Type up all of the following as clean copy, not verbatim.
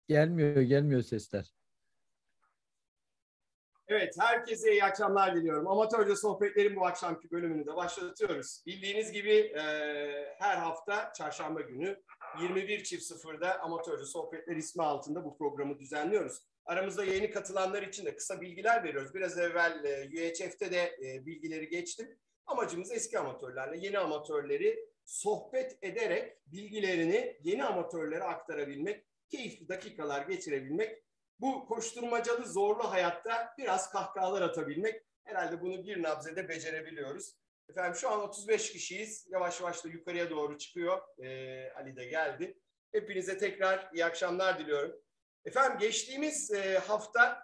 Gelmiyor sesler. Evet, herkese iyi akşamlar diliyorum. Amatörce Sohbetler'in bu akşamki bölümünü de başlatıyoruz. Bildiğiniz gibi her hafta çarşamba günü 21.00'da Amatörce Sohbetler ismi altında bu programı düzenliyoruz. Aramızda yeni katılanlar için de kısa bilgiler veriyoruz. Biraz evvel UHF'te de bilgileri geçtim. Amacımız eski amatörlerle yeni amatörleri sohbet ederek bilgilerini yeni amatörlere aktarabilmek, keyifli dakikalar geçirebilmek. Bu koşturmacalı, zorlu hayatta biraz kahkahalar atabilmek. Herhalde bunu bir nebzede becerebiliyoruz. Efendim şu an 35 kişiyiz. Yavaş yavaş da yukarıya doğru çıkıyor. Ali de geldi. Hepinize tekrar iyi akşamlar diliyorum. Efendim geçtiğimiz hafta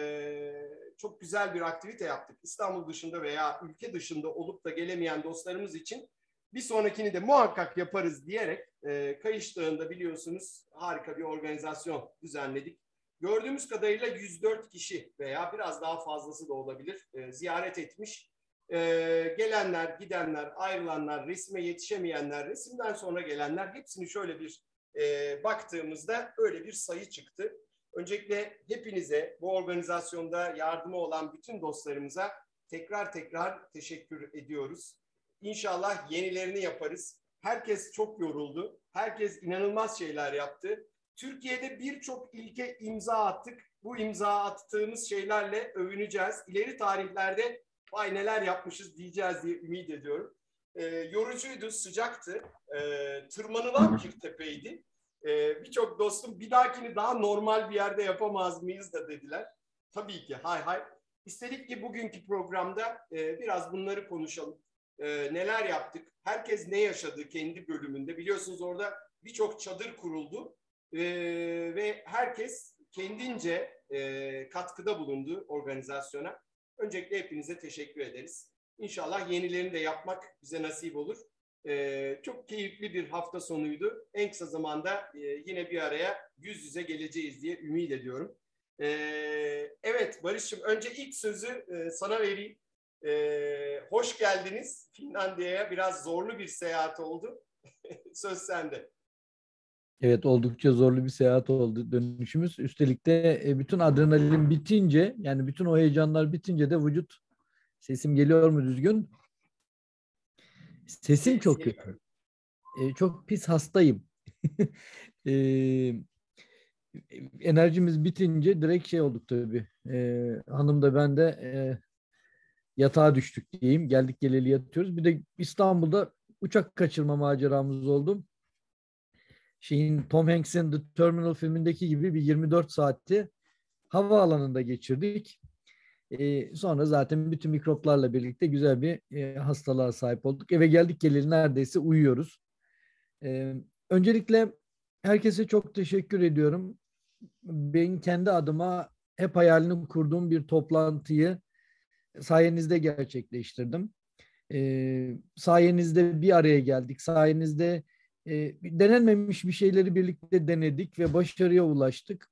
çok güzel bir aktivite yaptık. İstanbul dışında veya ülke dışında olup da gelemeyen dostlarımız için bir sonrakini de muhakkak yaparız diyerek Kayış Dağı'nda biliyorsunuz harika bir organizasyon düzenledik. Gördüğümüz kadarıyla 104 kişi veya biraz daha fazlası da olabilir ziyaret etmiş. Gelenler, gidenler, ayrılanlar, resme yetişemeyenler, resimden sonra gelenler hepsini şöyle bir baktığımızda öyle bir sayı çıktı. Öncelikle hepinize bu organizasyonda yardımı olan bütün dostlarımıza tekrar teşekkür ediyoruz. İnşallah yenilerini yaparız. Herkes çok yoruldu. Herkes inanılmaz şeyler yaptı. Türkiye'de birçok ilke imza attık. Bu imza attığımız şeylerle övüneceğiz. İleri tarihlerde vay neler yapmışız diyeceğiz diye ümit ediyorum. Yorucuydu, sıcaktı. Tırmanılan bir tepeydi. Birçok dostum bir dahakini daha normal bir yerde yapamaz mıyız da dediler. Tabii ki hay. İstedik ki bugünkü programda biraz bunları konuşalım. Neler yaptık? Herkes ne yaşadı kendi bölümünde? Biliyorsunuz orada birçok çadır kuruldu. Ve herkes kendince katkıda bulundu organizasyona. Öncelikle hepinize teşekkür ederiz. İnşallah yenilerini de yapmak bize nasip olur. Çok keyifli bir hafta sonuydu. En kısa zamanda yine bir araya yüz yüze geleceğiz diye ümit ediyorum. Evet Barış'cığım önce ilk sözü sana vereyim. Hoş geldiniz Finlandiya'ya. Biraz zorlu bir seyahat oldu. Söz sende. Evet, oldukça zorlu bir seyahat oldu dönüşümüz. Üstelik de bütün adrenalin bitince, yani bütün o heyecanlar bitince de vücut, sesim geliyor mu düzgün? Sesim çok kötü. Çok pis hastayım. E, Enerjimiz bitince direkt şey olduk tabii. Hanım da ben de yatağa düştük diyeyim. Geldik geleli yatıyoruz. Bir de İstanbul'da uçak kaçırma maceramız oldu. Tom Hanks'in The Terminal filmindeki gibi bir 24 saatti havaalanında geçirdik. Sonra zaten bütün mikroplarla birlikte güzel bir hastalığa sahip olduk. Eve geldik geleli neredeyse uyuyoruz. Öncelikle herkese çok teşekkür ediyorum. Ben kendi adıma hep hayalini kurduğum bir toplantıyı sayenizde gerçekleştirdim. Sayenizde bir araya geldik. Sayenizde denenmemiş bir şeyleri birlikte denedik ve başarıya ulaştık.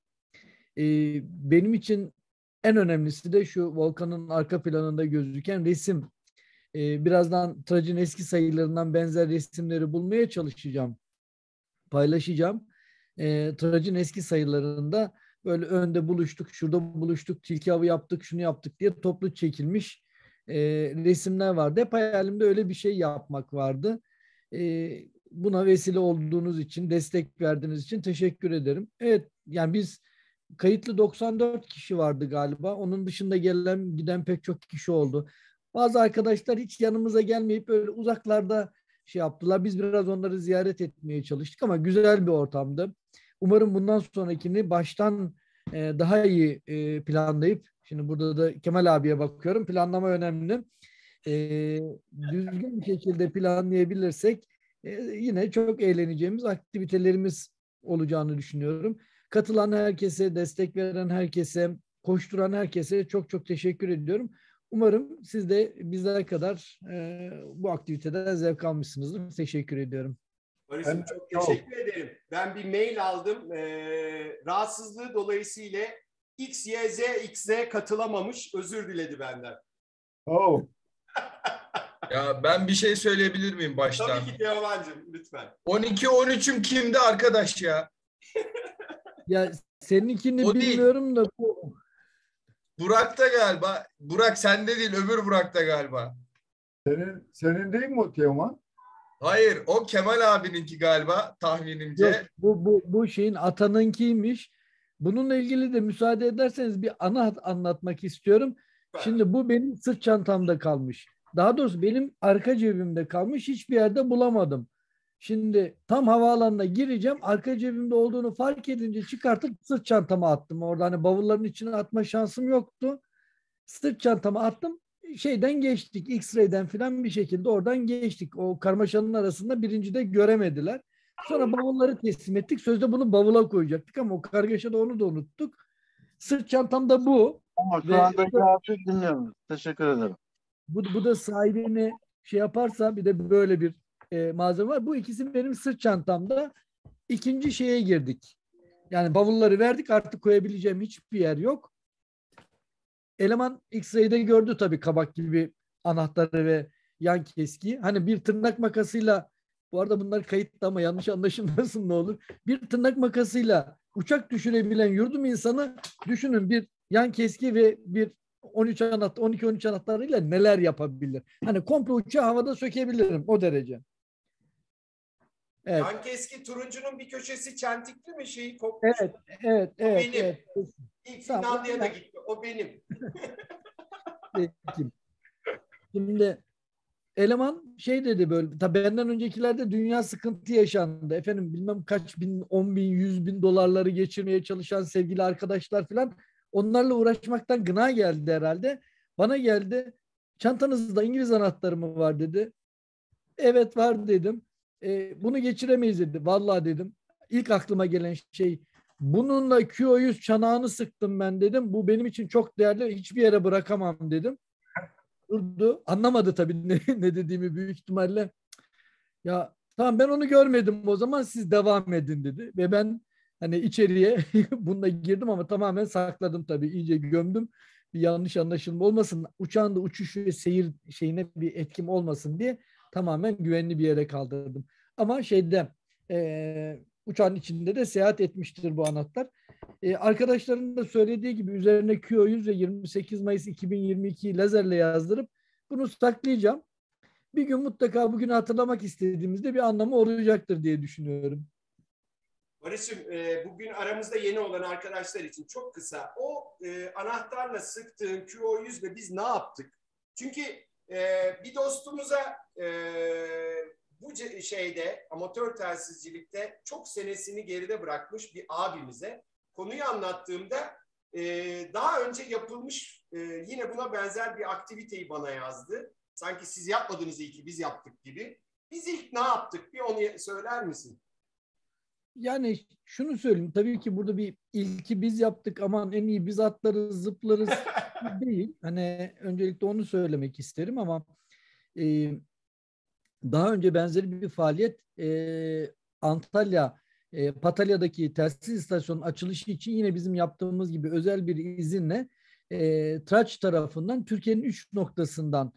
Benim için en önemlisi de şu Volkan'ın arka planında gözüken resim. Birazdan Trac'ın eski sayılarından benzer resimleri bulmaya çalışacağım. Paylaşacağım. Trac'ın eski sayılarında böyle önde buluştuk, şurada buluştuk, tilki avı yaptık, şunu yaptık diye toplu çekilmiş resimler vardı. Hep hayalimde öyle bir şey yapmak vardı. Buna vesile olduğunuz için, destek verdiğiniz için teşekkür ederim. Evet, yani biz kayıtlı 94 kişi vardı galiba. Onun dışında gelen giden pek çok kişi oldu. Bazı arkadaşlar hiç yanımıza gelmeyip böyle uzaklarda şey yaptılar. Biz biraz onları ziyaret etmeye çalıştık ama güzel bir ortamdı. Umarım bundan sonrakini baştan daha iyi planlayıp, şimdi burada da Kemal abiye bakıyorum. Planlama önemli. E, Düzgün bir şekilde planlayabilirsek yine çok eğleneceğimiz aktivitelerimiz olacağını düşünüyorum. Katılan herkese, destek veren herkese, koşturan herkese çok çok teşekkür ediyorum. Umarım siz de bizler kadar bu aktiviteden zevk almışsınızdır. Teşekkür ediyorum. Barış'ım çok teşekkür ederim. Ben bir mail aldım. Rahatsızlığı dolayısıyla X, Y, Z, XZ katılamamış. Özür diledi benden. Oh. Ya ben bir şey söyleyebilir miyim baştan? Tabii ki Teoman'cığım lütfen. 12-13'üm kimdi arkadaş ya? Ya seninkini O değil. bilmiyorum da bu. Burak'ta galiba. Burak sende değil, öbür Burak'ta galiba. Senin değil mi o Teoman? Hayır, o Kemal abininki galiba Yok, tahminimce. bu şeyin atanınkiymiş. Bununla ilgili de müsaade ederseniz bir ana anlatmak istiyorum. Şimdi bu benim sırt çantamda kalmış. Daha doğrusu benim arka cebimde kalmış. Hiçbir yerde bulamadım. Şimdi tam havaalanına gireceğim. Arka cebimde olduğunu fark edince çıkartıp sırt çantama attım. Orada hani bavulların içine atma şansım yoktu. Sırt çantama attım. Şeyden geçtik. X-ray'den falan bir şekilde oradan geçtik. O karmaşanın arasında birinci de göremediler. Sonra bavulları teslim ettik. Sözde bunu bavula koyacaktık ama o kargaşada onu da unuttuk. Sırt çantamda bu. Ama şu Ve anda cevabı dinliyoruz. Teşekkür ederim. bu da sahibini şey yaparsa bir de böyle bir malzeme var. Bu ikisi benim sırt çantamda. İkinci şeye girdik. Yani bavulları verdik, artık koyabileceğim hiçbir yer yok. Eleman X-ray'de gördü tabii kabak gibi anahtarı ve yan keskiyi. Hani bir tırnak makasıyla, bu arada bunlar kayıtlı ama yanlış anlaşılmasın ne olur. Bir tırnak makasıyla uçak düşürebilen yurdum insanı düşünün, bir yan keski ve bir 13 anahtar, 12-13 anahtarıyla neler yapabilir? Hani komple uçağı havada sökebilirim o derece. Evet. Yan keski turuncunun bir köşesi çentikli mi, şeyi kopmuş? Evet. benim. Evet. İlk Tamam, Finlandiya'da gitti. O benim. Peki. Şimdi eleman şey dedi böyle, tabii benden öncekilerde dünya sıkıntı yaşandı. Efendim bilmem kaç bin, 10 bin, 100 bin dolarları geçirmeye çalışan sevgili arkadaşlar falan, onlarla uğraşmaktan gına geldi herhalde. Bana geldi, çantanızda İngiliz anahtarı mı var dedi. Evet var dedim. Bunu geçiremeyiz dedi. Vallahi dedim. İlk aklıma gelen şey, bununla Q100 çanağını sıktım ben dedim. Bu benim için çok değerli, hiçbir yere bırakamam dedim. Durdu. Anlamadı tabii ne dediğimi büyük ihtimalle. Ya tamam, ben onu görmedim, o zaman siz devam edin dedi. Ve ben hani içeriye bununla girdim ama tamamen sakladım tabii. İyice gömdüm. Bir yanlış anlaşılma olmasın. Uçağın da uçuş ve seyir şeyine bir etkim olmasın diye tamamen güvenli bir yere kaldırdım. Ama şeyde uçağın içinde de seyahat etmiştir bu anahtar. Arkadaşların da söylediği gibi üzerine Q100 ve 28 Mayıs 2022 lazerle yazdırıp bunu saklayacağım. Bir gün mutlaka bugünü hatırlamak istediğimizde bir anlamı olacaktır diye düşünüyorum. Barış'ım, bugün aramızda yeni olan arkadaşlar için çok kısa. O anahtarla sıktığın Q100 ve biz ne yaptık? Çünkü bir dostumuza bu şeyde, amatör telsizcilikte çok senesini geride bırakmış bir abimize konuyu anlattığımda daha önce yapılmış yine buna benzer bir aktiviteyi bana yazdı. Sanki siz yapmadınız, iyi ki biz yaptık gibi. Biz ilk ne yaptık? Bir onu söyler misin? Yani şunu söyleyeyim. Tabii ki burada bir ilki biz yaptık, aman en iyi biz atlarız, zıplarız değil. Hani öncelikle onu söylemek isterim ama e, daha önce benzeri bir faaliyet Antalya Patalya'daki telsiz istasyonun açılışı için yine bizim yaptığımız gibi özel bir izinle Traç tarafından Türkiye'nin 3 noktasından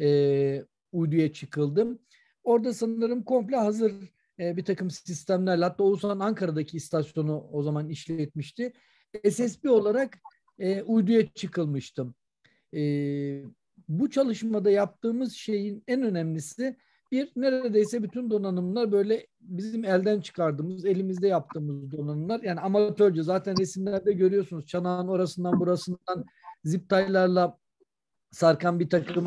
uyduya çıkıldım. Orada sanırım komple hazır bir takım sistemlerle, hatta Oğuzhan Ankara'daki istasyonu o zaman işletmişti. SSB olarak uyduya çıkılmıştım. E, Bu çalışmada yaptığımız şeyin en önemlisi, bir, neredeyse bütün donanımlar böyle bizim elden çıkardığımız, elimizde yaptığımız donanımlar. Yani amatörce, zaten resimlerde görüyorsunuz, çanağın orasından burasından zip taylarla sarkan bir takım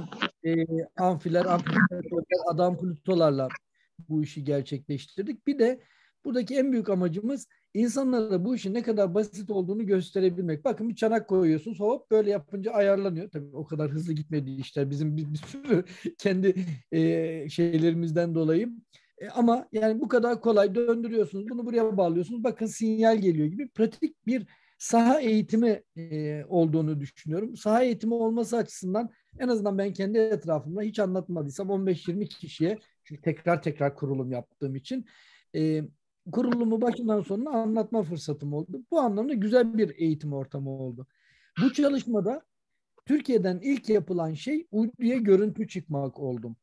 amfiler, adam plutolarla bu işi gerçekleştirdik. Bir de buradaki en büyük amacımız insanlara bu işin ne kadar basit olduğunu gösterebilmek. Bakın, bir çanak koyuyorsunuz, hop böyle yapınca ayarlanıyor. Tabii o kadar hızlı gitmedi işler bizim bir sürü kendi şeylerimizden dolayı. Ama yani bu kadar kolay döndürüyorsunuz. Bunu buraya bağlıyorsunuz. Bakın sinyal geliyor gibi pratik bir saha eğitimi olduğunu düşünüyorum. Saha eğitimi olması açısından en azından ben kendi etrafımda hiç anlatmadıysam 15-20 kişiye, çünkü tekrar tekrar kurulum yaptığım için kurulumu başından sonuna anlatma fırsatım oldu. Bu anlamda güzel bir eğitim ortamı oldu. Bu çalışmada Türkiye'den ilk yapılan şey uyduya görüntü çıkmak oldu.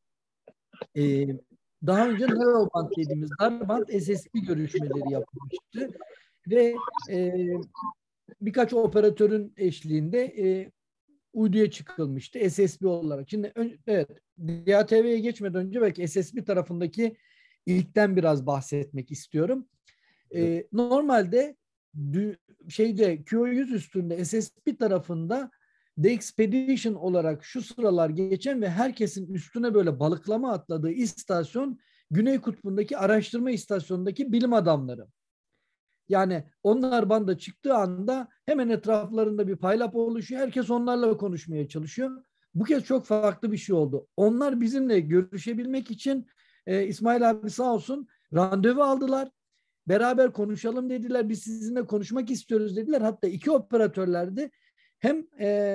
Daha önce narrowband dediğimiz, narrowband SSB görüşmeleri yapılmıştı. ve birkaç operatörün eşliğinde uyduya çıkılmıştı SSB olarak. Şimdi evet, DATV'ye geçmeden önce belki SSB tarafındaki ilkten biraz bahsetmek istiyorum. Normalde QO100 üstünde SSB tarafında The Expedition olarak şu sıralar geçen ve herkesin üstüne böyle balıklama atladığı istasyon Güney Kutbu'ndaki araştırma istasyonundaki bilim adamları. Yani onlar banda çıktığı anda hemen etraflarında bir paylap oluşuyor. Herkes onlarla konuşmaya çalışıyor. Bu kez çok farklı bir şey oldu. Onlar bizimle görüşebilmek için İsmail abi sağ olsun randevu aldılar. Beraber konuşalım dediler. Biz sizinle konuşmak istiyoruz dediler. Hatta iki operatörler de hem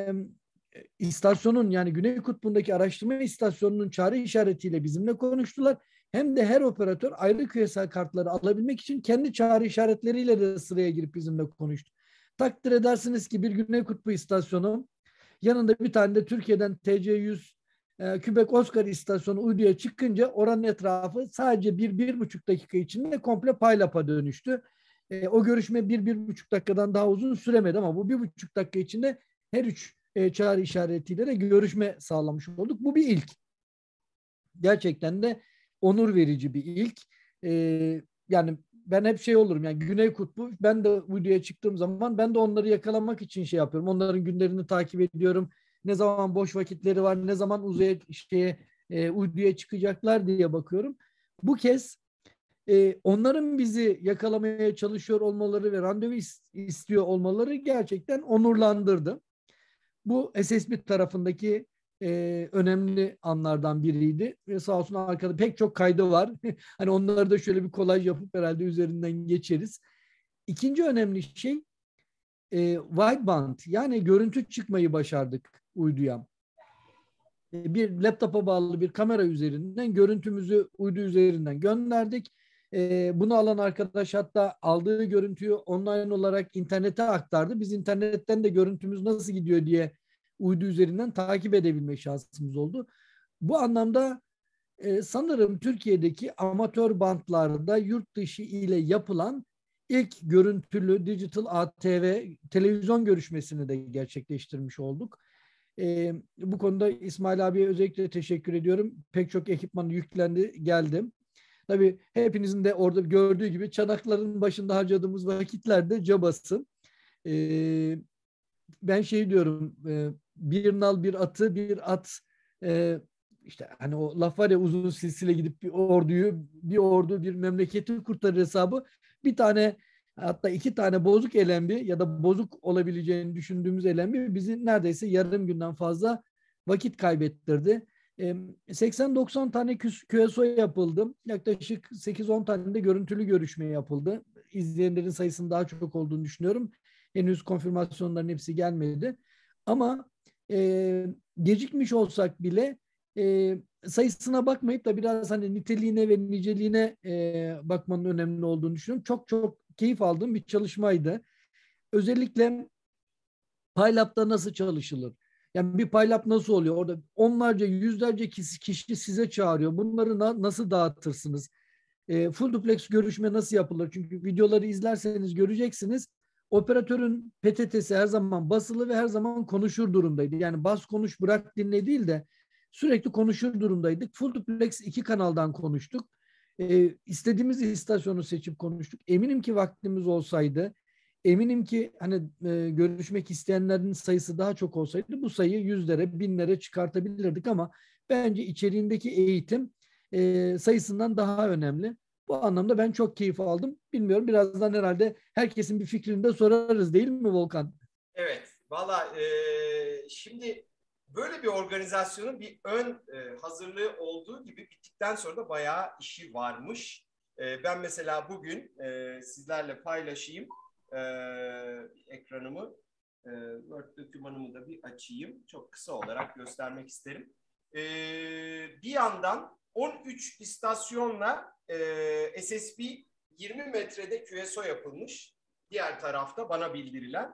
istasyonun yani Güney Kutbu'ndaki araştırma istasyonunun çağrı işaretiyle bizimle konuştular. Hem de her operatör ayrı küresel kartları alabilmek için kendi çağrı işaretleriyle de sıraya girip bizimle konuştu. Takdir edersiniz ki bir Güney Kutbu istasyonu yanında bir tane de Türkiye'den TC100 Quebec Oscar istasyonu uyduya çıkınca oranın etrafı sadece 1-1,5 dakika içinde komple paylapa dönüştü. O görüşme 1-1,5 dakikadan daha uzun süremedi ama bu 1,5 dakika içinde her üç çağrı işaretiyle de görüşme sağlamış olduk. Bu bir ilk. Gerçekten de onur verici bir ilk. Yani ben hep şey olurum yani Güney Kutbu, ben de uyduya çıktığım zaman ben de onları yakalamak için şey yapıyorum. Onların günlerini takip ediyorum. Ne zaman boş vakitleri var, ne zaman uyduya çıkacaklar diye bakıyorum. Bu kez onların bizi yakalamaya çalışıyor olmaları ve randevu istiyor olmaları gerçekten onurlandırdı. Bu SSB tarafındaki önemli anlardan biriydi. Ve sağ olsun arkada pek çok kaydı var. Hani onları da şöyle bir kolaj yapıp herhalde üzerinden geçeriz. İkinci önemli şey wideband, yani görüntü çıkmayı başardık uyduya. Bir laptopa bağlı bir kamera üzerinden görüntümüzü uydu üzerinden gönderdik. Bunu alan arkadaş hatta aldığı görüntüyü online olarak internete aktardı. Biz internetten de görüntümüz nasıl gidiyor diye uydu üzerinden takip edebilme şansımız oldu. Bu anlamda sanırım Türkiye'deki amatör bantlarda yurt dışı ile yapılan ilk görüntülü digital ATV televizyon görüşmesini de gerçekleştirmiş olduk. Bu konuda İsmail abiye özellikle teşekkür ediyorum. Pek çok ekipman yüklendi, geldim. Tabii hepinizin de orada gördüğü gibi çanakların başında harcadığımız vakitlerde cabası. Ben şey diyorum, bir nal bir atı, bir at, işte hani o laf var ya, uzun silsile gidip bir ordu bir memleketi kurtarır hesabı. Bir tane, hatta iki tane bozuk elembi ya da bozuk olabileceğini düşündüğümüz elembi bizi neredeyse yarım günden fazla vakit kaybettirdi. 80-90 tane QSO yapıldı. Yaklaşık 8-10 tane de görüntülü görüşme yapıldı. İzleyenlerin sayısının daha çok olduğunu düşünüyorum. Henüz konfirmasyonların hepsi gelmedi. Ama gecikmiş olsak bile sayısına bakmayıp da biraz hani niteliğine ve niceliğine bakmanın önemli olduğunu düşünüyorum. Çok çok keyif aldığım bir çalışmaydı. Özellikle PyLab'da nasıl çalışılır? Yani bir PyLab nasıl oluyor? Orada onlarca, yüzlerce kişi size çağırıyor. Bunları nasıl dağıtırsınız? Full duplex görüşme nasıl yapılır? Çünkü videoları izlerseniz göreceksiniz. Operatörün PTT'si her zaman basılı ve her zaman konuşur durumdaydı. Yani bas konuş bırak dinle değil de sürekli konuşur durumdaydık. Full duplex 2 kanaldan konuştuk. İstediğimiz istasyonu seçip konuştuk. Eminim ki vaktimiz olsaydı, eminim ki hani görüşmek isteyenlerin sayısı daha çok olsaydı bu sayıyı yüzlere, binlere çıkartabilirdik ama bence içeriğindeki eğitim sayısından daha önemli. Bu anlamda ben çok keyif aldım. Bilmiyorum, birazdan herhalde herkesin bir fikrini de sorarız değil mi Volkan? Evet, valla şimdi böyle bir organizasyonun bir ön hazırlığı olduğu gibi bittikten sonra da bayağı işi varmış. Ben mesela bugün sizlerle paylaşayım ekranımı. Word dokümanımı da bir açayım. Çok kısa olarak göstermek isterim. Bir yandan 13 istasyonla SSB 20 metrede QSO yapılmış. Diğer tarafta bana bildirilen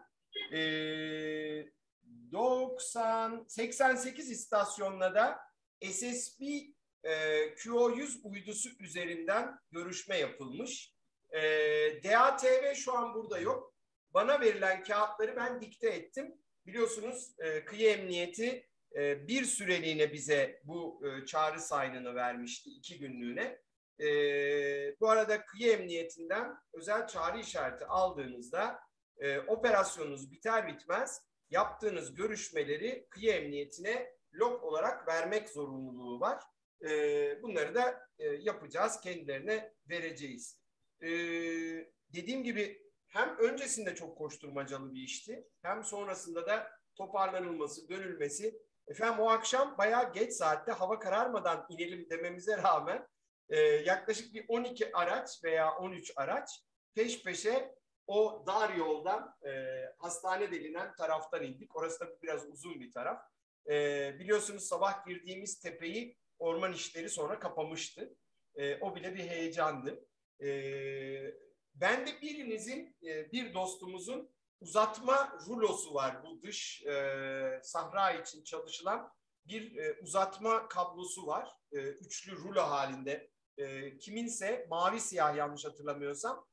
88 istasyonla da SSB QO100 uydusu üzerinden görüşme yapılmış. DATV şu an burada yok. Bana verilen kağıtları ben dikte ettim. Biliyorsunuz Kıyı Emniyeti bir süreliğine bize bu çağrı saynını vermişti, 2 günlüğüne. Bu arada Kıyı Emniyetinden özel çağrı işareti aldığınızda operasyonunuz biter bitmez yaptığınız görüşmeleri Kıyı Emniyetine log olarak vermek zorunluluğu var. Bunları da yapacağız, kendilerine vereceğiz. Dediğim gibi hem öncesinde çok koşturmacalı bir işti, hem sonrasında da toparlanılması, dönülmesi. Efendim o akşam bayağı geç saatte hava kararmadan inelim dememize rağmen yaklaşık bir 12 araç veya 13 araç peş peşe o dar yoldan hastane denilen taraftan indik. Orası da biraz uzun bir taraf. Biliyorsunuz sabah girdiğimiz tepeyi orman işleri sonra kapamıştı. O bile bir heyecandı. Ben de bir dostumuzun uzatma rulosu var. Bu dış sahra için çalışılan bir uzatma kablosu var. Üçlü rulo halinde. Kiminse mavi siyah yanlış hatırlamıyorsam.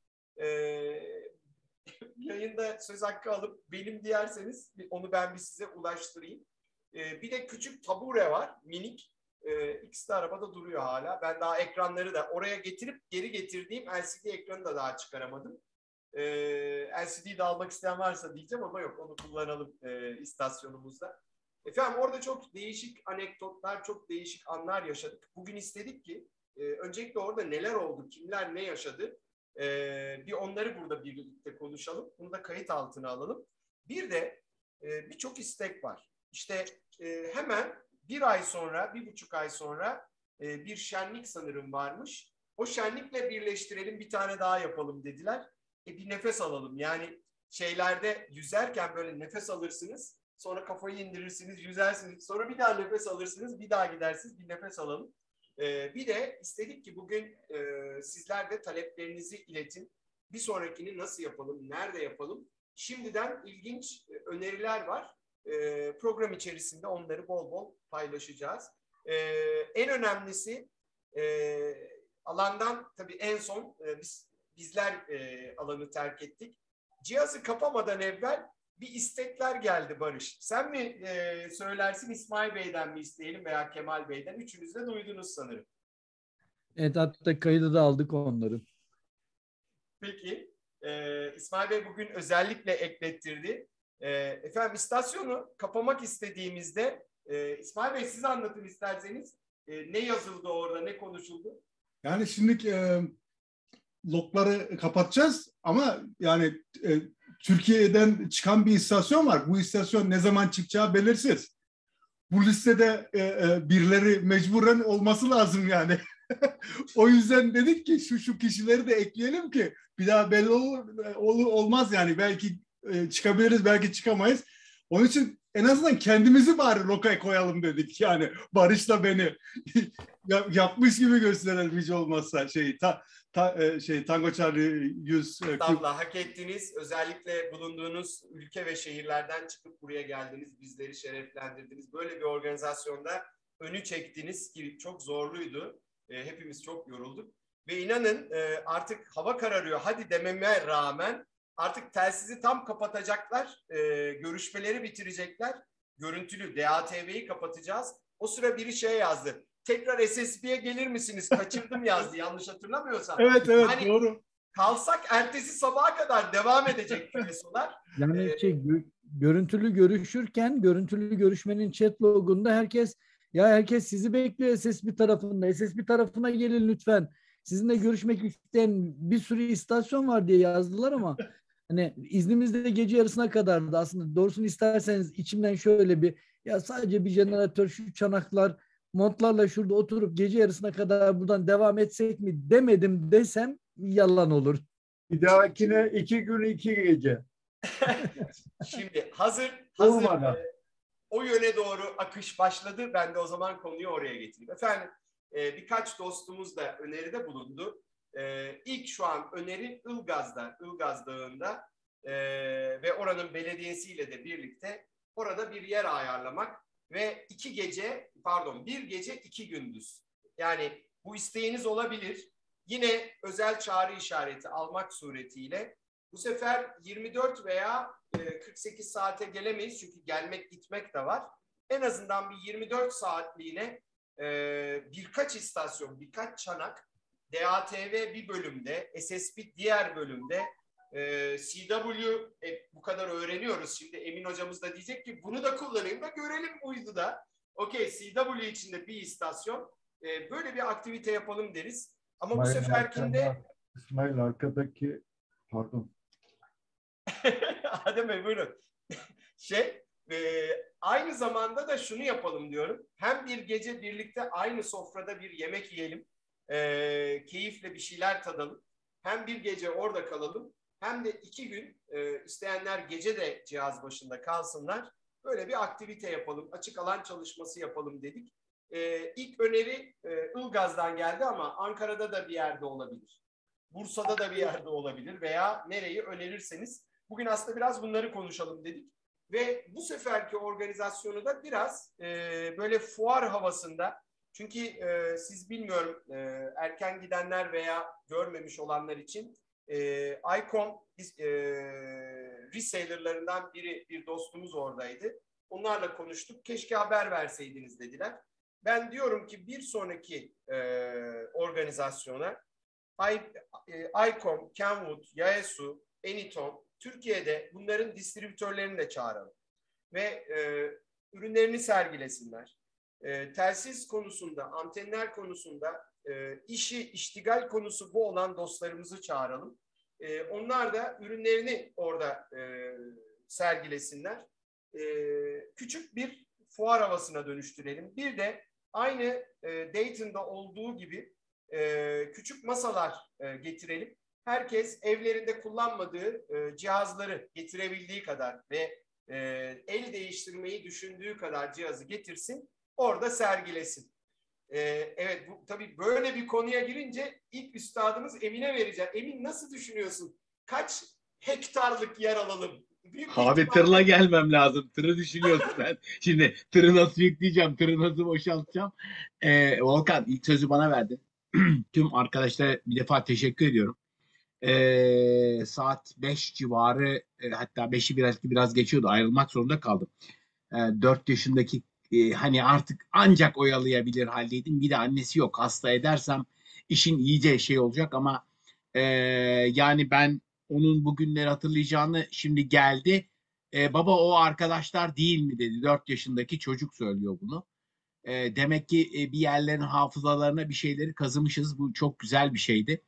Yayında söz hakkı alıp benim diyerseniz onu ben bir size ulaştırayım. Bir de küçük tabure var, minik. İkisi de arabada duruyor hala. Ben daha ekranları da oraya getirip geri getirdiğim LCD ekranı da daha çıkaramadım. LCD'yi de almak isteyen varsa diyeceğim ama yok, onu kullanalım istasyonumuzda. Efendim orada çok değişik anekdotlar, çok değişik anlar yaşadık. Bugün istedik ki öncelikle orada neler oldu, kimler ne yaşadı bir onları burada birlikte konuşalım. Bunu da kayıt altına alalım. Bir de birçok istek var. İşte hemen 1,5 ay sonra bir şenlik sanırım varmış. O şenlikle birleştirelim, bir tane daha yapalım dediler. Bir nefes alalım. Yani şeylerde yüzerken böyle nefes alırsınız. Sonra kafayı indirirsiniz, yüzersiniz. Sonra bir daha nefes alırsınız, bir daha gidersiniz. Bir nefes alalım. Bir de istedik ki bugün sizler de taleplerinizi iletin. Bir sonrakini nasıl yapalım, nerede yapalım? Şimdiden ilginç öneriler var. Program içerisinde onları bol bol paylaşacağız. En önemlisi alandan tabii en son bizler alanı terk ettik. Cihazı kapamadan evvel bir istekler geldi Barış. Sen mi söylersin, İsmail Bey'den mi isteyelim veya Kemal Bey'den? Üçünüz de duydunuz sanırım. Evet, hatta kaydı da aldık onları. Peki. İsmail Bey bugün özellikle eklettirdi. Efendim istasyonu kapamak istediğimizde İsmail Bey siz anlatın isterseniz. Ne yazıldı orada, ne konuşuldu? Yani şimdi logları kapatacağız ama yani Türkiye'den çıkan bir istasyon var. Bu istasyon ne zaman çıkacağı belirsiz. Bu listede birileri mecburen olması lazım yani. O yüzden dedik ki şu kişileri de ekleyelim ki bir daha belli olmaz yani. Belki çıkabiliriz, belki çıkamayız. Onun için en azından kendimizi bari rokaya koyalım dedik. Yani Barış'la beni yapmış gibi gösterelim hiç olmazsa Tango Charlie 100. Estağfurullah, hak ettiniz. Özellikle bulunduğunuz ülke ve şehirlerden çıkıp buraya geldiniz. Bizleri şereflendirdiniz. Böyle bir organizasyonda önü çektiniz ki çok zorluydu. Hepimiz çok yorulduk. Ve inanın artık hava kararıyor. Hadi dememe rağmen artık telsizi tam kapatacaklar. Görüşmeleri bitirecekler. Görüntülü DATV'yi kapatacağız. O sıra biri şey yazdı. Tekrar SSB'ye gelir misiniz? Kaçırdım yazdı yanlış hatırlamıyorsam. Evet yani, doğru. Kalsak ertesi sabaha kadar devam edecek sular. Yani görüntülü görüşürken görüntülü görüşmenin chat logunda herkes sizi bekliyor SSB tarafında. SSB tarafına gelin lütfen. Sizinle görüşmek isteyen bir sürü istasyon var diye yazdılar ama hani iznimiz de gece yarısına kadardı. Aslında doğrusunu isterseniz içimden şöyle sadece bir jeneratör, şu çanaklar, montlarla şurada oturup gece yarısına kadar buradan devam etsek mi demedim desem yalan olur. Bir dahakine 2 gün 2 gece. Şimdi hazır o yöne doğru akış başladı. Ben de o zaman konuyu oraya getireyim. Efendim birkaç dostumuz da öneride bulundu. İlk şu an öneri Ilgaz Dağı'nda ve oranın belediyesiyle de birlikte orada bir yer ayarlamak ve bir gece 2 gündüz. Yani bu isteğiniz olabilir. Yine özel çağrı işareti almak suretiyle bu sefer 24 veya 48 saate gelemeyiz çünkü gelmek gitmek de var. En azından bir 24 saatliğine birkaç istasyon, birkaç çanak, DATV bir bölümde, SSB diğer bölümde, CW bu kadar öğreniyoruz. Şimdi Emin hocamız da diyecek ki bunu da kullanayım da görelim uydu da. Okey, CW içinde bir istasyon, böyle bir aktivite yapalım deriz. Ama bu seferkinde... İsmail arkadaki, pardon. Adem Bey buyurun. Aynı zamanda da şunu yapalım diyorum. Hem bir gece birlikte aynı sofrada bir yemek yiyelim. Keyifle bir şeyler tadalım. Hem bir gece orada kalalım. Hem de 2 gün isteyenler gece de cihaz başında kalsınlar. Böyle bir aktivite yapalım. Açık alan çalışması yapalım dedik. İlk öneri Ilgaz'dan geldi ama Ankara'da da bir yerde olabilir. Bursa'da da bir yerde olabilir veya nereyi önerirseniz. Bugün aslında biraz bunları konuşalım dedik. Ve bu seferki organizasyonu da biraz böyle fuar havasında. Çünkü siz bilmiyorum erken gidenler veya görmemiş olanlar için ICOM resellerlarından bir dostumuz oradaydı. Onlarla konuştuk. Keşke haber verseydiniz dediler. Ben diyorum ki bir sonraki organizasyona ICOM, Kenwood, Yaesu, Anyton, Türkiye'de bunların distribütörlerini de çağıralım. Ve ürünlerini sergilesinler. Telsiz konusunda, antenler konusunda iştigal konusu bu olan dostlarımızı çağıralım. Onlar da ürünlerini orada sergilesinler. Küçük bir fuar havasına dönüştürelim. Bir de aynı Dayton'da olduğu gibi küçük masalar getirelim. Herkes evlerinde kullanmadığı cihazları getirebildiği kadar ve el değiştirmeyi düşündüğü kadar cihazı getirsin, orada sergilesin. Evet, tabii böyle bir konuya girince ilk üstadımız Emin'e vereceğim. Emin nasıl düşünüyorsun? Kaç hektarlık yer alalım? Abi tırla gelmem lazım. Tırı düşünüyorsun ben. Şimdi tırı nasıl yükleyeceğim, tırı nasıl boşaltacağım. Volkan ilk sözü bana verdin. Tüm arkadaşlara bir defa teşekkür ediyorum. Saat 5 civarı hatta 5'i biraz geçiyordu. Ayrılmak zorunda kaldım. 4 yaşındaki hani artık ancak oyalayabilir haldeydim. Bir de annesi yok. Hasta edersem işin iyice şey olacak ama yani ben onun bugünleri hatırlayacağını şimdi geldi. Baba o arkadaşlar değil mi dedi. 4 yaşındaki çocuk söylüyor bunu. Demek ki bir yerlerin hafızalarına bir şeyleri kazımışız. Bu çok güzel bir şeydi.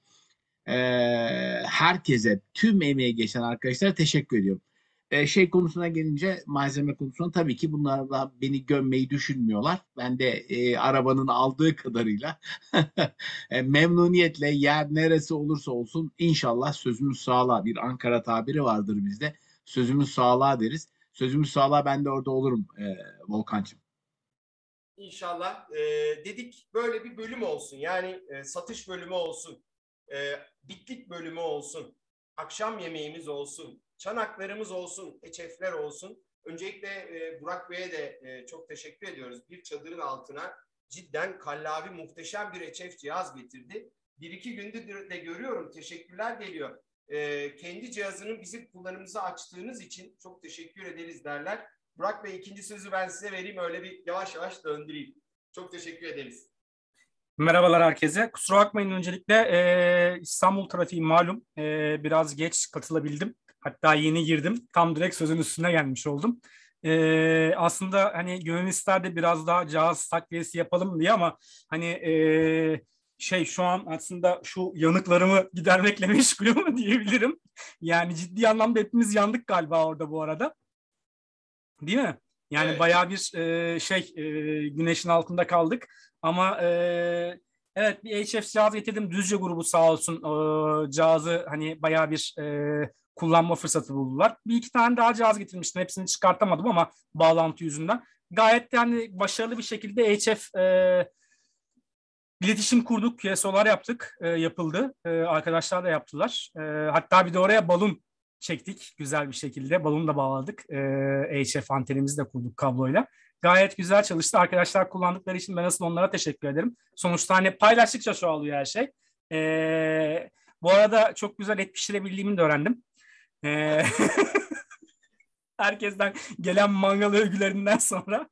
Herkese, tüm emeği geçen arkadaşlara teşekkür ediyorum. Şey konusuna gelince, malzeme konusuna tabii ki bunlarla beni gömmeyi düşünmüyorlar. Ben de arabanın aldığı kadarıyla memnuniyetle yer neresi olursa olsun inşallah sözümüz sağlığa. Bir Ankara tabiri vardır bizde. Sözümüz sağlığa deriz. Sözümüz sağlığa ben de orada olurum Volkan'cığım. İnşallah dedik böyle bir bölüm olsun. Yani satış bölümü olsun. Bitlik bölümü olsun. Akşam yemeğimiz olsun. Çanaklarımız olsun. HF'ler olsun. Öncelikle Burak Bey'e de çok teşekkür ediyoruz. Bir çadırın altına cidden kallavi muhteşem bir HF cihaz getirdi. 1-2 gündür de görüyorum. Teşekkürler geliyor. Kendi cihazının bizim kullanımımıza açtığınız için çok teşekkür ederiz derler. Burak Bey ikinci sözü ben size vereyim. Öyle bir yavaş yavaş döndüreyim. Çok teşekkür ederiz. Merhabalar herkese. Kusura bakmayın öncelikle İstanbul trafiği malum. Biraz geç katılabildim. Hatta yeni girdim. Tam direkt sözün üstüne gelmiş oldum. Aslında hani gönül ister de biraz daha cihaz takviyesi yapalım diye ama hani şu an aslında şu yanıklarımı gidermekle meşgulüm diyebilirim. Yani ciddi anlamda hepimiz yandık galiba orada bu arada. Değil mi? Yani evet. Bayağı bir güneşin altında kaldık. Ama evet bir HF cihaz getirdim. Düzce grubu sağ olsun cihazı hani bayağı bir kullanma fırsatı buldular. Bir iki tane daha cihaz getirmiştim. Hepsini çıkartamadım ama bağlantı yüzünden. Gayet yani başarılı bir şekilde HF iletişim kurduk. QSO'lar yaptık. Yapıldı. Arkadaşlar da yaptılar. Hatta bir de oraya balon çektik güzel bir şekilde. Balonu da bağladık. HF antenimizi de kurduk kabloyla. Gayet güzel çalıştı. Arkadaşlar kullandıkları için ben asıl onlara teşekkür ederim. Sonuçta hani paylaştıkça çoğalıyor her şey. Bu arada çok güzel et pişirebildiğimi de öğrendim. Herkesten gelen mangal övgülerinden sonra.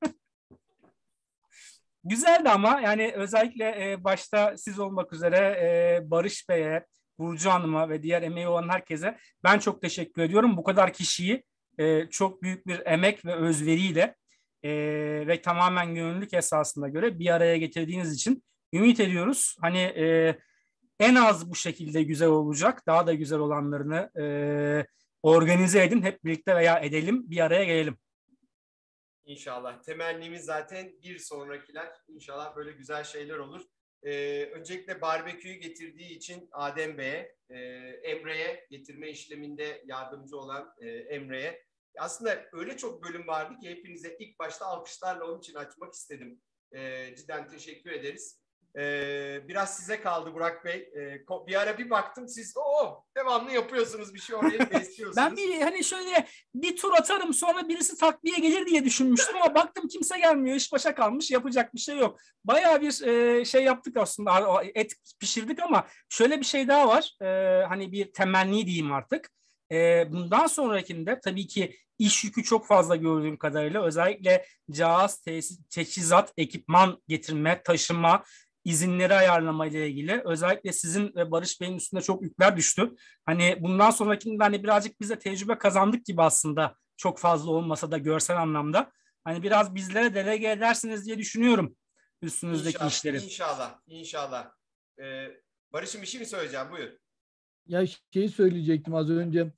Güzeldi ama yani özellikle başta siz olmak üzere Barış Bey'e, Burcu Hanım'a ve diğer emeği olan herkese ben çok teşekkür ediyorum. Bu kadar kişiyi çok büyük bir emek ve özveriyle ve tamamen gönüllülük esasına göre bir araya getirdiğiniz için ümit ediyoruz. Hani en az bu şekilde güzel olacak, daha da güzel olanlarını organize edin, hep birlikte veya edelim, bir araya gelelim. İnşallah. Temennimiz zaten bir sonrakiler. İnşallah böyle güzel şeyler olur. Öncelikle barbeküyü getirdiği için Adem Bey'e, Emre'ye, getirme işleminde yardımcı olan Emre'ye. Aslında öyle çok bölüm vardı ki hepinize ilk başta alkışlarla onun için açmak istedim. Cidden teşekkür ederiz. Biraz size kaldı Burak Bey. Bir ara bir baktım siz devamlı yapıyorsunuz bir şey oraya besliyorsunuz. Ben hani şöyle bir tur atarım sonra birisi takviye gelir diye düşünmüştüm ama baktım kimse gelmiyor. İş başa kalmış, yapacak bir şey yok. Bayağı bir şey yaptık aslında. Et pişirdik ama şöyle bir şey daha var. Hani bir temenni diyeyim artık. Bundan sonrakinde tabii ki iş yükü çok fazla gördüğüm kadarıyla özellikle cihaz, teçhizat, ekipman getirme, taşıma, izinleri ayarlama ile ilgili özellikle sizin ve Barış Bey'in üstünde çok yükler düştü. Hani bundan sonrakinde hani birazcık biz de tecrübe kazandık gibi aslında çok fazla olmasa da görsel anlamda. Hani biraz bizlere delege edersiniz diye düşünüyorum üstünüzdeki işleri. İnşallah. Barış'ım bir şey mi söyleyeceğim? Buyur. Ya şeyi söyleyecektim az önce.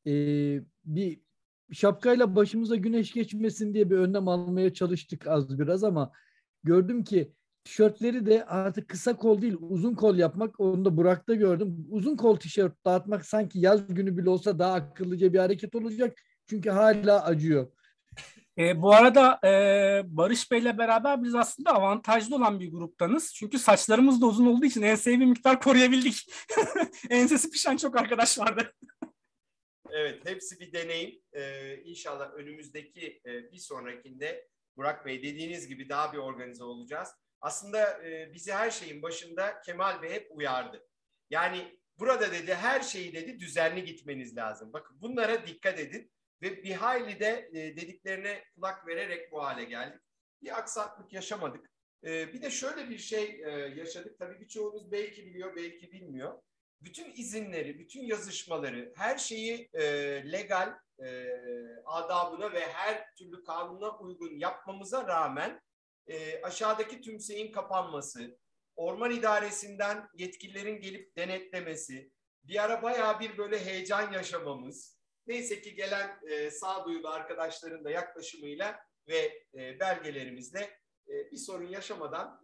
Bir şapkayla başımıza güneş geçmesin diye bir önlem almaya çalıştık az biraz ama gördüm ki tişörtleri de artık kısa kol değil uzun kol yapmak. Onu da Burak'ta gördüm. Uzun kol tişört dağıtmak sanki yaz günü bile olsa daha akıllıca bir hareket olacak. Çünkü hala acıyor. Bu arada Barış Bey'le beraber biz aslında avantajlı olan bir gruptanız. Çünkü saçlarımız da uzun olduğu için enseyi bir miktar koruyabildik. Ensesi pişen çok arkadaş vardı. Evet, hepsi bir deneyim. İnşallah önümüzdeki bir sonrakinde Burak Bey dediğiniz gibi daha bir organize olacağız. Aslında bizi her şeyin başında Kemal Bey hep uyardı. Yani burada dedi her şeyi dedi düzenli gitmeniz lazım. Bakın bunlara dikkat edin ve bir hayli de dediklerine kulak vererek bu hale geldik. Bir aksaklık yaşamadık. Bir de şöyle bir şey yaşadık. Tabii birçoğunuz belki biliyor, belki bilmiyor. Bütün izinleri, bütün yazışmaları, her şeyi legal adabına ve her türlü kanuna uygun yapmamıza rağmen aşağıdaki tümseyin kapanması, orman idaresinden yetkililerin gelip denetlemesi, bir ara bayağı bir böyle heyecan yaşamamız, neyse ki gelen sağduyulu arkadaşların da yaklaşımıyla ve belgelerimizle bir sorun yaşamadan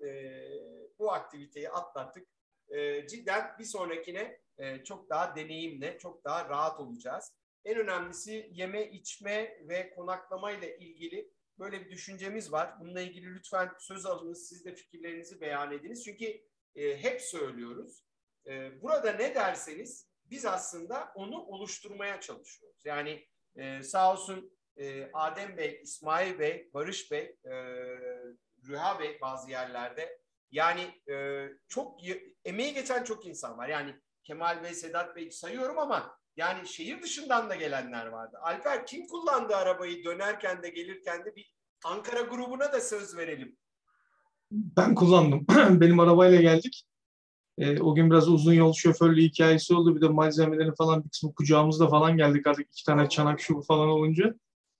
bu aktiviteyi atlattık. Cidden bir sonrakine çok daha deneyimle, çok daha rahat olacağız. En önemlisi yeme, içme ve konaklama ile ilgili böyle bir düşüncemiz var. Bununla ilgili lütfen söz alınız, siz de fikirlerinizi beyan ediniz. Çünkü hep söylüyoruz. Burada ne derseniz biz aslında onu oluşturmaya çalışıyoruz. Yani sağ olsun Adem Bey, İsmail Bey, Barış Bey, Rüha Bey bazı yerlerde yani çok emeği geçen çok insan var. Yani Kemal Bey, Sedat Bey sayıyorum ama yani şehir dışından da gelenler vardı. Alper kim kullandı arabayı dönerken de gelirken de bir Ankara grubuna da söz verelim. Ben kullandım. Benim arabayla geldik. O gün biraz uzun yol şoförlüğü hikayesi oldu. Bir de malzemelerin falan bir kısmı kucağımızda falan geldik artık 2 tane çanak şu falan olunca.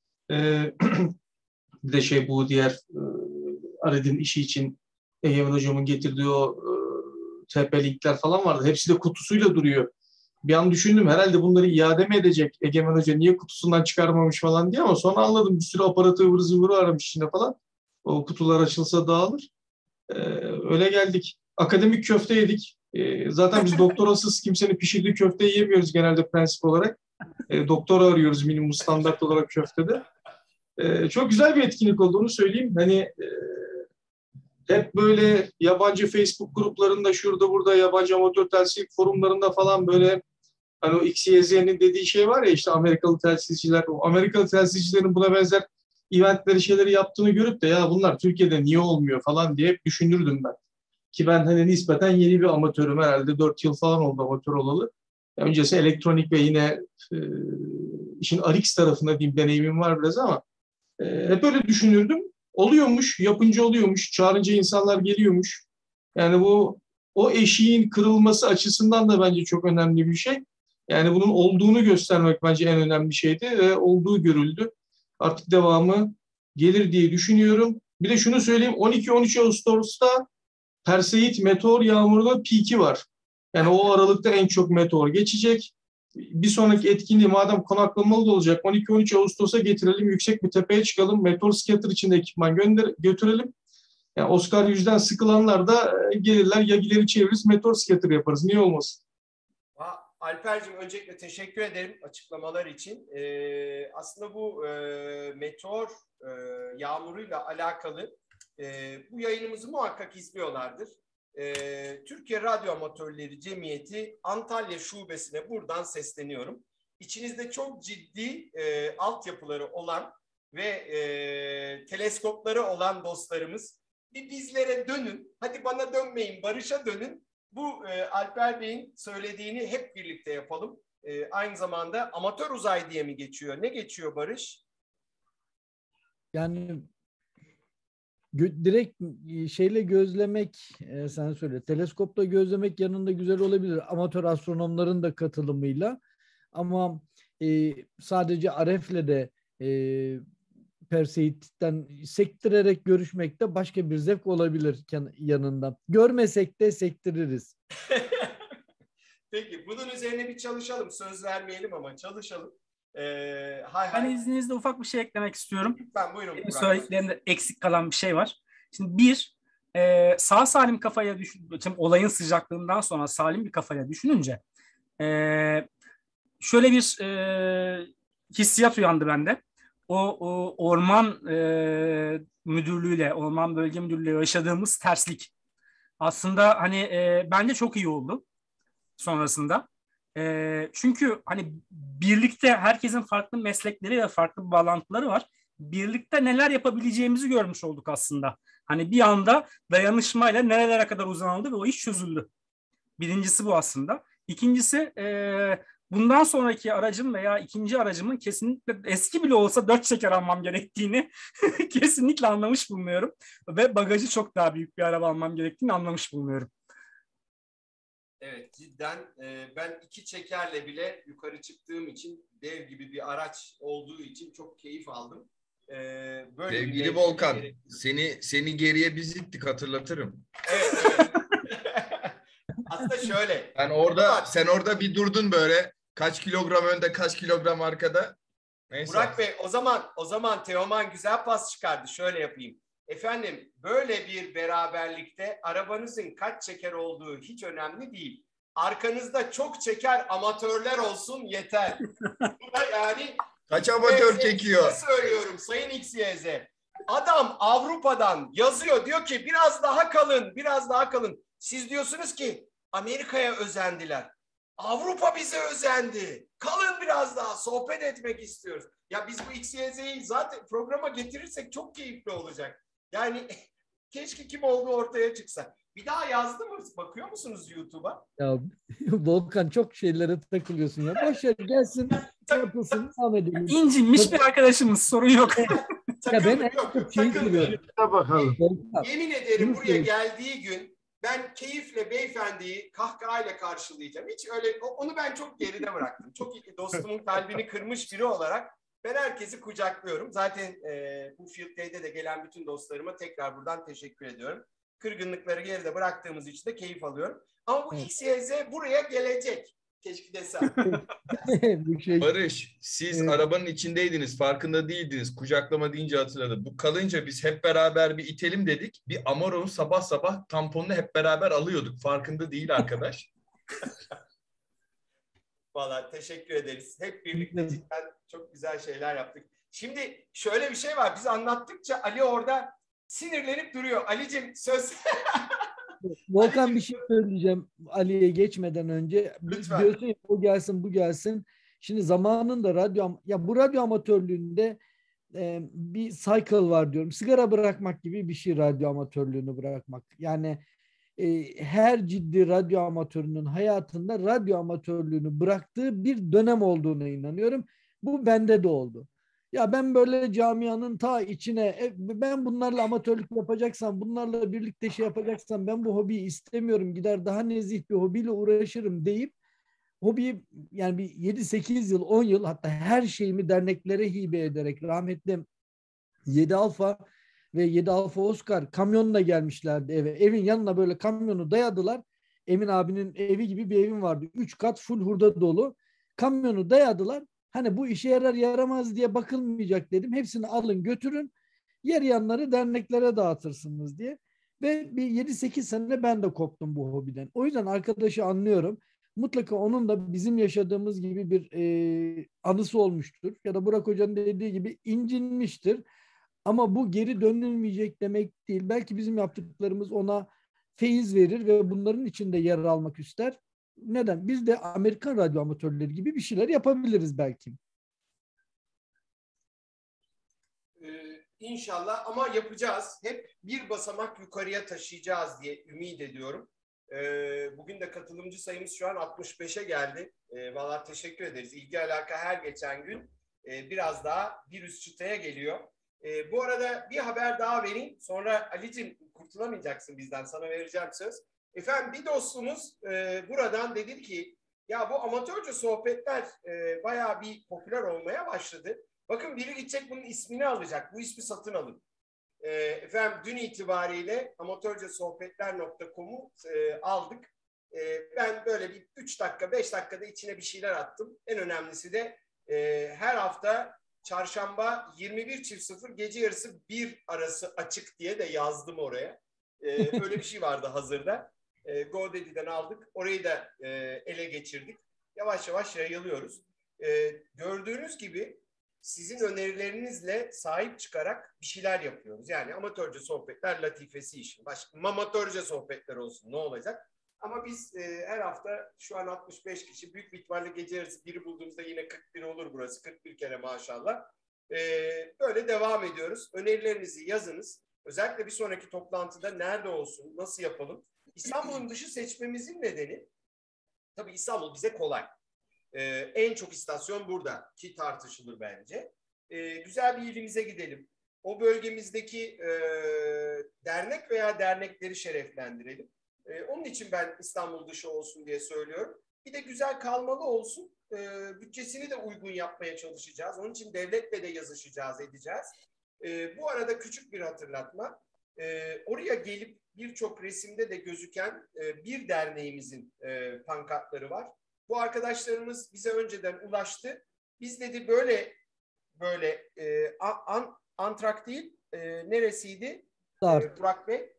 Bir de bu diğer Ared'in işi için Egemen Hocam'ın getirdiği o TP-Link'ler falan vardı. Hepsi de kutusuyla duruyor. Bir an düşündüm herhalde bunları iade mi edecek Egemen Hoca niye kutusundan çıkarmamış falan diye ama sonra anladım bir sürü aparatı ıvır zıvırı aramış içinde falan. O kutular açılsa dağılır. Öyle geldik. Akademik köfte yedik. Zaten biz doktorasız kimsenin pişirdiği köfte yiyemiyoruz genelde prensip olarak. Doktora arıyoruz minimum standart olarak köftede. Çok güzel bir etkinlik olduğunu söyleyeyim. Hani hep böyle yabancı Facebook gruplarında şurada burada yabancı amatör telsizcilik forumlarında falan böyle hani o XYZ'nin dediği şey var ya işte Amerikalı telsizciler, o Amerikalı telsizcilerin buna benzer eventleri şeyleri yaptığını görüp de ya bunlar Türkiye'de niye olmuyor falan diye hep düşünürdüm ben. Ki ben hani nispeten yeni bir amatörüm, herhalde 4 yıl falan oldu amatör olalı. Öncesi elektronik ve yine işin RX tarafında diyeyim deneyimim var biraz ama hep öyle düşünürdüm. Oluyormuş, yapınca oluyormuş, çağırınca insanlar geliyormuş. Yani o eşiğin kırılması açısından da bence çok önemli bir şey. Yani bunun olduğunu göstermek bence en önemli şeydi ve olduğu görüldü. Artık devamı gelir diye düşünüyorum. Bir de şunu söyleyeyim, 12-13 Ağustos'ta Perseid meteor yağmurunun piki var. Yani o aralıkta en çok meteor geçecek. Bir sonraki etkinliği madem konaklamalı da olacak, 12-13 Ağustos'a getirelim, yüksek bir tepeye çıkalım, meteor scatter için de ekipman götürelim. Yani Oscar yüzden sıkılanlar da gelirler, yagileri çeviririz, meteor scatter yaparız. Niye olmasın? Alper'cim öncelikle teşekkür ederim açıklamalar için. Aslında bu meteor yağmuruyla alakalı bu yayınımızı muhakkak izliyorlardır. Türkiye Radyo Amatörleri Cemiyeti Antalya Şubesi'ne buradan sesleniyorum. İçinizde çok ciddi altyapıları olan ve teleskopları olan dostlarımız bir bizlere dönün. Hadi bana dönmeyin, Barış'a dönün. Bu Alper Bey'in söylediğini hep birlikte yapalım. Aynı zamanda amatör uzay diye mi geçiyor? Ne geçiyor Barış? Yani direkt şeyle gözlemek, sen söyle, teleskopla gözlemek yanında güzel olabilir. Amatör astronomların da katılımıyla. Ama sadece Aref'le de Perseid'den sektirerek görüşmek de başka bir zevk olabilir yanında. Görmesek de sektiririz. Peki bunun üzerine bir çalışalım. Söz vermeyelim ama çalışalım. Ben izninizle ufak bir şey eklemek istiyorum. Lütfen buyurun. Benim söylediklerimde eksik kalan bir şey var. Şimdi sağ salim kafaya olayın sıcaklığından sonra salim bir kafaya düşününce şöyle bir hissiyat uyandı bende. O orman müdürlüğüyle, orman bölge müdürlüğüyle yaşadığımız terslik aslında hani bence çok iyi oldu sonrasında. Çünkü hani birlikte herkesin farklı meslekleri ve farklı bağlantıları var. Birlikte neler yapabileceğimizi görmüş olduk aslında. Hani bir anda dayanışmayla nerelere kadar uzanıldı ve o iş çözüldü. Birincisi bu aslında. İkincisi bundan sonraki aracım veya ikinci aracımın kesinlikle eski bile olsa 4 çeker almam gerektiğini kesinlikle anlamış bulunuyorum. Ve bagajı çok daha büyük bir araba almam gerektiğini anlamış bulunuyorum. Evet, cidden ben 2 çekerle bile yukarı çıktığım için, dev gibi bir araç olduğu için çok keyif aldım. Böyle sevgili Volkan, seni geriye biz ittik, hatırlatırım. Evet. Aslında şöyle. Sen orada bir durdun böyle. Kaç kilogram önde, kaç kilogram arkada. Neyse. Burak Bey, o zaman Teoman güzel pas çıkardı. Şöyle yapayım. Efendim, böyle bir beraberlikte arabanızın kaç çeker olduğu hiç önemli değil. Arkanızda çok çeker amatörler olsun yeter. Yani kaç amatör çekiyor? Söylüyorum Sayın XYZ. Adam Avrupa'dan yazıyor, diyor ki biraz daha kalın, biraz daha kalın. Siz diyorsunuz ki Amerika'ya özendiler. Avrupa bize özendi. Kalın biraz daha, sohbet etmek istiyoruz. Ya biz bu XYZ'yi zaten programa getirirsek çok keyifli olacak. Yani keşke kim olduğu ortaya çıksa. Bir daha yazdı mı? Bakıyor musunuz YouTube'a? Ya Volkan, çok şeylere takılıyorsun ya. Boş ver, gelsin, yapılsın, devam edelim. İncinmiş bir arkadaşımız, sorun yok. Ya ben çok keyif ediyorum. Bakalım. Yemin ederim buraya geldiği gün ben keyifle beyefendiyi kahkahayla karşılayacağım. Hiç öyle, onu ben çok geride bıraktım. Çok iyi, dostumun kalbini kırmış biri olarak ben herkesi kucaklıyorum. Zaten bu Field Day'de de gelen bütün dostlarıma tekrar buradan teşekkür ediyorum. Kırgınlıkları geride bıraktığımız için de keyif alıyorum. Ama bu XYZ buraya gelecek. Keşke desem. Barış, siz arabanın içindeydiniz, farkında değildiniz. Kucaklama deyince hatırladım. Bu kalınca biz hep beraber bir itelim dedik. Bir Amaro'nun sabah sabah tamponunu hep beraber alıyorduk. Farkında değil arkadaş. Vallahi teşekkür ederiz. Hep birlikte cidden çok güzel şeyler yaptık. Şimdi şöyle bir şey var. Biz anlattıkça Ali orada sinirlenip duruyor. Ali'cim söz... Volkan, bir şey söyleyeceğim Ali'ye geçmeden önce. Lütfen. Diyorsun ya, o gelsin bu gelsin. Şimdi zamanında bu radyo amatörlüğünde bir cycle var diyorum. Sigara bırakmak gibi bir şey radyo amatörlüğünü bırakmak. Yani her ciddi radyo amatörünün hayatında radyo amatörlüğünü bıraktığı bir dönem olduğuna inanıyorum. Bu bende de oldu. Ya ben böyle camianın ta içine ben bunlarla amatörlük yapacaksam, bunlarla birlikte şey yapacaksam ben bu hobiyi istemiyorum. Gider daha nezih bir hobiyle uğraşırım deyip hobiyi yani bir 7-8 yıl, 10 yıl hatta her şeyimi derneklere hibe ederek rahmetli 7 Alfa ve 7 Alfa Oscar kamyonla gelmişlerdi eve. Evin yanına böyle kamyonu dayadılar. Emin abinin evi gibi bir evim vardı. 3 kat full hurda dolu. Kamyonu dayadılar. Hani bu işe yarar yaramaz diye bakılmayacak dedim. Hepsini alın götürün. Yarayanları derneklere dağıtırsınız diye. Ve bir 7-8 sene ben de koptum bu hobiden. O yüzden arkadaşı anlıyorum. Mutlaka onun da bizim yaşadığımız gibi bir anısı olmuştur. Ya da Burak Hoca'nın dediği gibi incinmiştir. Ama bu geri dönülmeyecek demek değil. Belki bizim yaptıklarımız ona feyiz verir ve bunların içinde yer almak ister. Neden? Biz de Amerikan radyo amatörleri gibi bir şeyler yapabiliriz belki. İnşallah ama yapacağız. Hep bir basamak yukarıya taşıyacağız diye ümit ediyorum. Bugün de katılımcı sayımız şu an 65'e geldi. Vallahi teşekkür ederiz. İlgi alaka her geçen gün biraz daha bir üst çıtaya geliyor. Bu arada bir haber daha vereyim. Sonra Ali'cim kurtulamayacaksın bizden. Sana vereceğim söz. Efendim bir dostumuz buradan dedi ki ya bu amatörce sohbetler bayağı bir popüler olmaya başladı. Bakın biri gidecek bunun ismini alacak. Bu ismi satın alın. Efendim dün itibariyle amatörcesohbetler.com'u aldık. Ben böyle bir 3 dakika 5 dakikada içine bir şeyler attım. En önemlisi de her hafta çarşamba 21.00 gece yarısı 1 arası açık diye de yazdım oraya. Öyle bir şey vardı hazırda. GoDaddy'den aldık. Orayı da ele geçirdik. Yavaş yavaş yayılıyoruz. Gördüğünüz gibi sizin önerilerinizle sahip çıkarak bir şeyler yapıyoruz. Yani amatörce sohbetler latifesi işin. Başka amatörce sohbetler olsun ne olacak? Ama biz her hafta şu an 65 kişi büyük bir ihtimalle gece yarısı biri bulduğumuzda yine 41 olur burası. 41 kere maşallah. Böyle devam ediyoruz. Önerilerinizi yazınız. Özellikle bir sonraki toplantıda nerede olsun, nasıl yapalım? İstanbul'un dışı seçmemizin nedeni tabii İstanbul bize kolay. En çok istasyon burada ki tartışılır bence. Güzel bir ilimize gidelim. O bölgemizdeki dernek veya dernekleri şereflendirelim. Onun için ben İstanbul dışı olsun diye söylüyorum. Bir de güzel kalmalı olsun. Bütçesini de uygun yapmaya çalışacağız. Onun için devletle de yazışacağız, edeceğiz. Bu arada küçük bir hatırlatma. Oraya gelip birçok resimde de gözüken bir derneğimizin pankartları var. Bu arkadaşlarımız bize önceden ulaştı. Biz dedi böyle Antrak değil, neresiydi Burak Bey?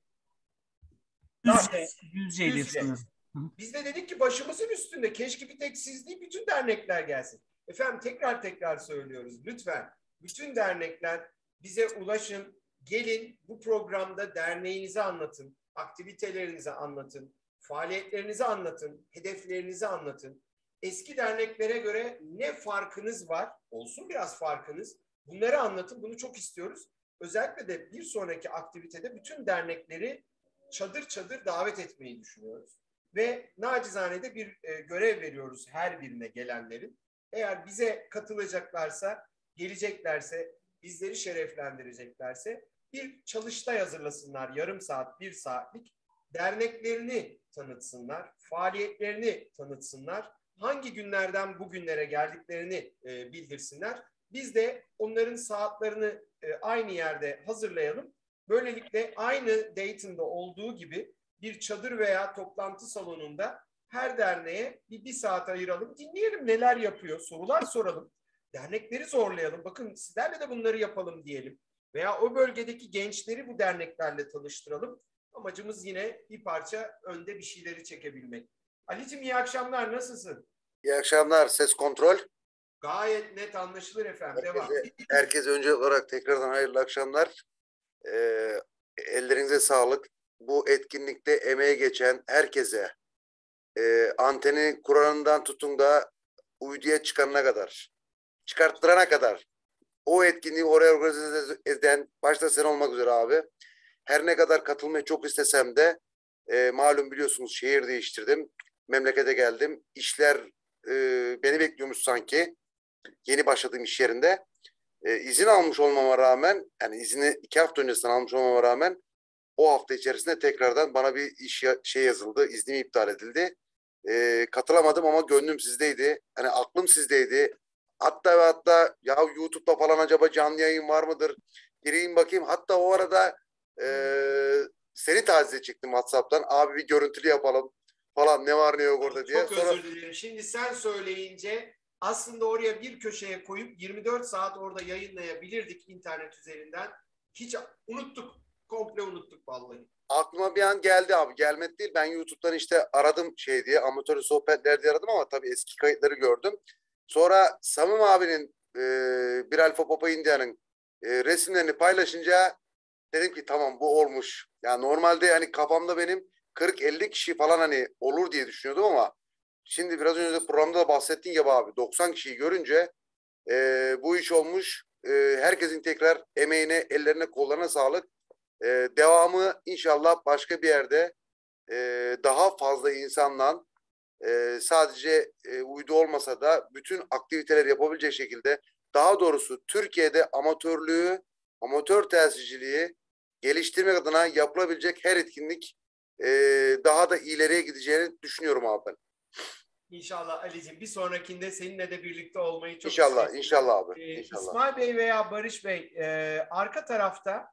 Düzce. Biz de dedik ki başımızın üstünde keşke bir tek siz değil bütün dernekler gelsin. Efendim tekrar söylüyoruz lütfen. Bütün dernekler bize ulaşın, gelin bu programda derneğinizi anlatın, aktivitelerinizi anlatın, faaliyetlerinizi anlatın, hedeflerinizi anlatın. Eski derneklere göre ne farkınız var? Olsun biraz farkınız. Bunları anlatın. Bunu çok istiyoruz. Özellikle de bir sonraki aktivitede bütün dernekleri çadır çadır davet etmeyi düşünüyoruz. Ve nacizane de bir görev veriyoruz her birine gelenlerin. Eğer bize katılacaklarsa, geleceklerse, bizleri şereflendireceklerse bir çalıştay hazırlasınlar. Yarım saat, 1 saatlik. Derneklerini tanıtsınlar, faaliyetlerini tanıtsınlar. Hangi günlerden bugünlere geldiklerini bildirsinler. Biz de onların saatlerini aynı yerde hazırlayalım. Böylelikle aynı Dayton'da olduğu gibi bir çadır veya toplantı salonunda her derneğe bir saat ayıralım. Dinleyelim neler yapıyor, sorular soralım. Dernekleri zorlayalım. Bakın sizlerle de bunları yapalım diyelim. Veya o bölgedeki gençleri bu derneklerle tanıştıralım. Amacımız yine bir parça önde bir şeyleri çekebilmek. Ali'cim iyi akşamlar. Nasılsın? İyi akşamlar. Ses kontrol. Gayet net anlaşılır efendim. Devam. Herkese önce olarak tekrardan hayırlı akşamlar. Ellerinize sağlık. Bu etkinlikte emeğe geçen herkese anteni kuranından tutun da uyduya çıkanına kadar, çıkarttırana kadar o etkinliği oraya organize eden başta sen olmak üzere abi. Her ne kadar katılmayı çok istesem de Malum biliyorsunuz şehir değiştirdim. Memlekete geldim. İşler beni bekliyormuş sanki. Yeni başladığım iş yerinde. İzin almış olmama rağmen, yani izni 2 hafta öncesinden almış olmama rağmen o hafta içerisinde tekrardan bana bir iş yazıldı. İznim iptal edildi. Katılamadım ama gönlüm sizdeydi. Hani aklım sizdeydi. Hatta ve hatta ya YouTube'da falan acaba canlı yayın var mıdır? Gireyim bakayım. Hatta o arada seni taciz edecektim WhatsApp'tan. Abi bir görüntülü yapalım falan, ne var ne yok orada diye. Çok özür dilerim. Şimdi sen söyleyince aslında oraya bir köşeye koyup 24 saat orada yayınlayabilirdik internet üzerinden. Hiç unuttuk. Komple unuttuk vallahi. Aklıma bir an geldi abi. Gelmedi değil. Ben YouTube'dan işte aradım şey diye. Amatör sohbetler diye aradım ama tabii eski kayıtları gördüm. Sonra Samim abinin bir Alfa Papa India'nın resimlerini paylaşınca dedim ki tamam, bu olmuş. Yani normalde hani kafamda benim 40-50 kişi falan hani olur diye düşünüyordum ama şimdi biraz önce de programda da bahsettiğin gibi abi 90 kişiyi görünce bu iş olmuş. Herkesin tekrar emeğine, ellerine, kollarına sağlık. Devamı inşallah başka bir yerde daha fazla insanla sadece uydu olmasa da bütün aktiviteler yapabilecek şekilde, daha doğrusu Türkiye'de amatörlüğü, amatör telsizciliği geliştirmek adına yapılabilecek her etkinlik daha da ileriye gideceğini düşünüyorum abi ben. İnşallah Ali'ciğim, bir sonrakinde seninle de birlikte olmayı çok İnşallah, istiyorum. inşallah abi. İnşallah. İsmail Bey veya Barış Bey, arka tarafta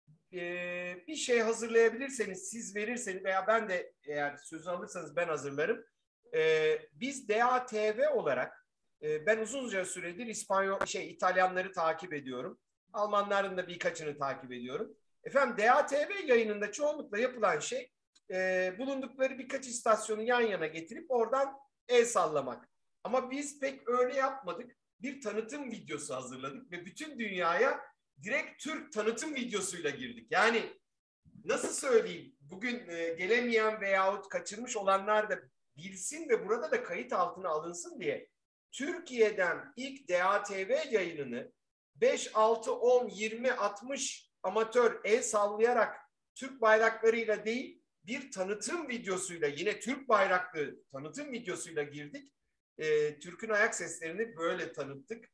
bir şey hazırlayabilirseniz, siz verirseniz veya ben de eğer sözü alırsanız ben hazırlarım. Biz DATV olarak ben uzunca süredir İtalyanları takip ediyorum. Almanların da birkaçını takip ediyorum. Efendim DATV yayınında çoğunlukla yapılan şey bulundukları birkaç istasyonu yan yana getirip oradan el sallamak. Ama biz pek öyle yapmadık. Bir tanıtım videosu hazırladık ve bütün dünyaya direkt Türk tanıtım videosuyla girdik. Yani nasıl söyleyeyim, bugün gelemeyen veyahut kaçırmış olanlar da bilsin ve burada da kayıt altına alınsın diye Türkiye'den ilk DATV yayınını 5, 6, 10, 20, 60 amatör el sallayarak Türk bayraklarıyla değil, bir tanıtım videosuyla, yine Türk bayraklı tanıtım videosuyla girdik. Türk'ün ayak seslerini böyle tanıttık.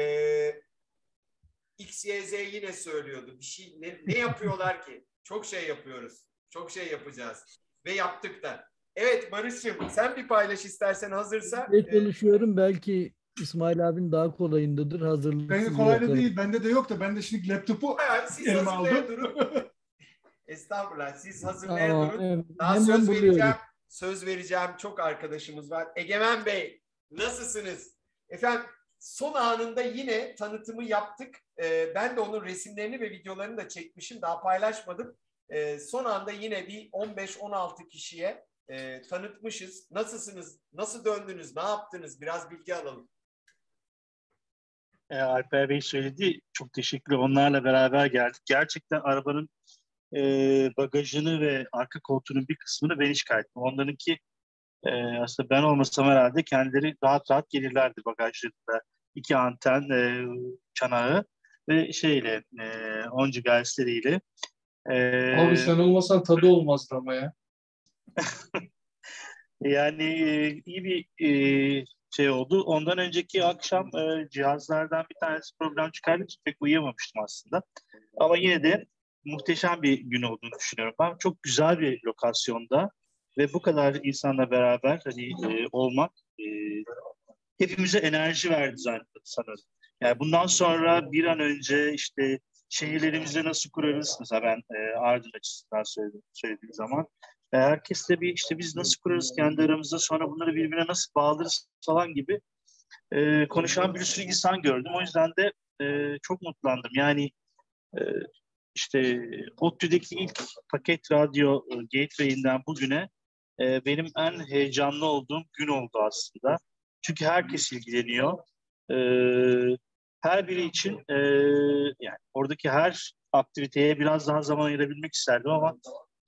XYZ yine söylüyordu. Bir şey ne yapıyorlar ki? Çok şey yapıyoruz. Çok şey yapacağız. Ve yaptık da. Evet Barış'cığım, sen bir paylaş istersen, hazırsa. Ne çalışıyorum, belki İsmail abinin daha kolayındadır. Hazırlıksız Benim kolayda yaparım. değil. Bende de yok da ben de şimdi laptopu elime aldım. Durun. Estağfurullah. Siz hazırlaya durun. Evet. Daha söz vereceğim çok arkadaşımız var. Egemen Bey, nasılsınız? Efendim son anında yine tanıtımı yaptık. Ben de onun resimlerini ve videolarını da çekmişim. Daha paylaşmadım. Son anda yine bir 15-16 kişiye tanıtmışız. Nasılsınız? Nasıl döndünüz? Ne yaptınız? Biraz bilgi alalım. Alper Bey söyledi. Çok teşekkürler. Onlarla beraber geldik. Gerçekten arabanın bagajını ve arka koltuğunun bir kısmını ben çıkarttım. Onlarınki aslında ben olmasam herhalde kendileri rahat rahat gelirlerdi bagajlarında. 2 anten, çanağı ve oncu gelsileriyle. Abi sen olmasan tadı olmazdı ama ya. Yani iyi bir şey oldu. Ondan önceki akşam cihazlardan bir tanesi problem çıkardı. Pek uyuyamamıştım aslında. Ama yine de muhteşem bir gün olduğunu düşünüyorum. Ben çok güzel bir lokasyonda ve bu kadar insanla beraber olmak hepimize enerji verdi sanırım. Yani bundan sonra bir an önce işte şehirlerimizi nasıl kurarız? Mesela ben Ardahan açısından söylediğim zaman herkesle bir işte biz nasıl kurarız kendi aramızda, sonra bunları birbirine nasıl bağlarız falan gibi konuşan bir sürü insan gördüm. O yüzden de çok mutlandım. Yani işte ODTÜ'deki ilk paket radyo gateway'inden bugüne benim en heyecanlı olduğum gün oldu aslında. Çünkü herkes ilgileniyor. Her biri için yani oradaki her aktiviteye biraz daha zaman ayırabilmek isterdim ama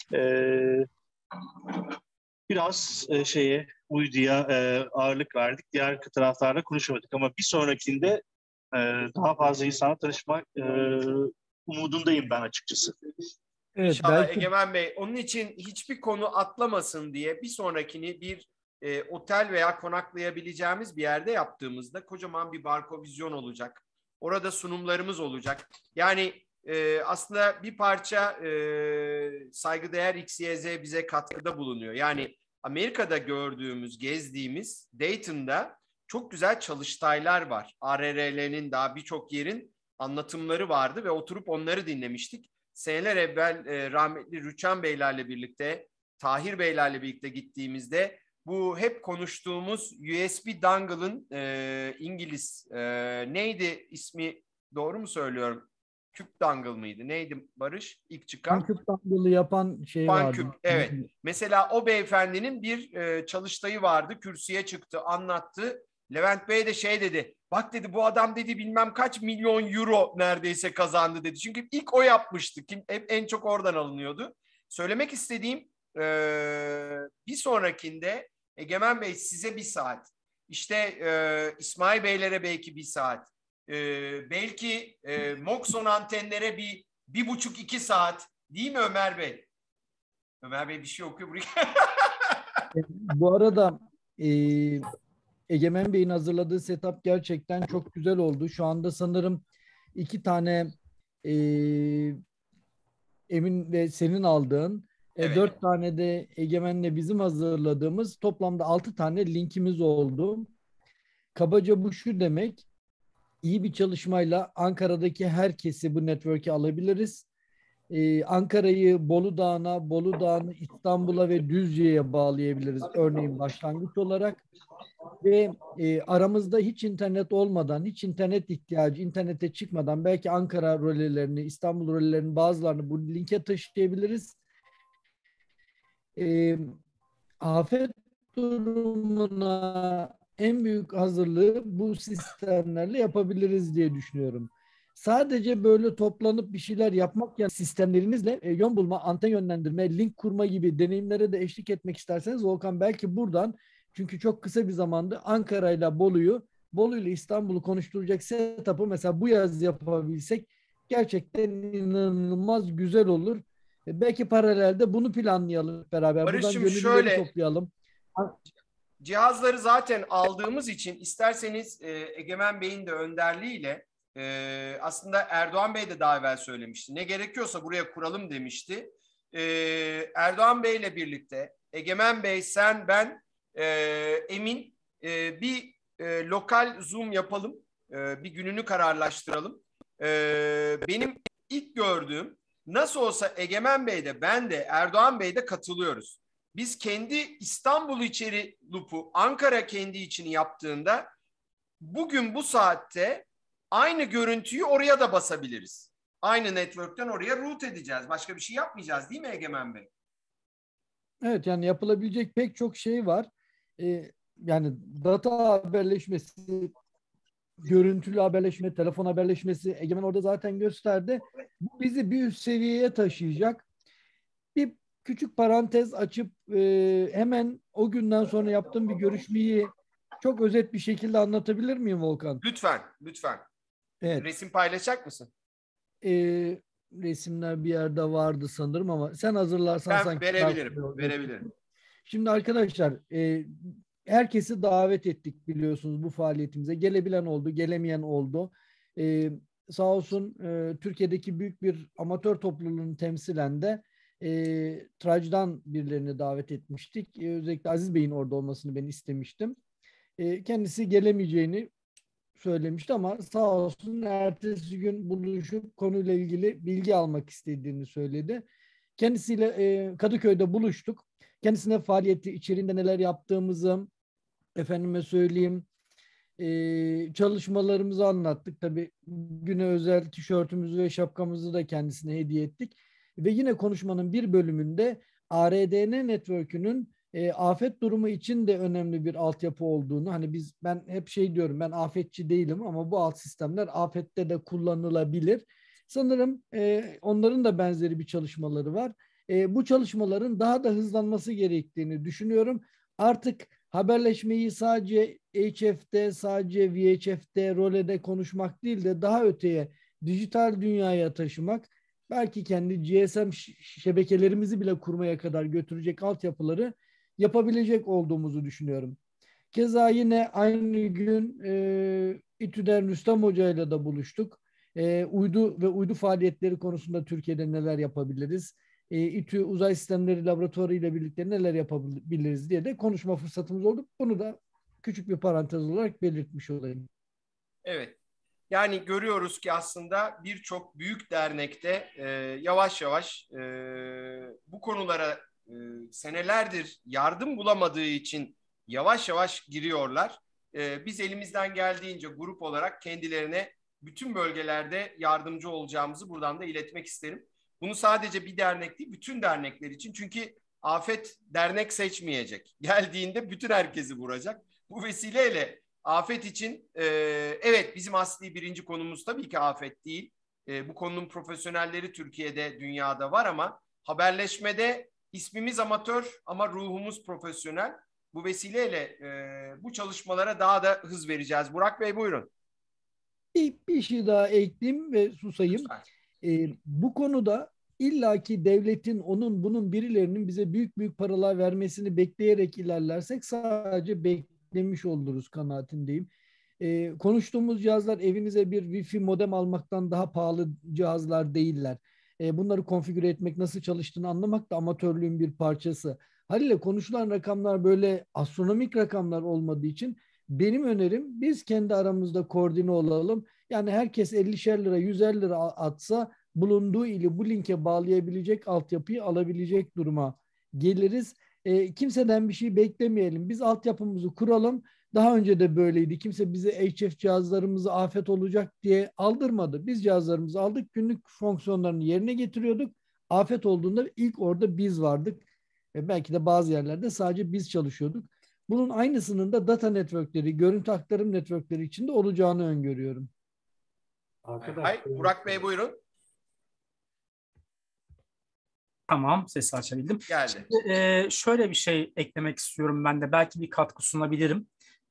biraz uyduya ağırlık verdik. Diğer taraflarla konuşamadık ama bir sonrakinde daha fazla insanla tanışmak umudundayım ben açıkçası. Evet, İnşallah belki Egemen Bey. Onun için hiçbir konu atlamasın diye bir sonrakini bir otel veya konaklayabileceğimiz bir yerde yaptığımızda kocaman bir barkovizyon olacak. Orada sunumlarımız olacak. Yani aslında bir parça saygıdeğer XYZ bize katkıda bulunuyor. Yani Amerika'da gördüğümüz, gezdiğimiz Dayton'da çok güzel çalıştaylar var. ARRL'nin daha birçok yerin anlatımları vardı ve oturup onları dinlemiştik. Seneler evvel rahmetli Rüçhan Beylerle birlikte, Tahir Beylerle birlikte gittiğimizde bu hep konuştuğumuz USB dongle'ın İngiliz neydi ismi, doğru mu söylüyorum? Küp dangle mıydı? Neydi Barış? İlk çıkan. küp dangle'ı yapan şey Panküp, vardı. evet. Mesela o beyefendinin bir çalıştayı vardı. Kürsüye çıktı, anlattı. Levent Bey de şey dedi. Bak dedi, bu adam dedi bilmem kaç milyon euro neredeyse kazandı dedi. Çünkü ilk o yapmıştı. Hep en çok oradan alınıyordu. Söylemek istediğim bir sonrakinde Egemen Bey size 1 saat. İşte İsmail Beylere belki 1 saat. Belki Moxon antenlere 1,5-2 saat. Değil mi Ömer Bey? Ömer Bey bir şey okuyor buraya. Bu arada Egemen Bey'in hazırladığı setup gerçekten çok güzel oldu. Şu anda sanırım 2 tane Emin ve senin aldığın, Evet. 4 tane de Egemen'le bizim hazırladığımız toplamda 6 tane linkimiz oldu. Kabaca bu şu demek: iyi bir çalışmayla Ankara'daki herkesi bu network'e alabiliriz. Ankara'yı Bolu Dağı'nı İstanbul'a ve Düzce'ye bağlayabiliriz örneğin başlangıç olarak. Ve aramızda hiç internet olmadan, hiç internet ihtiyacı, internete çıkmadan belki Ankara rölelerini, İstanbul rölelerinin bazılarını bu linke taşıyabiliriz. Afet durumuna en büyük hazırlığı bu sistemlerle yapabiliriz diye düşünüyorum. Sadece böyle toplanıp bir şeyler yapmak, yani sistemlerinizle yön bulma, anten yönlendirme, link kurma gibi deneyimlere de eşlik etmek isterseniz Volkan belki buradan, çünkü çok kısa bir zamanda Ankara ile Bolu ile İstanbul'u konuşturacak setup'ı mesela bu yaz yapabilsek gerçekten inanılmaz güzel olur. Belki paralelde bunu planlayalım beraber. Buradan Barış'cığım gönüllüleri şöyle, toplayalım. cihazları zaten aldığımız için isterseniz Egemen Bey'in de önderliğiyle aslında Erdoğan Bey de daha evvel söylemişti. Ne gerekiyorsa buraya kuralım demişti. Erdoğan Bey'le birlikte Egemen Bey, sen, ben, Emin bir lokal Zoom yapalım. Bir gününü kararlaştıralım. Benim ilk gördüğüm, nasıl olsa Egemen Bey de ben de Erdoğan Bey de katılıyoruz. Biz kendi İstanbul içeri loop'u Ankara kendi içini yaptığında bugün bu saatte aynı görüntüyü oraya da basabiliriz. Aynı network'ten oraya route edeceğiz. Başka bir şey yapmayacağız değil mi Egemen Bey? Evet, yani yapılabilecek pek çok şey var. Yani data haberleşmesi, görüntülü haberleşme, telefon haberleşmesi Egemen orada zaten gösterdi. Bu bizi bir üst seviyeye taşıyacak. Bir küçük parantez açıp hemen o günden sonra yaptığım bir görüşmeyi çok özet bir şekilde anlatabilir miyim Volkan? Lütfen, lütfen. Evet. Resim paylaşacak mısın? Resimler bir yerde vardı sanırım ama sen hazırlarsan Ben sanki verebilirim. Şimdi arkadaşlar herkesi davet ettik biliyorsunuz bu faaliyetimize. Gelebilen oldu, gelemeyen oldu. Sağ olsun Türkiye'deki büyük bir amatör topluluğunu temsilen de Traj'dan birilerini davet etmiştik. Özellikle Aziz Bey'in orada olmasını ben istemiştim. Kendisi gelemeyeceğini söylemişti ama sağ olsun ertesi gün buluşup konuyla ilgili bilgi almak istediğini söyledi. Kendisiyle Kadıköy'de buluştuk. Kendisine faaliyeti, içeriğinde neler yaptığımızı, efendime söyleyeyim, çalışmalarımızı anlattık. Tabii güne özel tişörtümüzü ve şapkamızı da kendisine hediye ettik. Ve yine konuşmanın bir bölümünde ARDN Network'ünün afet durumu için de önemli bir altyapı olduğunu, hani ben hep şey diyorum, ben afetçi değilim ama bu alt sistemler afette de kullanılabilir. Sanırım onların da benzeri bir çalışmaları var. Bu çalışmaların daha da hızlanması gerektiğini düşünüyorum. Artık haberleşmeyi sadece HF'de, sadece VHF'de, rolede konuşmak değil de daha öteye dijital dünyaya taşımak, belki kendi GSM şebekelerimizi bile kurmaya kadar götürecek altyapıları yapabilecek olduğumuzu düşünüyorum. Keza yine aynı gün İTÜ'den Rüstem Hoca ile de buluştuk. Uydu ve uydu faaliyetleri konusunda Türkiye'de neler yapabiliriz? İTÜ Uzay Sistemleri Laboratuvarı ile birlikte neler yapabiliriz diye de konuşma fırsatımız oldu. Bunu da küçük bir parantez olarak belirtmiş olayım. Evet. Yani görüyoruz ki aslında birçok büyük dernekte yavaş yavaş bu konulara senelerdir yardım bulamadığı için yavaş yavaş giriyorlar. Biz elimizden geldiğince grup olarak kendilerine bütün bölgelerde yardımcı olacağımızı buradan da iletmek isterim. Bunu sadece bir dernek değil, bütün dernekler için. Çünkü afet dernek seçmeyecek. Geldiğinde bütün herkesi vuracak. Bu vesileyle afet için evet, bizim asli birinci konumuz tabii ki afet değil. Bu konunun profesyonelleri Türkiye'de, dünyada var ama haberleşmede ismimiz amatör ama ruhumuz profesyonel. Bu vesileyle bu çalışmalara daha da hız vereceğiz. Burak Bey buyurun. Bir şey daha ekleyeyim ve susayım. Bu konuda illaki devletin, onun bunun birilerinin bize büyük büyük paralar vermesini bekleyerek ilerlersek sadece beklemiş oluruz kanaatindeyim. Konuştuğumuz cihazlar evinize bir Wi-Fi modem almaktan daha pahalı cihazlar değiller. Bunları konfigüre etmek, nasıl çalıştığını anlamak da amatörlüğün bir parçası. Haliyle konuşulan rakamlar böyle astronomik rakamlar olmadığı için benim önerim biz kendi aramızda koordine olalım. Yani herkes 50'şer lira, 150 lira atsa bulunduğu ili bu linke bağlayabilecek altyapıyı alabilecek duruma geliriz. Kimseden bir şey beklemeyelim. Biz altyapımızı kuralım. Daha önce de böyleydi. Kimse bize HF cihazlarımızı afet olacak diye aldırmadı. Biz cihazlarımızı aldık. Günlük fonksiyonlarını yerine getiriyorduk. Afet olduğunda ilk orada biz vardık. Belki de bazı yerlerde sadece biz çalışıyorduk. Bunun aynısının da data networkleri, görüntü aktarım networkleri içinde olacağını öngörüyorum. Burak Bey buyurun. Tamam, sesi açabildim. Geldi. Şimdi, şöyle bir şey eklemek istiyorum ben de. Belki bir katkı sunabilirim.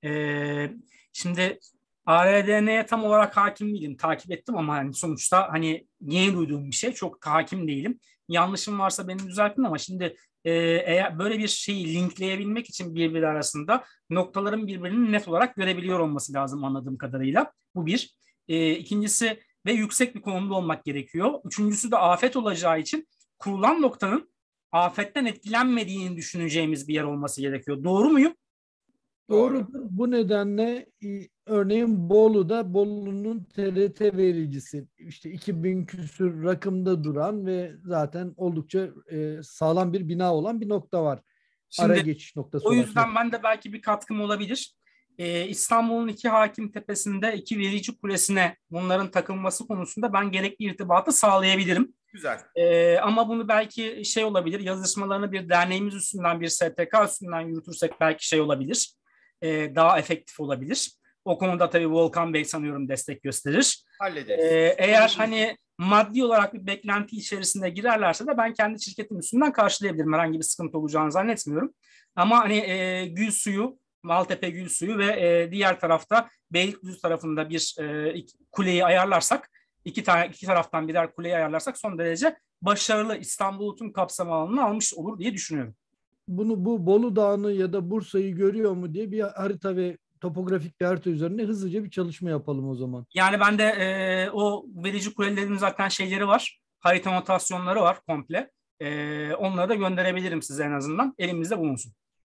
Şimdi ARDN'ye tam olarak hakim değilim. Takip ettim ama hani sonuçta hani yeni duyduğum bir şey. Çok hakim değilim. Yanlışım varsa beni düzeltin ama şimdi eğer böyle bir şeyi linkleyebilmek için birbiri arasında noktaların birbirini net olarak görebiliyor olması lazım anladığım kadarıyla. Bu bir. İkincisi ve yüksek bir konumda olmak gerekiyor. Üçüncüsü de afet olacağı için kurulan noktanın afetten etkilenmediğini düşüneceğimiz bir yer olması gerekiyor. Doğru muyum? Doğrudur. Bu nedenle örneğin Bolu'nun TRT vericisi işte 2000 küsür rakımda duran ve zaten oldukça sağlam bir bina olan bir nokta var. Şimdi, ara geçiş noktası. O yüzden ben de belki bir katkım olabilir. İstanbul'un 2 hakim tepesinde 2 verici kulesine bunların takılması konusunda ben gerekli irtibatı sağlayabilirim. Güzel. Ama bunu belki şey olabilir, yazışmalarını bir derneğimiz üstünden, bir STK üstünden yürütürsek belki şey olabilir. Daha efektif olabilir. O konuda tabii Volkan Bey sanıyorum destek gösterir. Hallederiz. Eğer hani maddi olarak bir beklenti içerisinde girerlerse de ben kendi şirketim üstünden karşılayabilirim. Herhangi bir sıkıntı olacağını zannetmiyorum. Ama hani Gül Suyu, Maltepe Gül Suyu ve diğer tarafta Beylikdüzü tarafında bir kuleyi ayarlarsak, iki taraftan birer kuleyi ayarlarsak son derece başarılı İstanbul'u tüm kapsam alanını almış olur diye düşünüyorum. Bu Bolu Dağı'nı ya da Bursa'yı görüyor mu diye bir harita ve topografik bir harita üzerine hızlıca bir çalışma yapalım o zaman. Yani ben de o verici kulelerin zaten şeyleri var. Harita notasyonları var komple. Onları da gönderebilirim size en azından. Elimizde bulunsun.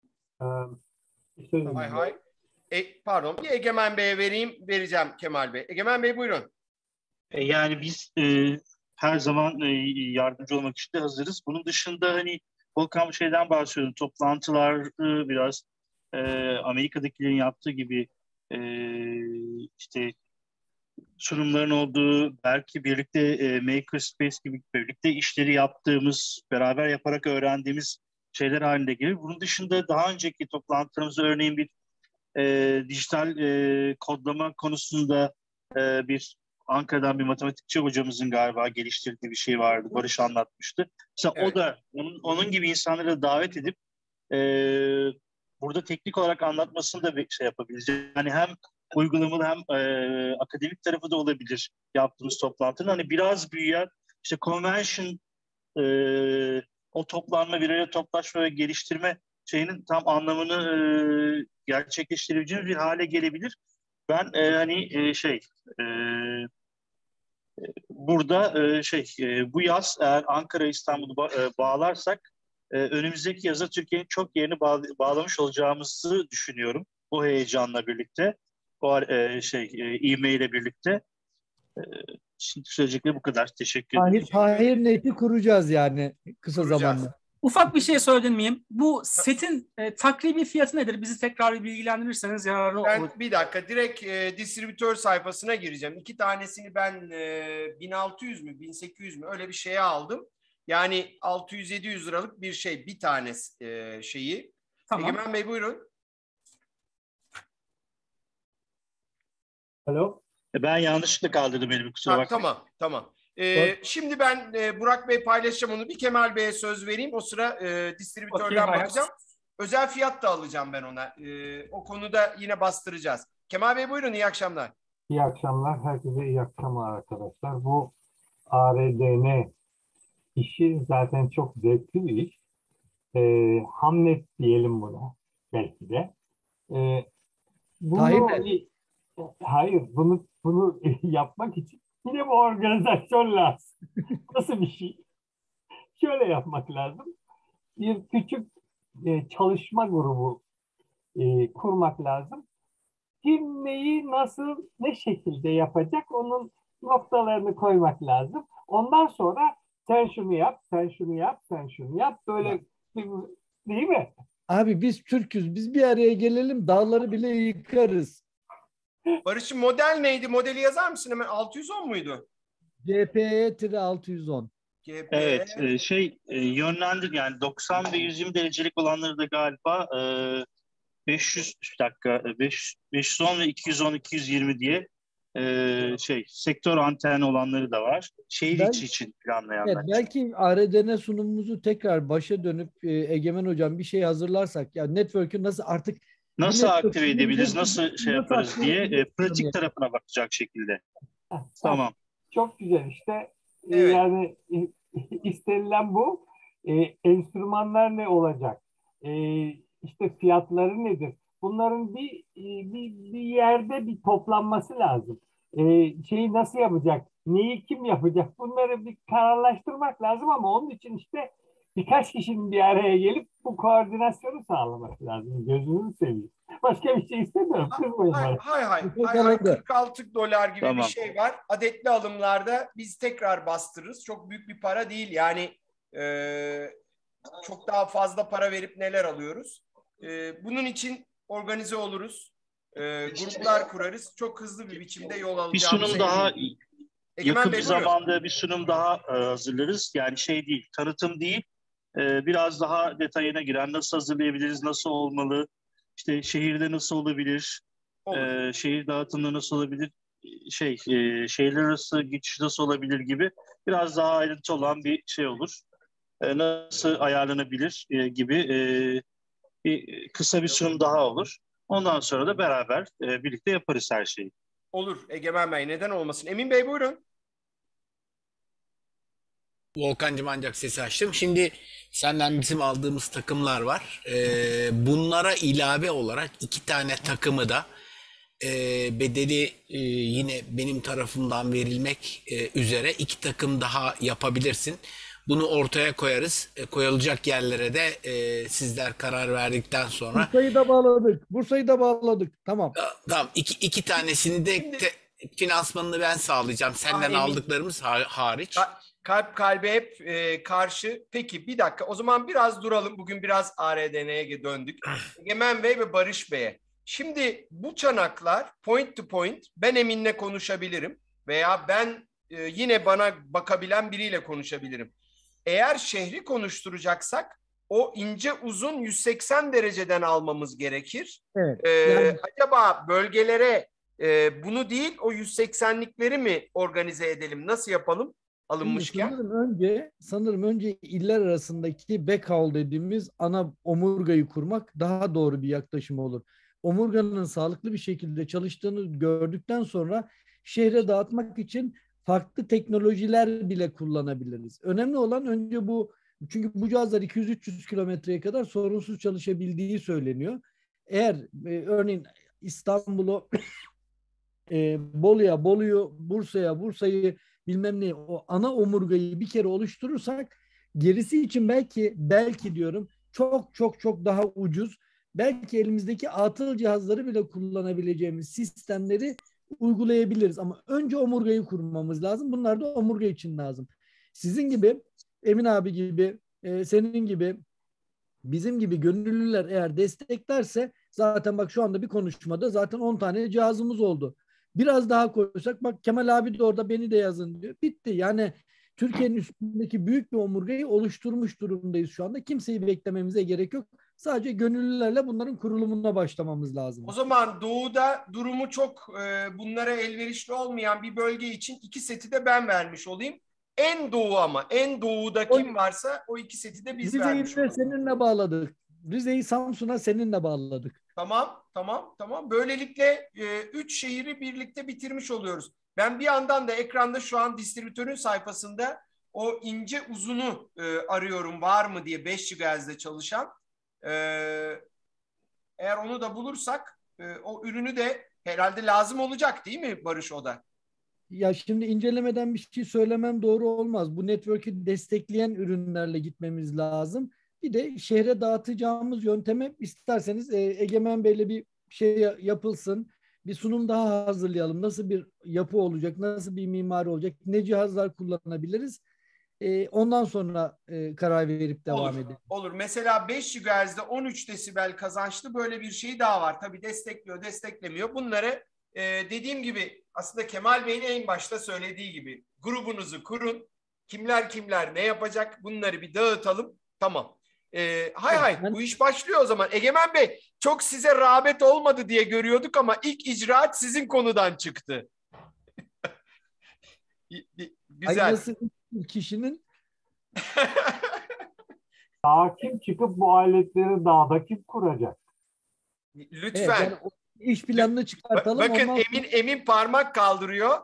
Hay. Pardon, bir Egemen Bey'e vereceğim Kemal Bey. Egemen Bey buyurun. Yani biz her zaman yardımcı olmak için de hazırız. Bunun dışında hani Volkan şeyden bahsediyordu. Toplantılar biraz Amerika'dakilerin yaptığı gibi işte sunumların olduğu, belki birlikte Makerspace gibi birlikte işleri yaptığımız, beraber yaparak öğrendiğimiz şeyler halinde gelir. Bunun dışında daha önceki toplantılarımızda örneğin bir dijital kodlama konusunda bir Ankara'dan bir matematikçi hocamızın galiba geliştirdiği bir şey vardı. Barış anlatmıştı. Mesela evet. O da onun gibi insanları da davet edip burada teknik olarak anlatmasını da bir şey yapabiliriz. Yani hem uygulamalı hem akademik tarafı da olabilir yaptığımız toplantının. Hani biraz büyüyen işte convention, o toplanma, bir araya toplaşma ve geliştirme şeyinin tam anlamını gerçekleştirebileceğimiz bir hale gelebilir. Ben burada bu yaz eğer Ankara İstanbul'u bağlarsak önümüzdeki yaza Türkiye'nin çok yerini bağlamış olacağımızı düşünüyorum. O heyecanla birlikte, o e-mail ile birlikte. Şimdi söyleyecekleri bu kadar. Teşekkür ederim. Tahir Net'i kuracağız yani kısa zamanda. Ufak bir şey söyledin miyim? Bu setin takribi fiyatı nedir? Bizi tekrar bir bilgilendirirseniz yararlı olur. Ben bir dakika direkt distribütör sayfasına gireceğim. 2 tanesini ben 1600 mü 1800 mü öyle bir şeye aldım. Yani 600-700 liralık bir şey, bir tanesi şeyi. Tamam. Egemen Bey buyurun. Alo. Ben yanlışlıkla kaldırdım elimi, kusura bakmayın. Tamam. Şimdi ben Burak Bey paylaşacağım onu. Bir Kemal Bey'e söz vereyim. O sıra distribütörden bakacağım. Özel fiyat da alacağım ben ona. O konuda yine bastıracağız. Kemal Bey buyurun, iyi akşamlar. İyi akşamlar. Herkese iyi akşamlar arkadaşlar. Bu ARDN işi zaten çok zevkli bir iş. Hamlet diyelim buna belki de. Bunu yapmak için yine bir organizasyon lazım. Nasıl bir şey? Şöyle yapmak lazım. Bir küçük çalışma grubu kurmak lazım. Kim neyi nasıl, ne şekilde yapacak, onun noktalarını koymak lazım. Ondan sonra sen şunu yap, sen şunu yap, sen şunu yap. Böyle değil mi? Abi biz Türk'üz. Biz bir araya gelelim, dağları bile yıkarız. Barış'ın model neydi? Modeli yazar mısın hemen? 610 muydu? GPE-610. Evet, yönlendir yani 90 ve 120 derecelik olanları da galiba 510 ve 210-220 diye sektör anteni olanları da var. Şehir içi için planlayanlar. Evet, belki ARDN sunumumuzu tekrar başa dönüp Egemen Hocam bir şey hazırlarsak, ya network'ü nasıl aktive edebiliriz, nasıl yaparız diye pratik tarafına bakacak şekilde. Tamam. Çok güzel işte. Evet. Yani istenilen bu. Enstrümanlar ne olacak? İşte fiyatları nedir? Bunların bir yerde bir toplanması lazım. Şeyi nasıl yapacak? Neyi kim yapacak? Bunları bir kararlaştırmak lazım ama onun için işte birkaç kişinin bir araya gelip bu koordinasyonu sağlaması lazım. Gözünü seveyim. Başka bir şey istemiyorum. Hayır. 46 dolar gibi bir şey var. Adetli alımlarda biz tekrar bastırırız. Çok büyük bir para değil. Yani çok daha fazla para verip neler alıyoruz. Bunun için organize oluruz. Gruplar kurarız. Çok hızlı bir biçimde yol alacağımız. Bir sunum daha yakın bir zamanda bir sunum daha hazırlarız. Yani değil, tanıtım değil. Biraz daha detayına giren, nasıl hazırlayabiliriz, nasıl olmalı, işte şehirde nasıl olabilir, şehir dağıtımında nasıl olabilir, şehirler arası geçiş nasıl olabilir gibi biraz daha ayrıntı olan bir şey olur. Nasıl ayarlanabilir gibi kısa bir sunum daha olur. Ondan sonra da beraber birlikte yaparız her şeyi. Olur Egemen Bey, neden olmasın. Emin Bey buyurun. Volkan'cığım ancak sesi açtım. Şimdi senden bizim aldığımız takımlar var. Bunlara ilave olarak 2 tane takımı da bedeli yine benim tarafımdan verilmek üzere 2 takım daha yapabilirsin. Bunu ortaya koyarız. Koyulacak yerlere de sizler karar verdikten sonra. Bursa'yı da bağladık. Tamam. Tamam. İki tanesini de finansmanını ben sağlayacağım. Senden aldıklarımız hariç. Kalp kalbe hep karşı. Peki bir dakika. O zaman biraz duralım. Bugün biraz ARDN'ye döndük. Egemen Bey ve Barış Bey'e. Şimdi bu çanaklar point to point. Ben Emin'le konuşabilirim. Veya ben yine bana bakabilen biriyle konuşabilirim. Eğer şehri konuşturacaksak o ince uzun 180 dereceden almamız gerekir. Evet. Acaba bölgelere bunu değil o 180'likleri mi organize edelim? Nasıl yapalım? Alınmışken. Sanırım önce iller arasındaki backhaul dediğimiz ana omurgayı kurmak daha doğru bir yaklaşım olur. Omurganın sağlıklı bir şekilde çalıştığını gördükten sonra şehre dağıtmak için farklı teknolojiler bile kullanabiliriz. Önemli olan önce bu, çünkü bu cihazlar 200-300 kilometreye kadar sorunsuz çalışabildiği söyleniyor. Eğer örneğin İstanbul'u Bolu'yu, Bursa'yı bilmem ne, o ana omurgayı bir kere oluşturursak gerisi için belki diyorum çok daha ucuz, belki elimizdeki atıl cihazları bile kullanabileceğimiz sistemleri uygulayabiliriz. Ama önce omurgayı kurmamız lazım. Bunlar da omurga için lazım. Sizin gibi, Emin abi gibi, senin gibi, bizim gibi gönüllüler eğer desteklerse, zaten bak şu anda bir konuşmada zaten 10 tane cihazımız oldu. Biraz daha koysak, bak Kemal abi de orada, beni de yazın diyor. Bitti. Yani Türkiye'nin üstündeki büyük bir omurgayı oluşturmuş durumdayız şu anda. Kimseyi beklememize gerek yok. Sadece gönüllülerle bunların kurulumuna başlamamız lazım. O zaman Doğu'da durumu çok bunlara elverişli olmayan bir bölge için 2 seti de ben vermiş olayım. En doğu, ama en doğuda kim varsa o 2 seti de biz vermiş Rize'yi de olalım. seninle bağladık. Rize'yi Samsun'a seninle bağladık. Tamam. Böylelikle 3 şehri birlikte bitirmiş oluyoruz. Ben bir yandan da ekranda şu an distribütörün sayfasında o ince uzunu arıyorum, var mı diye, 5 GHz'de çalışan. Eğer onu da bulursak o ürünü de herhalde lazım olacak değil mi Barış, o da? Ya şimdi incelemeden bir şey söylemem doğru olmaz. Bu network'ü destekleyen ürünlerle gitmemiz lazım. Bir de şehre dağıtacağımız yönteme isterseniz Egemen Bey'le bir şey yapılsın. Bir sunum daha hazırlayalım. Nasıl bir yapı olacak? Nasıl bir mimari olacak? Ne cihazlar kullanabiliriz? Ondan sonra karar verip devam edelim. Olur. Mesela 5 GHz'de 13 desibel kazançlı böyle bir şey daha var. Tabii destekliyor, desteklemiyor. Bunları dediğim gibi, aslında Kemal Bey'in en başta söylediği gibi grubunuzu kurun. Kimler ne yapacak? Bunları bir dağıtalım. Tamam. Bu iş başlıyor o zaman. Egemen Bey, çok size rağbet olmadı diye görüyorduk ama ilk icraat sizin konudan çıktı. Güzel. Ay, nasıl kişinin dağa kim çıkıp bu aletleri dağda kim kuracak? Lütfen. Evet, yani iş planını çıkartalım. Bakın Emin parmak kaldırıyor.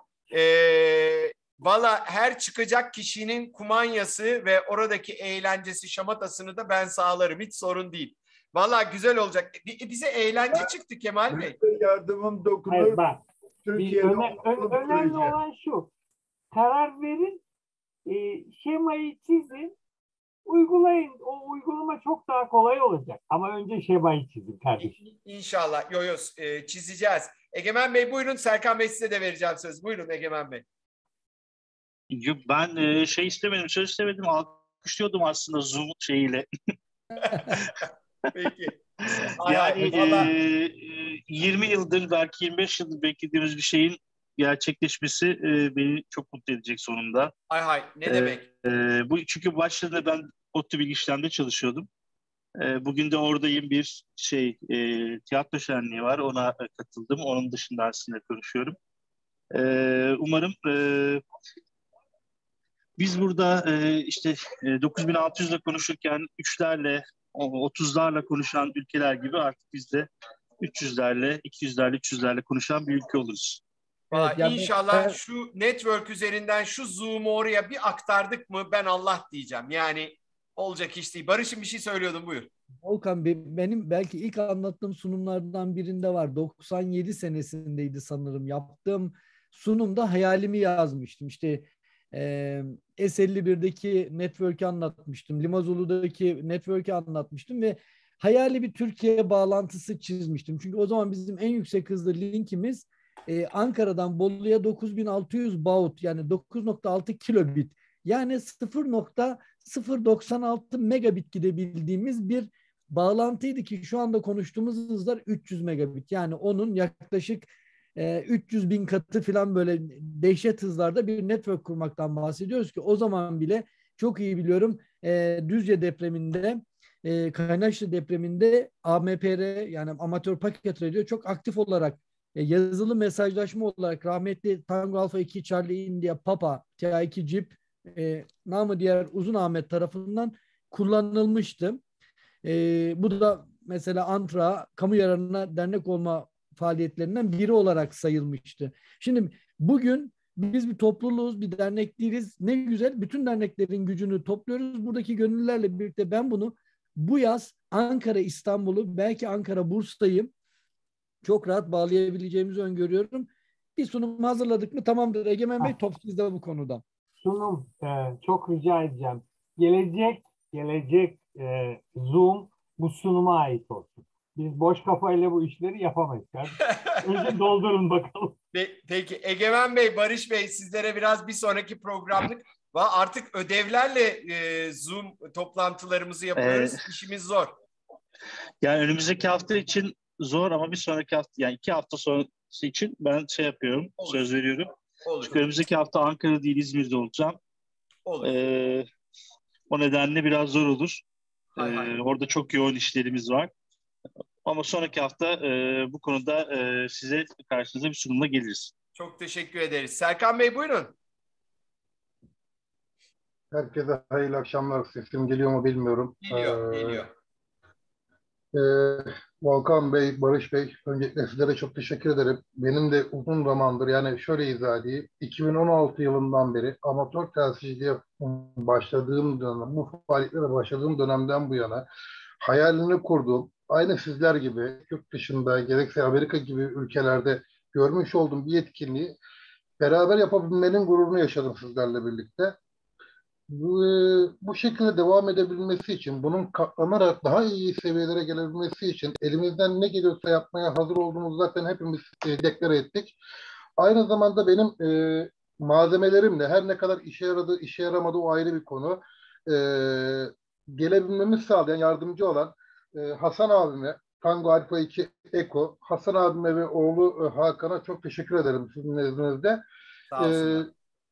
Valla her çıkacak kişinin kumanyası ve oradaki eğlencesi, şamatasını da ben sağlarım. Hiç sorun değil. Valla güzel olacak. Bize eğlence çıktı Kemal Bey. Yardımım dokunur. Hayır, önemli olan şu. Karar verin, şemayı çizin, uygulayın. O uygulama çok daha kolay olacak. Ama önce şemayı çizin kardeşim. İnşallah. Çizeceğiz. Egemen Bey buyurun. Serkan Bey, size de vereceğim söz. Buyurun Egemen Bey. Ben söz istemedim. Alkışlıyordum aslında Zoom şeyiyle. Peki. Yani 20 yıldır, belki 25 yıldır beklediğimiz bir şeyin gerçekleşmesi beni çok mutlu edecek sonunda. Ne demek? Çünkü başlarında ben ODTÜ Bilgi İşlem'de çalışıyordum. Bugün de oradayım, bir tiyatro şenliği var. Ona katıldım. Onun dışında aslında konuşuyorum. Umarım biz burada 9600'le konuşurken 3'lerle, 30'larla konuşan ülkeler gibi artık biz de 300'lerle, 200'lerle, 300'lerle konuşan bir ülke oluruz. İnşallah şu network üzerinden şu Zoom'u oraya bir aktardık mı ben Allah diyeceğim. Yani olacak iş değil. Barış'ım bir şey söylüyordun, buyur. Volkan, benim belki ilk anlattığım sunumlardan birinde var. 97 senesindeydi sanırım. Yaptığım sunumda hayalimi yazmıştım. İşte S51'deki network'ü anlatmıştım. Limazolu'daki network'ü anlatmıştım ve hayali bir Türkiye bağlantısı çizmiştim. Çünkü o zaman bizim en yüksek hızlı linkimiz Ankara'dan Bolu'ya 9600 baud, yani 9.6 kilobit, yani 0.096 megabit gidebildiğimiz bir bağlantıydı ki şu anda konuştuğumuz hızlar 300 megabit. Yani onun yaklaşık 300 bin katı falan, böyle dehşet hızlarda bir network kurmaktan bahsediyoruz ki o zaman bile çok iyi biliyorum, Düzce depreminde, Kaynaşlı depreminde AMPR, yani amatör paket radyo çok aktif olarak yazılı mesajlaşma olarak rahmetli Tango Alfa 2 Charlie India Papa TA2 Jeep namı diğer Uzun Ahmet tarafından kullanılmıştı. Bu da mesela ANTRA kamu yararına dernek olma faaliyetlerinden biri olarak sayılmıştı. Şimdi bugün Biz bir topluluğuz, bir dernek değiliz. Ne güzel, bütün derneklerin gücünü topluyoruz. Buradaki gönüllülerle birlikte ben bunu bu yaz Ankara, İstanbul'u, belki Ankara, Bursa'yı çok rahat bağlayabileceğimizi öngörüyorum. Bir sunum hazırladık mı tamamdır. Egemen Bey, top sizde bu konuda. Sunum, çok rica edeceğim. Gelecek Zoom bu sunuma ait olsun. Biz boş kafayla bu işleri yapamayız. Önce doldurun bakalım. Peki Egemen Bey, Barış Bey, sizlere biraz bir sonraki programlık ve artık ödevlerle Zoom toplantılarımızı yapıyoruz. İşimiz zor. Yani önümüzdeki hafta için zor ama bir sonraki hafta, yani 2 hafta sonrası için ben şey yapıyorum, olur, söz veriyorum. Olur. Çünkü önümüzdeki hafta Ankara değil İzmir'de olacağım. Olur. O nedenle biraz zor olur. Orada çok yoğun işlerimiz var. Ama sonraki hafta bu konuda size karşınıza bir sunumla geliriz. Çok teşekkür ederiz. Serkan Bey buyurun. Herkese hayırlı akşamlar. Sesim geliyor mu bilmiyorum. Geliyor. Volkan Bey, Barış Bey, öncelikle sizlere çok teşekkür ederim. Benim de uzun zamandır, yani şöyle izah edeyim, 2016 yılından beri amatör telsizciliğe başladığım dönem, bu faaliyetlere başladığım dönemden bu yana hayalini kurduğum, aynı sizler gibi yurt dışında, gerekse Amerika gibi ülkelerde görmüş olduğum bir etkinliği beraber yapabilmenin gururunu yaşadım sizlerle birlikte. Bu şekilde devam edebilmesi için, bunun katlanarak daha iyi seviyelere gelebilmesi için elimizden ne geliyorsa yapmaya hazır olduğumuzu zaten hepimiz deklare ettik. Aynı zamanda benim malzemelerimle, her ne kadar işe yaradı, işe yaramadı o ayrı bir konu, gelebilmemi sağlayan, yardımcı olan Hasan abime, Tango Alfa 2 Eko, Hasan abime ve oğlu Hakan'a çok teşekkür ederim sizin nezdinizde. Sağ olsunlar.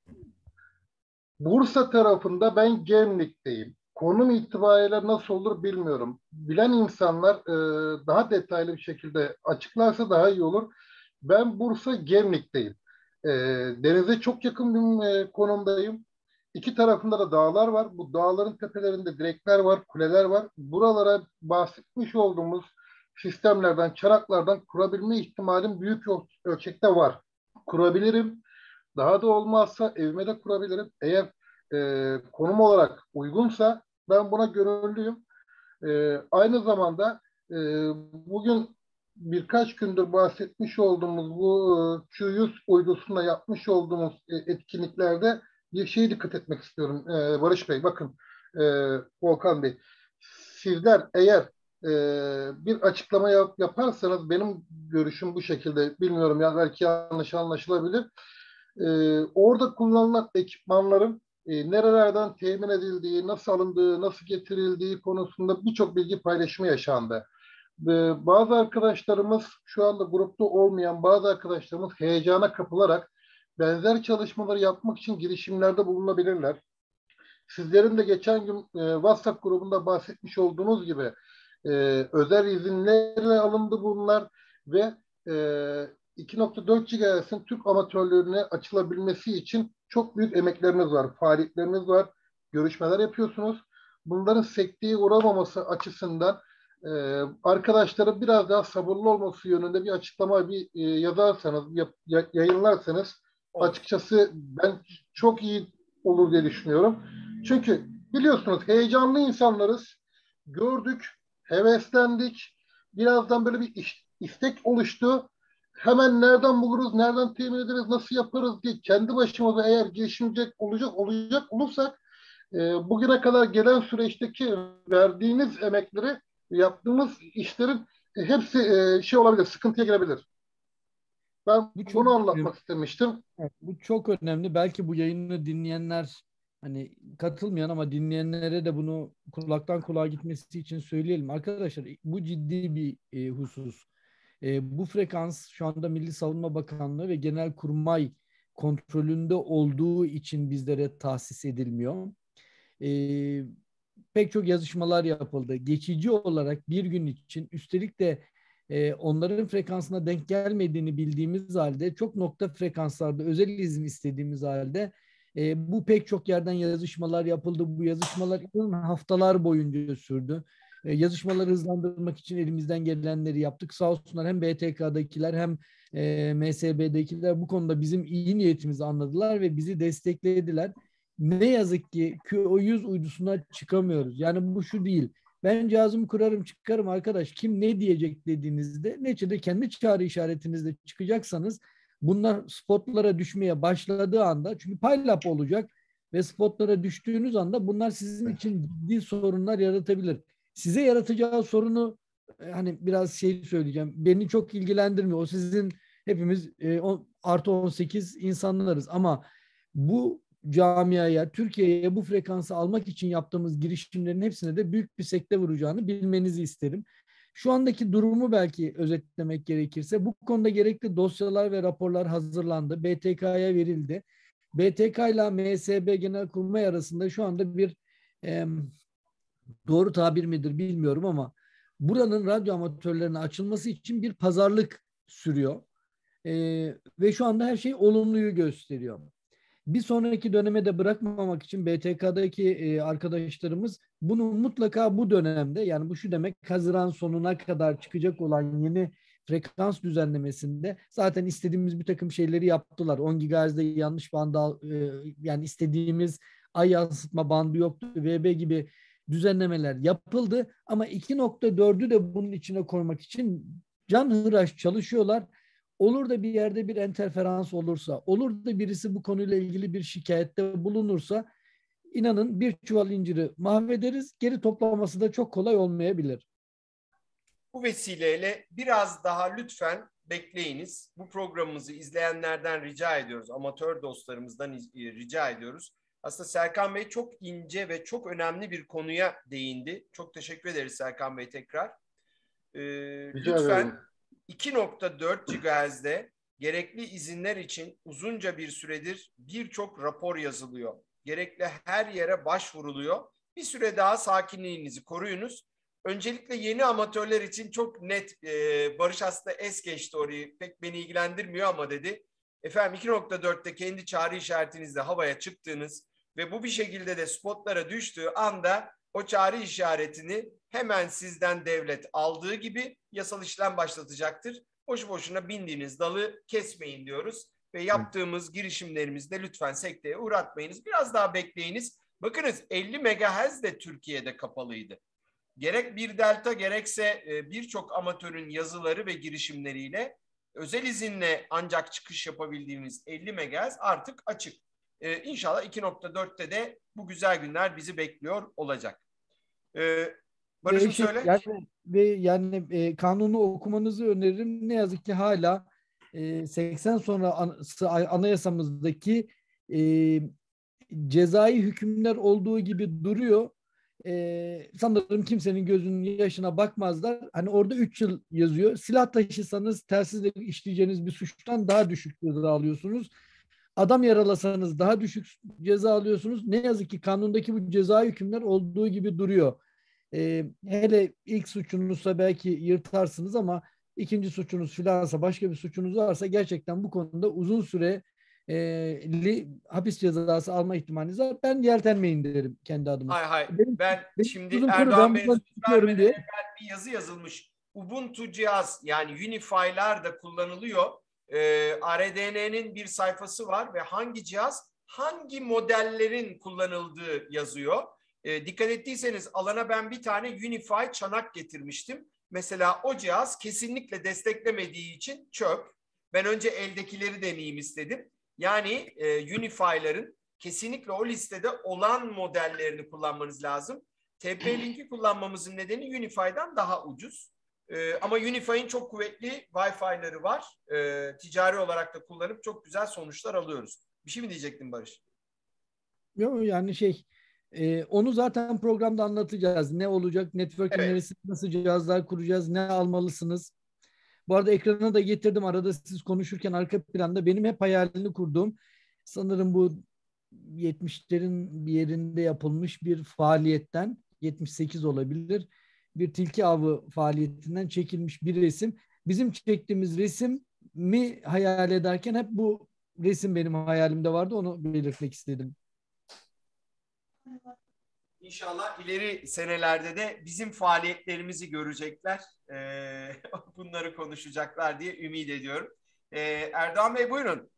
Bursa tarafında ben Gemlik'teyim. Konum itibariyle nasıl olur bilmiyorum. Bilen insanlar daha detaylı bir şekilde açıklarsa daha iyi olur. Ben Bursa Gemlik'teyim. Denize çok yakın bir konumdayım. İki tarafında da dağlar var. Bu dağların tepelerinde direkler var, kuleler var. Buralara bahsetmiş olduğumuz sistemlerden, çaraklardan kurabilme ihtimalim büyük ölçekte var. Kurabilirim. Daha da olmazsa evime de kurabilirim. Eğer konum olarak uygunsa ben buna gönüllüyüm. Aynı zamanda bugün birkaç gündür bahsetmiş olduğumuz bu Q100 uydusunda yapmış olduğumuz etkinliklerde bir şeye dikkat etmek istiyorum. Barış Bey, bakın Volkan Bey, sizler eğer bir açıklama yaparsanız, benim görüşüm bu şekilde, bilmiyorum ya, belki yanlış anlaşılabilir. Orada kullanılan ekipmanların nerelerden temin edildiği, nasıl alındığı, nasıl getirildiği konusunda birçok bilgi paylaşımı yaşandı. Bazı arkadaşlarımız, şu anda grupta olmayan bazı arkadaşlarımız heyecana kapılarak benzer çalışmaları yapmak için girişimlerde bulunabilirler. Sizlerin de geçen gün WhatsApp grubunda bahsetmiş olduğunuz gibi özel izinlerle alındı bunlar ve 2.4 GHz'in Türk amatörlerine açılabilmesi için çok büyük emekleriniz var, faaliyetleriniz var, görüşmeler yapıyorsunuz. Bunların sekteye uğramaması açısından arkadaşlara biraz daha sabırlı olması yönünde bir açıklama yazarsanız, yayınlarsanız açıkçası ben çok iyi olur diye düşünüyorum. Çünkü biliyorsunuz heyecanlı insanlarız, gördük, heveslendik, birazdan böyle bir istek oluştu. Hemen nereden buluruz, nereden temin ederiz, nasıl yaparız diye kendi başımıza eğer girişimcek olacak olursak bugüne kadar gelen süreçteki verdiğiniz emekleri, yaptığımız işlerin hepsi şey olabilir, sıkıntıya girebilir. Ben bunu anlatmak istemiştim. Evet, bu çok önemli. Belki bu yayını dinleyenler, hani katılmayan ama dinleyenlere de bunu kulaktan kulağa gitmesi için söyleyelim. Arkadaşlar, bu ciddi bir husus. Bu frekans şu anda Milli Savunma Bakanlığı ve Genelkurmay kontrolünde olduğu için bizlere tahsis edilmiyor. Pek çok yazışmalar yapıldı. Geçici olarak bir gün için, üstelik de onların frekansına denk gelmediğini bildiğimiz halde, çok nokta frekanslarda özel izin istediğimiz halde bu pek çok yerden yazışmalar yapıldı. Bu yazışmalar haftalar boyunca sürdü. Yazışmaları hızlandırmak için elimizden gelenleri yaptık. Sağ olsunlar hem BTK'dakiler hem MSB'dekiler bu konuda bizim iyi niyetimizi anladılar ve bizi desteklediler. Ne yazık ki Q100 uydusuna çıkamıyoruz. Yani bu şu değil. Ben cihazımı kurarım çıkarım arkadaş kim ne diyecek dediğinizde neticede kendi çağrı işaretinizle çıkacaksanız bunlar spotlara düşmeye başladığı anda çünkü paylap olacak ve spotlara düştüğünüz anda bunlar sizin için ciddi sorunlar yaratabilir. Size yaratacağı sorunu hani biraz şey söyleyeceğim. Beni çok ilgilendirmiyor. O sizin hepimiz artı 18 insanlarız ama bu camiaya, Türkiye'ye bu frekansı almak için yaptığımız girişimlerin hepsine de büyük bir sekte vuracağını bilmenizi isterim. Şu andaki durumu belki özetlemek gerekirse bu konuda gerekli dosyalar ve raporlar hazırlandı. BTK'ya verildi. BTK ile MSB Genelkurmay arasında şu anda bir doğru tabir midir bilmiyorum ama buranın radyo amatörlerine açılması için bir pazarlık sürüyor. Ve şu anda her şey olumluyu gösteriyor. Bir sonraki döneme de bırakmamak için BTK'daki arkadaşlarımız bunu mutlaka bu dönemde yani bu şu demek Haziran sonuna kadar çıkacak olan yeni frekans düzenlemesinde zaten istediğimiz bir takım şeyleri yaptılar. 10 GHz'de yanlış bandı yani istediğimiz ay yansıtma bandı yoktu. VB gibi düzenlemeler yapıldı ama 2.4'ü de bunun içine koymak için canhıraş çalışıyorlar. Olur da bir yerde bir interferans olursa, olur da birisi bu konuyla ilgili bir şikayette bulunursa inanın bir çuval inciri mahvederiz. Geri toplaması da çok kolay olmayabilir. Bu vesileyle biraz daha lütfen bekleyiniz. Bu programımızı izleyenlerden rica ediyoruz. Amatör dostlarımızdan rica ediyoruz. Aslında Serkan Bey çok ince ve çok önemli bir konuya değindi. Çok teşekkür ederiz Serkan Bey tekrar. Lütfen 2.4 GHz'de gerekli izinler için uzunca bir süredir birçok rapor yazılıyor. Gerekli her yere başvuruluyor. Bir süre daha sakinliğinizi koruyunuz. Öncelikle yeni amatörler için çok net Barış aslında es geçti orayı pek beni ilgilendirmiyor ama dedi. Efendim 2.4'te kendi çağrı işaretinizle havaya çıktığınız ve bu bir şekilde de spotlara düştüğü anda o çağrı işaretini hemen sizden devlet aldığı gibi yasal işlem başlatacaktır. Boşu boşuna bindiğiniz dalı kesmeyin diyoruz ve yaptığımız girişimlerimizde lütfen sekteye uğratmayınız. Biraz daha bekleyiniz. Bakınız 50 MHz de Türkiye'de kapalıydı. Gerek bir delta gerekse birçok amatörün yazıları ve girişimleriyle özel izinle ancak çıkış yapabildiğimiz 50 MHz artık açık. İnşallah 2.4'te de bu güzel günler bizi bekliyor olacak. Barış'ım söyle. Yani kanunu okumanızı öneririm. Ne yazık ki hala 80 sonrası anayasamızdaki cezai hükümler olduğu gibi duruyor. Sanırım kimsenin gözünün yaşına bakmazlar. Hani orada 3 yıl yazıyor. Silah taşısanız telsizle işleyeceğiniz bir suçtan daha düşük ceza alıyorsunuz. Adam yaralasanız daha düşük ceza alıyorsunuz. Ne yazık ki kanundaki bu cezai hükümler olduğu gibi duruyor. Hele ilk suçunuzsa belki yırtarsınız ama ikinci suçunuz filansa başka bir suçunuz varsa gerçekten bu konuda uzun süreli hapis cezası alma ihtimaliniz var. Ben yeltenmeyin derim kendi adıma. Hayır. Ben şimdi uzun Erdoğan Bey'e söz vermeden diye. evvel bir yazı yazılmış. Ubuntu cihaz yani Unify'lar da kullanılıyor. ARDN'nin bir sayfası var ve hangi cihaz hangi modellerin kullanıldığı yazıyor. Dikkat ettiyseniz alana ben bir tane Unify çanak getirmiştim. Mesela o cihaz kesinlikle desteklemediği için çöp. Ben önce eldekileri deneyeyim istedim. Yani Unify'ların kesinlikle o listede olan modellerini kullanmanız lazım. TP-Link'i kullanmamızın nedeni Unify'dan daha ucuz. Ama Unify'in çok kuvvetli Wi-Fi'ları var. Ticari olarak da kullanıp çok güzel sonuçlar alıyoruz. Bir şey mi diyecektin Barış? Yok yani onu zaten programda anlatacağız. Ne olacak, networking neresi, nasıl cihazlar kuracağız, ne almalısınız. Bu arada ekrana da getirdim. Arada siz konuşurken arka planda benim hep hayalini kurduğum sanırım bu 70'lerin bir yerinde yapılmış bir faaliyetten 78 olabilir. Bir tilki avı faaliyetinden çekilmiş bir resim. Bizim çektiğimiz resmi hayal ederken hep bu resim benim hayalimde vardı. Onu belirtmek istedim. İnşallah ileri senelerde de bizim faaliyetlerimizi görecekler. Bunları konuşacaklar diye ümit ediyorum. Erdoğan Bey buyurun.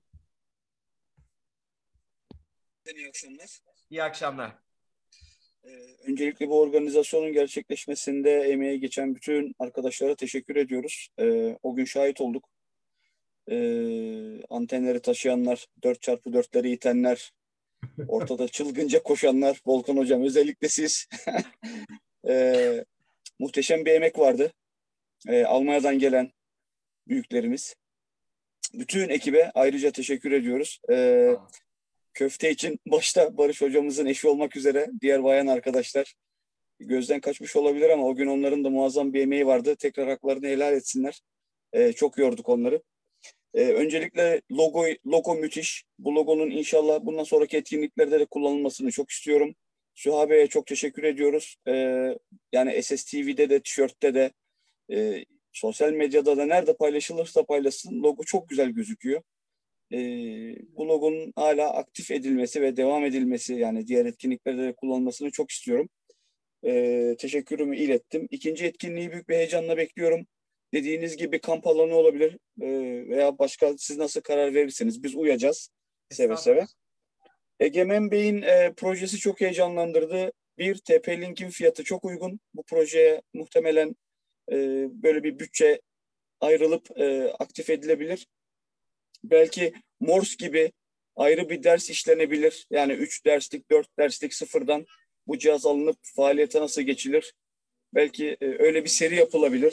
İyi akşamlar. İyi akşamlar. Öncelikle bu organizasyonun gerçekleşmesinde emeği geçen bütün arkadaşlara teşekkür ediyoruz. O gün şahit olduk. Antenleri taşıyanlar, 4x4'leri itenler, ortada çılgınca koşanlar, Volkan Hocam özellikle siz. Muhteşem bir emek vardı. Almanya'dan gelen büyüklerimiz. Bütün ekibe ayrıca teşekkür ediyoruz. Köfte için başta Barış hocamızın eşi olmak üzere diğer bayan arkadaşlar gözden kaçmış olabilir ama o gün onların da muazzam bir emeği vardı. Tekrar haklarını helal etsinler. Çok yorduk onları. Öncelikle logo müthiş. Bu logonun inşallah bundan sonraki etkinliklerde de kullanılmasını çok istiyorum. Sühabe'ye çok teşekkür ediyoruz. Yani SSTV'de de, tişörtte de, sosyal medyada da nerede paylaşılırsa paylaşsın logo çok güzel gözüküyor. Bu logonun hala aktif edilmesi ve devam edilmesi, yani diğer etkinliklerde de kullanılmasını çok istiyorum. Teşekkürümü ilettim. İkinci etkinliği büyük bir heyecanla bekliyorum. Dediğiniz gibi kamp alanı olabilir veya başka, siz nasıl karar verirseniz biz uyacağız seve seve. Egemen Bey'in projesi çok heyecanlandırdı. Bir, TP-Link'in fiyatı çok uygun. Bu projeye muhtemelen böyle bir bütçe ayrılıp aktif edilebilir. Belki Morse gibi ayrı bir ders işlenebilir. Yani 3 derslik, 4 derslik sıfırdan bu cihaz alınıp faaliyete nasıl geçilir? Belki öyle bir seri yapılabilir.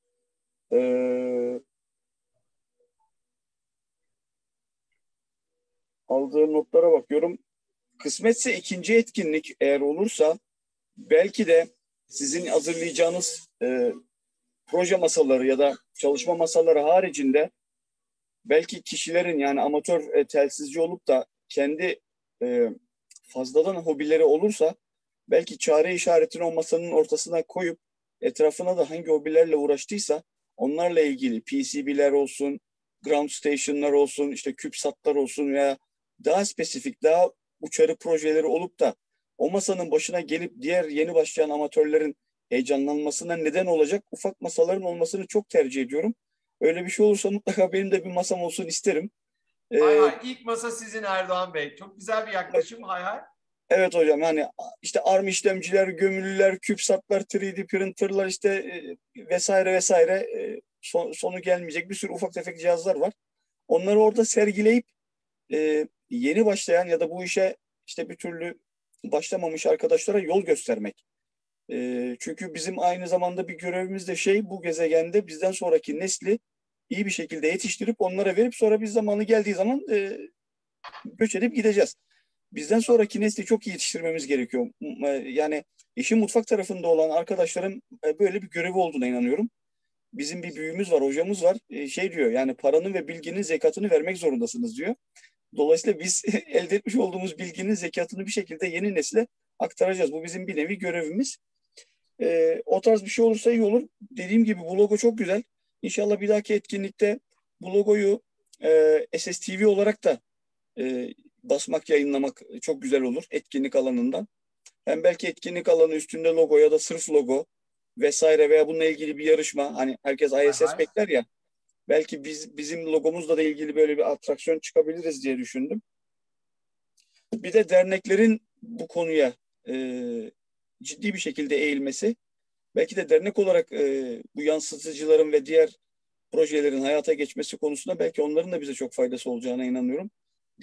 Aldığım notlara bakıyorum. Kısmetse ikinci etkinlik eğer olursa belki de sizin hazırlayacağınız proje masaları ya da çalışma masaları haricinde belki kişilerin, yani amatör telsizci olup da kendi fazladan hobileri olursa belki çare işaretini o masanın ortasına koyup etrafına da hangi hobilerle uğraştıysa onlarla ilgili PCB'ler olsun, ground station'lar olsun, işte CubeSat'lar olsun veya daha spesifik, daha uçarı projeleri olup da o masanın başına gelip diğer yeni başlayan amatörlerin heyecanlanmasına neden olacak ufak masaların olmasını çok tercih ediyorum. Öyle bir şey olursa mutlaka benim de bir masam olsun isterim. Hay hay. İlk masa sizin Erdoğan Bey. Çok güzel bir yaklaşım. Hay hay. Evet hocam, yani işte ARM işlemciler, gömülüler, CubeSat'lar, 3D printer'lar işte vesaire vesaire sonu gelmeyecek bir sürü ufak tefek cihazlar var. Onları orada sergileyip yeni başlayan ya da bu işe işte bir türlü başlamamış arkadaşlara yol göstermek. Çünkü bizim aynı zamanda bir görevimiz de bu gezegende bizden sonraki nesli iyi bir şekilde yetiştirip onlara verip sonra biz zamanı geldiği zaman göç edip gideceğiz. Bizden sonraki nesli çok iyi yetiştirmemiz gerekiyor. Yani işin mutfak tarafında olan arkadaşların böyle bir görevi olduğuna inanıyorum. Bizim bir büyüğümüz var, hocamız var. Diyor, yani paranın ve bilginin zekatını vermek zorundasınız diyor. Dolayısıyla biz elde etmiş olduğumuz bilginin zekatını bir şekilde yeni nesile aktaracağız. Bu bizim bir nevi görevimiz. O tarz bir şey olursa iyi olur. Dediğim gibi bu logo çok güzel. İnşallah bir dahaki etkinlikte bu logoyu SSTV olarak da basmak, yayınlamak çok güzel olur etkinlik alanından. Hem belki etkinlik alanı üstünde logo ya da sırf logo vesaire veya bununla ilgili bir yarışma. Hani herkes ISS bekler ya. Belki bizim logomuzla da ilgili böyle bir atraksiyon çıkabiliriz diye düşündüm. Bir de derneklerin bu konuya ciddi bir şekilde eğilmesi, belki de dernek olarak bu yansıtıcıların ve diğer projelerin hayata geçmesi konusunda belki onların da bize çok faydası olacağına inanıyorum.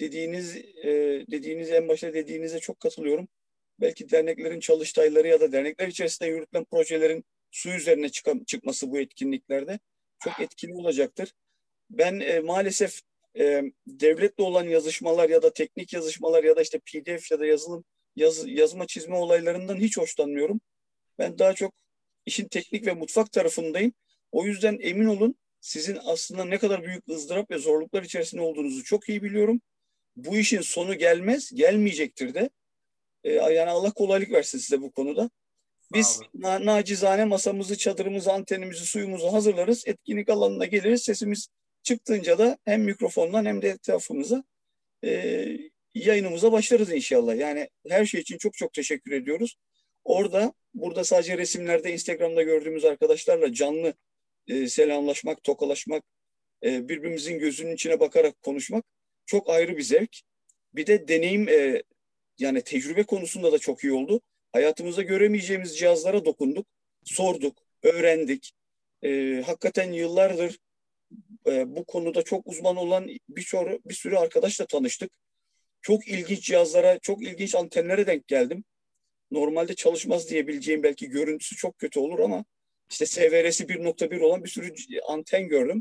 Dediğiniz en başta dediğinize çok katılıyorum. Belki derneklerin çalıştayları ya da dernekler içerisinde yürütülen projelerin su üzerine çıkması bu etkinliklerde çok etkili olacaktır. Ben maalesef devletle olan yazışmalar ya da teknik yazışmalar ya da işte PDF ya da yazma çizme olaylarından hiç hoşlanmıyorum. Ben daha çok işin teknik ve mutfak tarafındayım. O yüzden emin olun, sizin aslında ne kadar büyük ızdırap ve zorluklar içerisinde olduğunuzu çok iyi biliyorum. Bu işin sonu gelmez, gelmeyecektir de. Yani Allah kolaylık versin size bu konuda. Biz nacizane masamızı, çadırımızı, antenimizi, suyumuzu hazırlarız. Etkinlik alanına geliriz. Sesimiz çıktığınca da hem mikrofondan hem de etrafımıza yayınımıza başlarız inşallah. Yani her şey için çok çok teşekkür ediyoruz. Burada sadece resimlerde, Instagram'da gördüğümüz arkadaşlarla canlı selamlaşmak, tokalaşmak, birbirimizin gözünün içine bakarak konuşmak çok ayrı bir zevk. Bir de deneyim, yani tecrübe konusunda da çok iyi oldu. Hayatımızda göremeyeceğimiz cihazlara dokunduk, sorduk, öğrendik. Hakikaten yıllardır bu konuda çok uzman olan bir sürü arkadaşla tanıştık. Çok ilginç cihazlara, çok ilginç antenlere denk geldim. Normalde çalışmaz diyebileceğim, belki görüntüsü çok kötü olur ama işte SVR'si 1.1 olan bir sürü anten gördüm.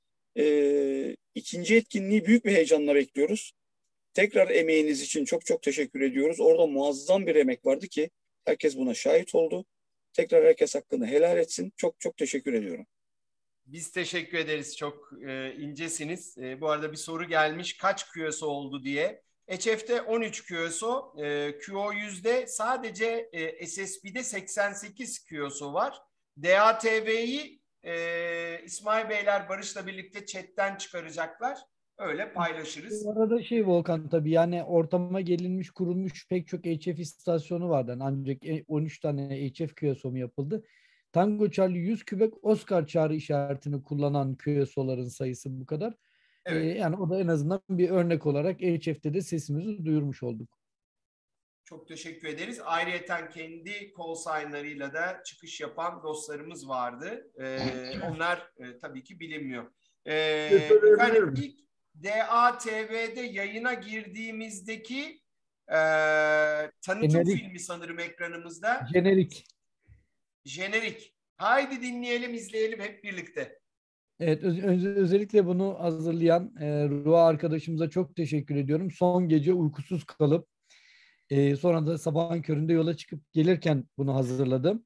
İkinci etkinliği büyük bir heyecanla bekliyoruz. Tekrar emeğiniz için çok çok teşekkür ediyoruz. Orada muazzam bir emek vardı ki herkes buna şahit oldu. Tekrar herkes hakkını helal etsin. Çok çok teşekkür ediyorum. Biz teşekkür ederiz. Çok incesiniz. Bu arada bir soru gelmiş. Kaç QSO oldu diye. HF'de 13 QSO. QO100'de sadece SSB'de 88 QSO var. DATV'yi İsmail Beyler Barış'la birlikte chatten çıkaracaklar. Öyle paylaşırız. Bu arada Volkan, tabii yani ortama gelinmiş, kurulmuş pek çok HF istasyonu vardı. Yani ancak 13 tane HF QSO mu yapıldı? Tango Charlie 100 Quebec Oscar çağrı işaretini kullanan QSO'ların sayısı bu kadar. Evet. Yani o da en azından bir örnek olarak HF'de de sesimizi duyurmuş olduk. Çok teşekkür ederiz. Ayrıyeten kendi call sign'larıyla da çıkış yapan dostlarımız vardı. Onlar tabii ki bilinmiyor. Efendim, ilk DATV'de yayına girdiğimizdeki tanıtım filmi sanırım ekranımızda. Jenerik. Haydi dinleyelim, izleyelim hep birlikte. Evet, özellikle bunu hazırlayan Ruha arkadaşımıza çok teşekkür ediyorum. Son gece uykusuz kalıp sonra da sabahın köründe yola çıkıp gelirken bunu hazırladım.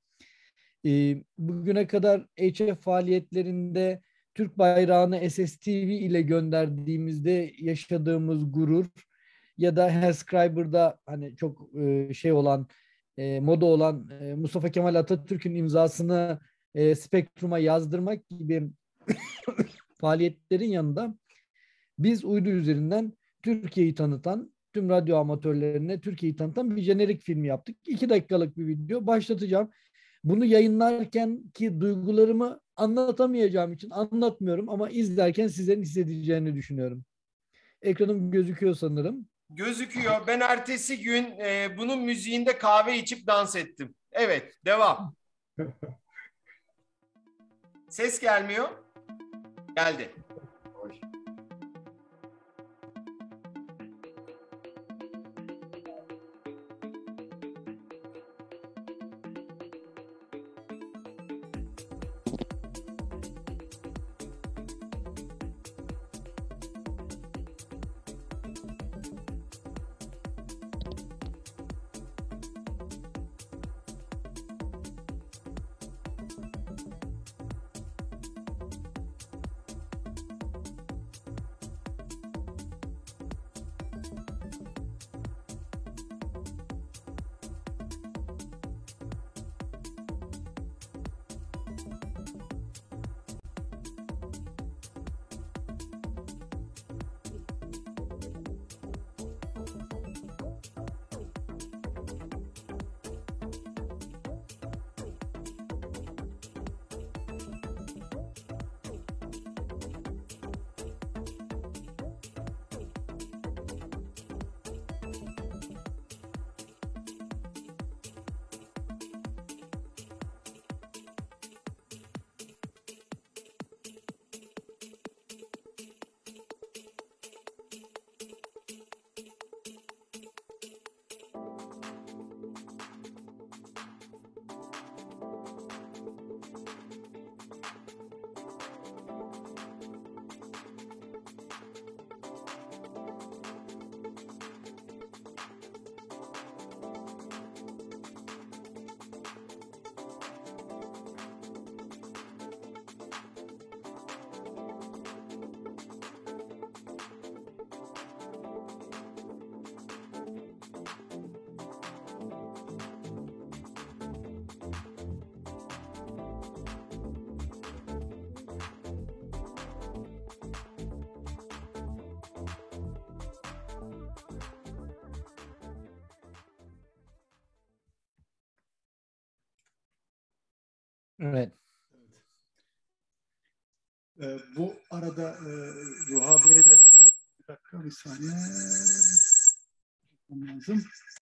Bugüne kadar HF faaliyetlerinde Türk bayrağını SSTV ile gönderdiğimizde yaşadığımız gurur ya da Hellscriber'da hani çok olan moda olan Mustafa Kemal Atatürk'ün imzasını Spektrum'a yazdırmak gibi faaliyetlerin yanında biz uydu üzerinden Türkiye'yi tanıtan, tüm radyo amatörlerine Türkiye'yi tanıtan bir jenerik filmi yaptık. 2 dakikalık bir video. Başlatacağım. Bunu yayınlarken ki duygularımı anlatamayacağım için anlatmıyorum ama izlerken sizlerin hissedeceğini düşünüyorum. Ekranım gözüküyor sanırım. Gözüküyor. Ben ertesi gün bunun müziğinde kahve içip dans ettim. Evet, devam. Ses gelmiyor. Geldi. Evet. Bu arada Ruha Bey'e de bir dakika, bir saniye lazım.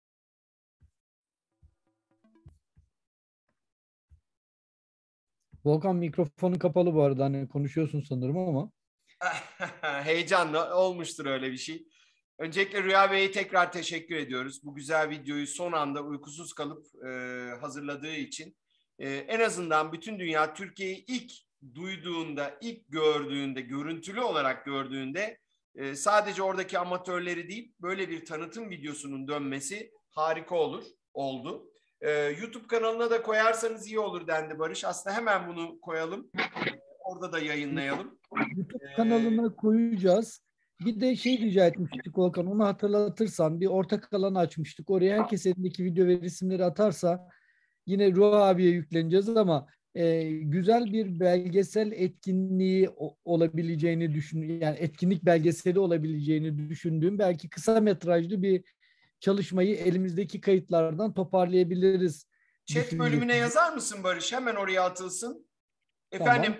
Volkan, mikrofonun kapalı bu arada. Hani konuşuyorsun sanırım ama. Heyecanlı olmuştur öyle bir şey. Öncelikle Rüya Bey'e tekrar teşekkür ediyoruz. Bu güzel videoyu son anda uykusuz kalıp hazırladığı için. En azından bütün dünya Türkiye'yi ilk duyduğunda, ilk gördüğünde, görüntülü olarak gördüğünde sadece oradaki amatörleri değil, böyle bir tanıtım videosunun dönmesi harika oldu. YouTube kanalına da koyarsanız iyi olur dendi Barış. Aslında hemen bunu koyalım. Orada da yayınlayalım. YouTube kanalına koyacağız. Bir de rica etmiştik Volkan, onu hatırlatırsan, bir ortak alanı açmıştık. Oraya herkes elindeki video ve resimleri atarsa yine Ruha abiye yükleneceğiz ama güzel bir belgesel etkinliği olabileceğini yani etkinlik belgeseli olabileceğini düşündüğüm belki kısa metrajlı bir çalışmayı elimizdeki kayıtlardan toparlayabiliriz. Chat bölümüne yazar mısın Barış? Hemen oraya atılsın. Efendim,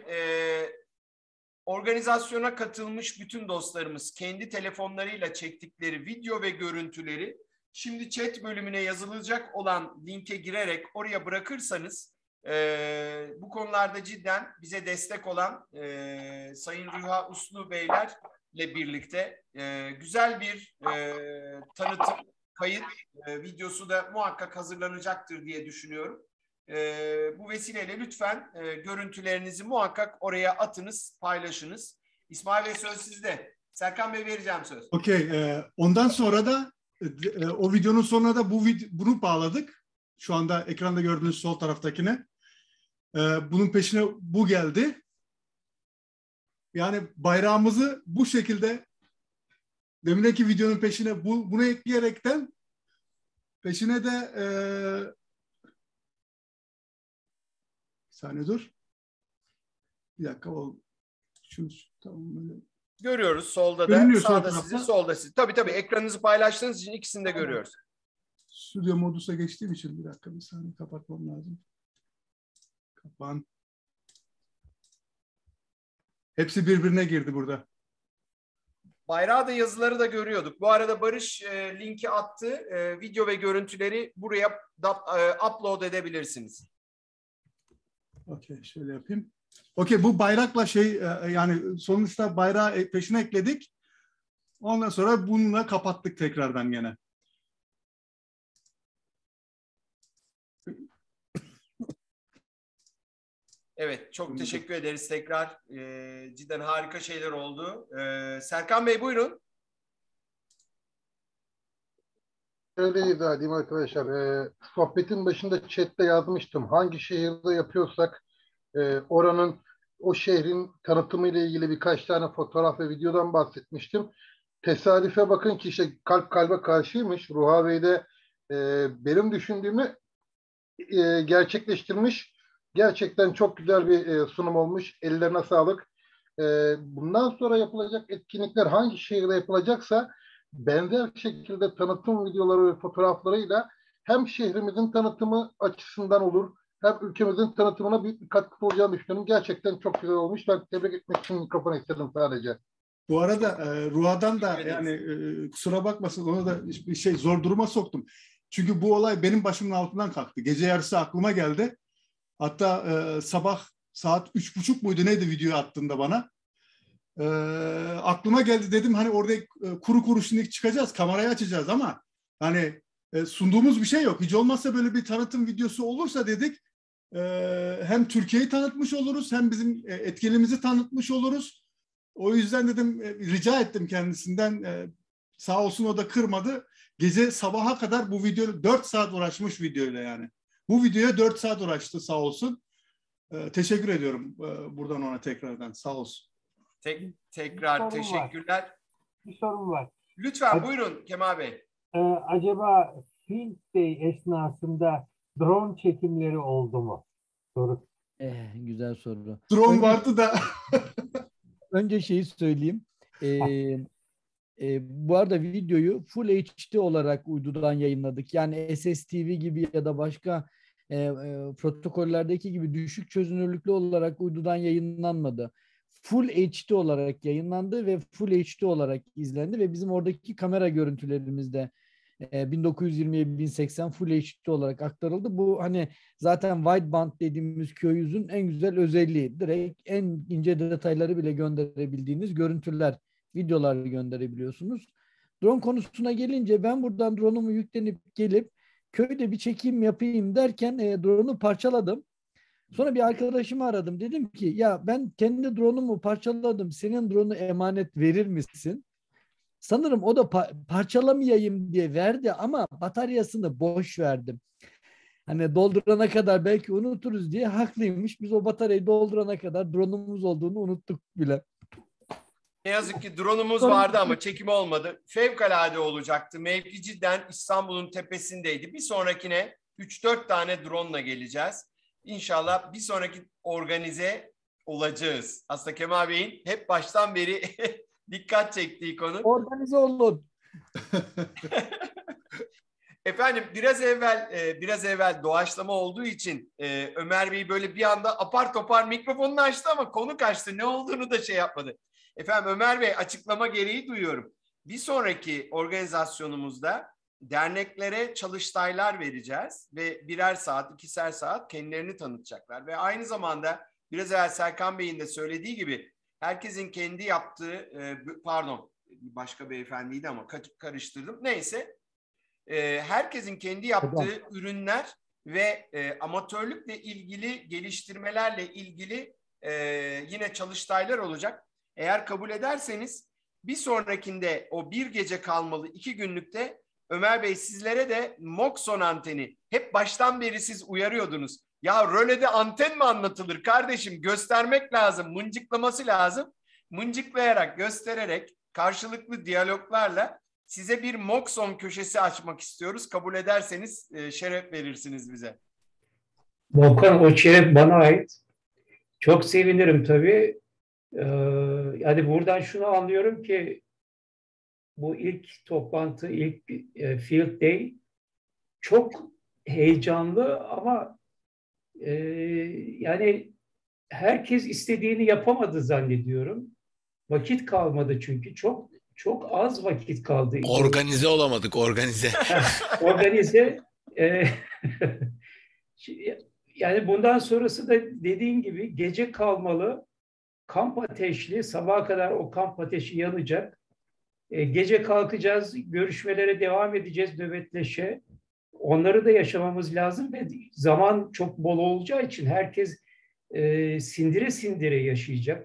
organizasyona katılmış bütün dostlarımız kendi telefonlarıyla çektikleri video ve görüntüleri şimdi chat bölümüne yazılacak olan linke girerek oraya bırakırsanız bu konularda cidden bize destek olan Sayın Rüha Uslu Beylerle birlikte güzel bir tanıtım, kayıt videosu da muhakkak hazırlanacaktır diye düşünüyorum. Bu vesileyle lütfen görüntülerinizi muhakkak oraya atınız, paylaşınız. İsmail Bey, söz sizde. Serkan Bey, vereceğim söz. Okey. Ondan sonra da o videonun sonuna da bunu bağladık. Şu anda ekranda gördüğünüz sol taraftakine. Bunun peşine bu geldi. Yani bayrağımızı bu şekilde deminki videonun peşine bunu ekleyerekten peşine de bir saniye dur. Bir dakika. Tamam, böyle. Görüyoruz solda Görünüyor, da, sağda sol sizi, tarafta. solda sizi. Tabii ekranınızı paylaştığınız için ikisini de görüyoruz. Stüdyo modusa geçtiğim için bir dakika, bir saniye kapatmam lazım. Kapan. Hepsi birbirine girdi burada. Bayrağı da, yazıları da görüyorduk. Bu arada Barış linki attı. Video ve görüntüleri buraya upload edebilirsiniz. Okey, şöyle yapayım. Okey, bu bayrakla yani sonuçta bayrağı peşine ekledik. Ondan sonra bununla kapattık tekrardan gene. Evet, çok teşekkür ederiz tekrar. Cidden harika şeyler oldu. Serkan Bey, buyurun. Şöyle izah edeyim arkadaşlar. Sohbetin başında chatte yazmıştım. Hangi şehirde yapıyorsak oranın, o şehrin tanıtımı ile ilgili birkaç tane fotoğraf ve videodan bahsetmiştim. Tesadüfe bakın ki kalp kalbe karşıymış. Ruha Bey de benim düşündüğümü gerçekleştirmiş. Gerçekten çok güzel bir sunum olmuş. Ellerine sağlık. Bundan sonra yapılacak etkinlikler hangi şehirde yapılacaksa benzer şekilde tanıtım videoları ve fotoğraflarıyla hem şehrimizin tanıtımı açısından olur, hem ülkemizin tanıtımına büyük bir katkı olacağını düşünüyorum. Gerçekten çok güzel olmuş. Ben tebrik etmek için mikrofon istedim sadece. Bu arada Ruha'dan da yani kusura bakmasın, ona da bir zor duruma soktum. Çünkü bu olay benim başımın altından kalktı. Gece yarısı aklıma geldi. Hatta sabah saat 3.30 muydu neydi video attığında bana. Aklıma geldi, dedim hani orada kuru şimdi çıkacağız, kamerayı açacağız ama hani sunduğumuz bir şey yok. Hiç olmazsa böyle bir tanıtım videosu olursa dedik, hem Türkiye'yi tanıtmış oluruz hem bizim etkinliğimizi tanıtmış oluruz. O yüzden dedim, rica ettim kendisinden, sağ olsun o da kırmadı. Gece sabaha kadar bu video 4 saat uğraşmış videoyla yani. Bu videoya 4 saat uğraştı sağ olsun. Teşekkür ediyorum buradan ona tekrardan, sağ olsun. Tekrar teşekkürler. Bir sorun var. Lütfen buyurun Kemal Bey. Acaba Field Day esnasında drone çekimleri oldu mu? Soru. Güzel soru. Drone vardı da. Önce söyleyeyim. Bu arada videoyu Full HD olarak uydudan yayınladık. Yani SSTV gibi ya da başka protokollerdeki gibi düşük çözünürlüklü olarak uydudan yayınlanmadı. Full HD olarak yayınlandı ve Full HD olarak izlendi ve bizim oradaki kamera görüntülerimizde 1920'ye 1080 Full HD olarak aktarıldı. Bu hani zaten wideband dediğimiz Q100'ün en güzel özelliği. Direkt en ince detayları bile gönderebildiğiniz görüntüler, videolar gönderebiliyorsunuz. Drone konusuna gelince ben buradan drone'umu yüklenip gelip köyde bir çekim yapayım derken drone'u parçaladım. Sonra bir arkadaşımı aradım. Dedim ki ya ben kendi drone'umu parçaladım. Senin drone'u emanet verir misin? Sanırım o da parçalamayayım diye verdi ama bataryasını boş verdim. Hani doldurana kadar belki unuturuz diye haklıymış. Biz o bataryayı doldurana kadar drone'umuz olduğunu unuttuk bile. Ne yazık ki drone'umuz vardı ama çekim olmadı. Fevkalade olacaktı. Mevki cidden İstanbul'un tepesindeydi. Bir sonrakine 3-4 tane drone'la geleceğiz. İnşallah bir sonraki organize olacağız. Aslında Kemal Bey'in hep baştan beri dikkat çektiği konu. Organize olun. Efendim biraz evvel doğaçlama olduğu için Ömer Bey böyle bir anda apar topar mikrofonunu açtı ama konu kaçtı. Ne olduğunu da şey yapmadı. Efendim Ömer Bey açıklama gereği duyuyorum. Bir sonraki organizasyonumuzda derneklere çalıştaylar vereceğiz ve birer saat, 2'şer saat kendilerini tanıtacaklar. Ve aynı zamanda biraz evvel Serkan Bey'in de söylediği gibi herkesin kendi yaptığı, pardon başka beyefendiydi ama karıştırdım. Neyse, herkesin kendi yaptığı ürünler ve amatörlükle ilgili geliştirmelerle ilgili yine çalıştaylar olacak. Eğer kabul ederseniz bir sonrakinde o bir gece kalmalı 2 günlükte Ömer Bey sizlere de Moxon anteni hep baştan beri siz uyarıyordunuz. Ya rölede anten mi anlatılır kardeşim? Göstermek lazım, mıncıklaması lazım. Mıncıklayarak, göstererek, karşılıklı diyaloglarla size bir Moxon köşesi açmak istiyoruz. Kabul ederseniz şeref verirsiniz bize. Volkan, o şeref bana ait. Çok sevinirim tabii. Yani buradan şunu anlıyorum ki bu ilk toplantı, ilk Field Day çok heyecanlı ama yani herkes istediğini yapamadı zannediyorum. Vakit kalmadı çünkü çok az vakit kaldı. Organize olamadık, organize. Organize. Yani bundan sonrası da dediğin gibi gece kalmalı, kamp ateşli, sabaha kadar o kamp ateşi yanacak. Gece kalkacağız, görüşmelere devam edeceğiz nöbetleşe. Onları da yaşamamız lazım ve zaman çok bol olacağı için herkes sindire sindire yaşayacak.